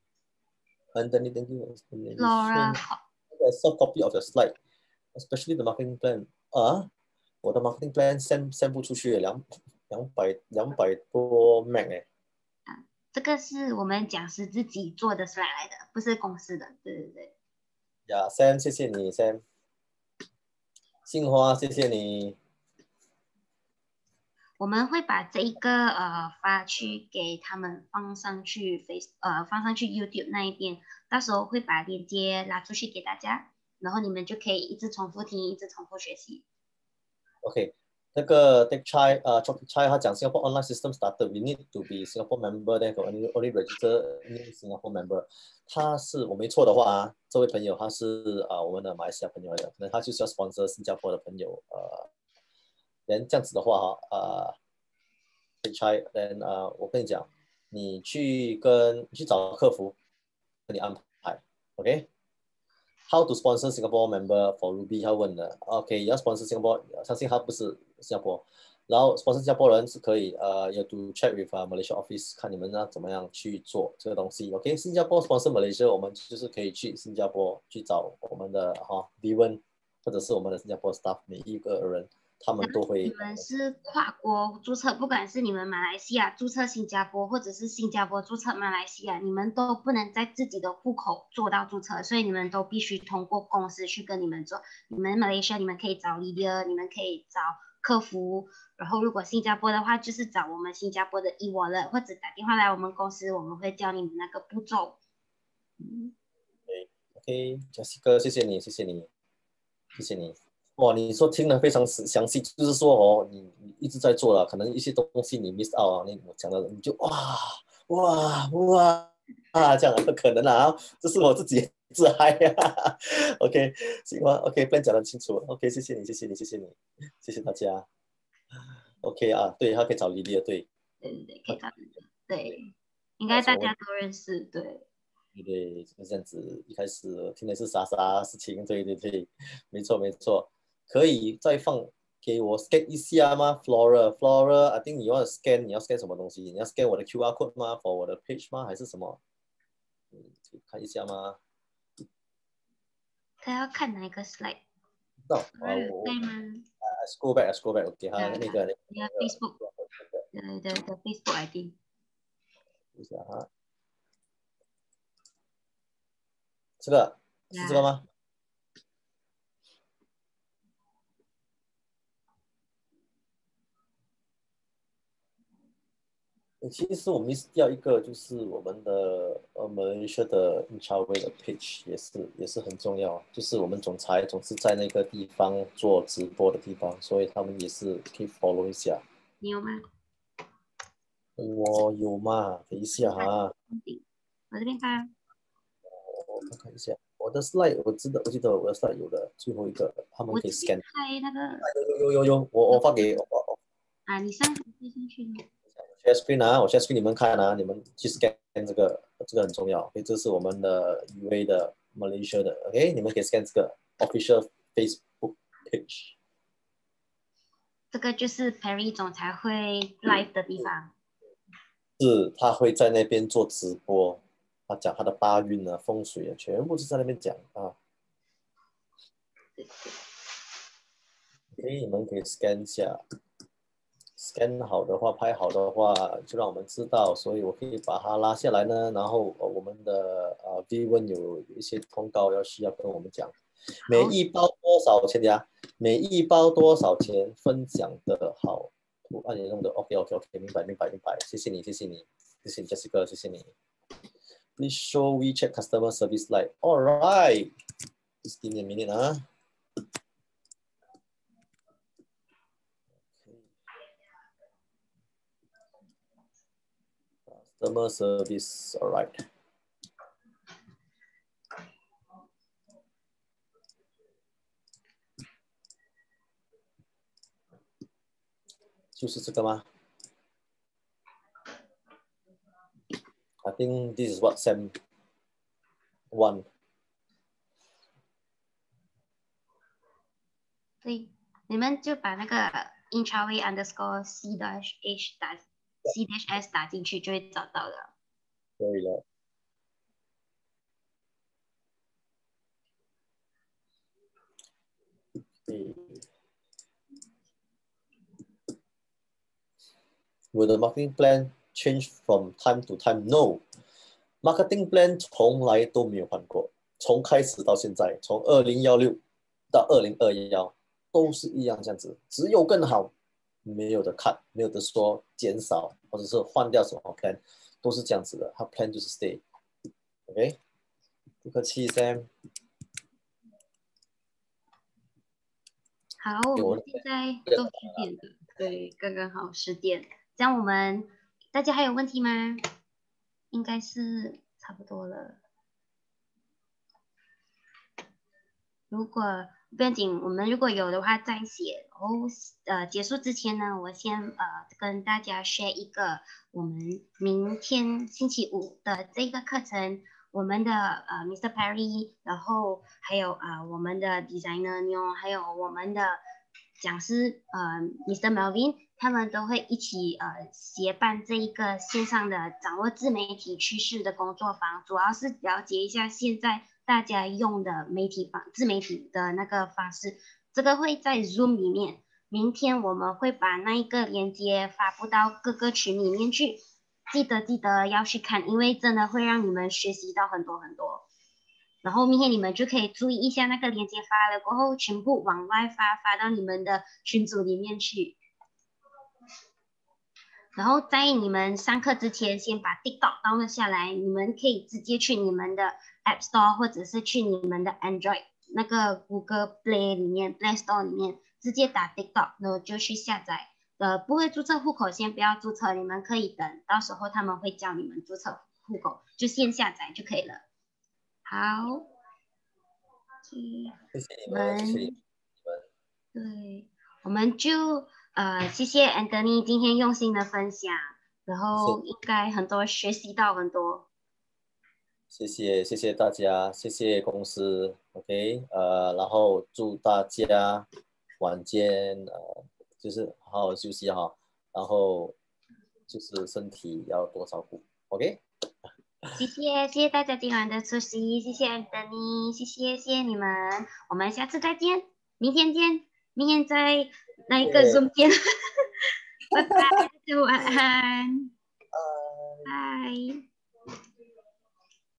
And then thank you ？Flora explanation a soft copy of your slide, especially the marketing plan. 啊，我的 marketing plan send send 不出去，两两百两百多 M B 哎。 啊，这个是我们讲师自己做的 slide 来的，不是公司的。对对对。 呀，Sam，谢谢你，Sam。杏花，谢谢你。 我们会把这一个呃发去给他们放上去 Face 呃放上去 YouTube 那一边，到时候会把链接拉出去给大家，然后你们就可以一直重复听，一直重复学习。 OK， 那个 Tech Chai 啊 Chocolate Chai 他讲 Singapore online system started, we need to be Singapore member, then only only register new Singapore member. 他是我没错的话啊，这位朋友他是啊我们的马来西亚朋友来的，可能他就是要 sponsor 新加坡的朋友，呃，连这样子的话哈，呃 Tech Chai, then 呃我跟你讲，你去跟你去找客服跟你安排 ，OK？How to sponsor Singapore member for Ruby？ 他问的 ，OK， 要 sponsor Singapore， 相信他不是新加坡，然后 sponsor 新加坡人是可以，呃，要 to check with、uh, Malaysia office， 看你们要怎么样去做这个东西。OK， 新加坡 sponsor Malaysia， 我们就是可以去新加坡去找我们的哈 B 温，或者是我们的新加坡 staff， 每一个人他们都会。 你们是跨国注册，不管是你们马来西亚注册新加坡，或者是新加坡注册马来西亚，你们都不能在自己的户口做到注册，所以你们都必须通过公司去跟你们做。你们马来西亚你们可以找 Lydia， 你们可以找客服，然后如果新加坡的话，就是找我们新加坡的 e-wallet， 或者打电话来我们公司，我们会教你们那个步骤。 嗯 OK， Jessica， 谢谢你，谢谢你，谢谢你。哇，你说听得非常详细，就是说哦，你你一直在做了，可能一些东西你 miss out 啊，你我讲的你就哇哇哇啊这样的可能啊，这是我自己自嗨呀、啊。OK， 行吗 ？OK， 不然讲得清楚。OK， 谢谢你，谢谢你，谢谢你，谢谢大家。OK 啊，对，他可以找莉莉的，对， 对对对，可以找莉莉，对，应该大家都认识，对。 对对，就是这样子。一开始听的是啥啥事情，对对对，没错没错。可以再放给我 scan 一下吗 ？Flora Flora，I think 你要 scan， 你要 scan 什么东西？你要 scan 我的 Q R code 吗 ？for 我的 page 吗？还是什么？嗯，看一下吗？ 他要看哪一个 slide？ 到啊，我对吗 I scroll back，I scroll back，OK， 他那个你要 Facebook， 对对对 Facebook I D。 一下哈，这个是这个吗？其实我 miss 掉一个，就是我们的呃 Malaysia 的 Inchaway 的 page 也是也是很重要，就是我们总裁总是在那个地方做直播的地方，所以他们也是可以 follow 一下。 你有吗？ 我有嘛？等一下哈， 我这边看。 我看看一下我的 slide， 我知道我记得我的 slide 有的最后一个，他们可以 scan。 开那个。 有有有有，我我发给我我。 啊，你上传进去吗？ share screen 啊，我 share screen 你们看啊，你们去 scan 这个，这个很重要。OK， 这是我们的 U A 的 Malaysia 的 ，OK， 你们可以 scan 这个 official Facebook page。 这个就是 Perry 总裁会 live 的地方。 是，他会在那边做直播，他讲他的八运啊、风水啊，全部是在那边讲啊。OK，你们可以 scan 一下。scan 好的话，拍好的话，就让我们知道，所以我可以把它拉下来呢。然后呃我们的呃 V 问有一些通告要需要跟我们讲，每一包多少钱呀？每一包多少钱？分享的好，图案也弄的 OK OK OK， 明白明白明白，谢谢你谢谢你谢谢你 Jessica， 谢谢你。Please show WeChat customer service line. All right, just give me a minute 啊。Customer service, all right. 就是这个吗 ？I think this is what Sam one. 对，你们就把那个 Inchaway underscore C dash H 打 C dash S 打进去就会找到了。 对了。Will the marketing plan change from time to time? No. Marketing plan 从来都没有换过，从开始到现在，从二零一六到二零二一都是一样这样子，只有更好，没有的看，没有的说减少或者是换掉什么 plan，都是这样子的。它 plan 就是 stay。OK， 不客气 ，Sam。 好，我们现在都十点了，对，刚刚好十点。这样我们大家还有问题吗？应该是差不多了。如果不要紧，我们如果有的话再写。然后呃，结束之前呢，我先呃跟大家 share 一个我们明天星期五的这个课程。我们的呃 Mister Perry， 然后还有呃我们的 designer Neo， 还有我们的讲师呃 Mister Melvin， 他们都会一起呃协办这一个线上的掌握自媒体趋势的工作坊，主要是了解一下现在大家用的媒体方自媒体的那个方式。这个会在 Zoom 里面，明天我们会把那一个链接发布到各个群里面去。记得记得要去看，因为真的会让你们学习到很多很多。然后明天你们就可以注意一下那个链接发了过后，全部往外发，发到你们的群组里面去。然后在你们上课之前，先把 TikTok download 下来，你们可以直接去你们的 App Store 或者是去你们的 Android 那个 Google Play 里面 Play Store 里面直接打 TikTok， 然后就去下载。呃，不会注册户口先不要注册，你们可以等，到时候他们会教你们注册户口，就先下载就可以了。好， 谢谢你我们，谢谢你们们。 对，我们就呃谢谢 Anthony 今天用心的分享，然后应该很多学习到很多。 谢谢谢谢大家，谢谢公司 ，OK， 呃，然后祝大家晚间呃就是好好休息哈，然后就是身体要多照顾 ，OK。 谢谢谢谢大家今晚的出席，谢谢 Anthony，谢谢谢谢你们，我们下次再见，明天见，明天在那一个 Zoom 见，拜拜，大家晚安。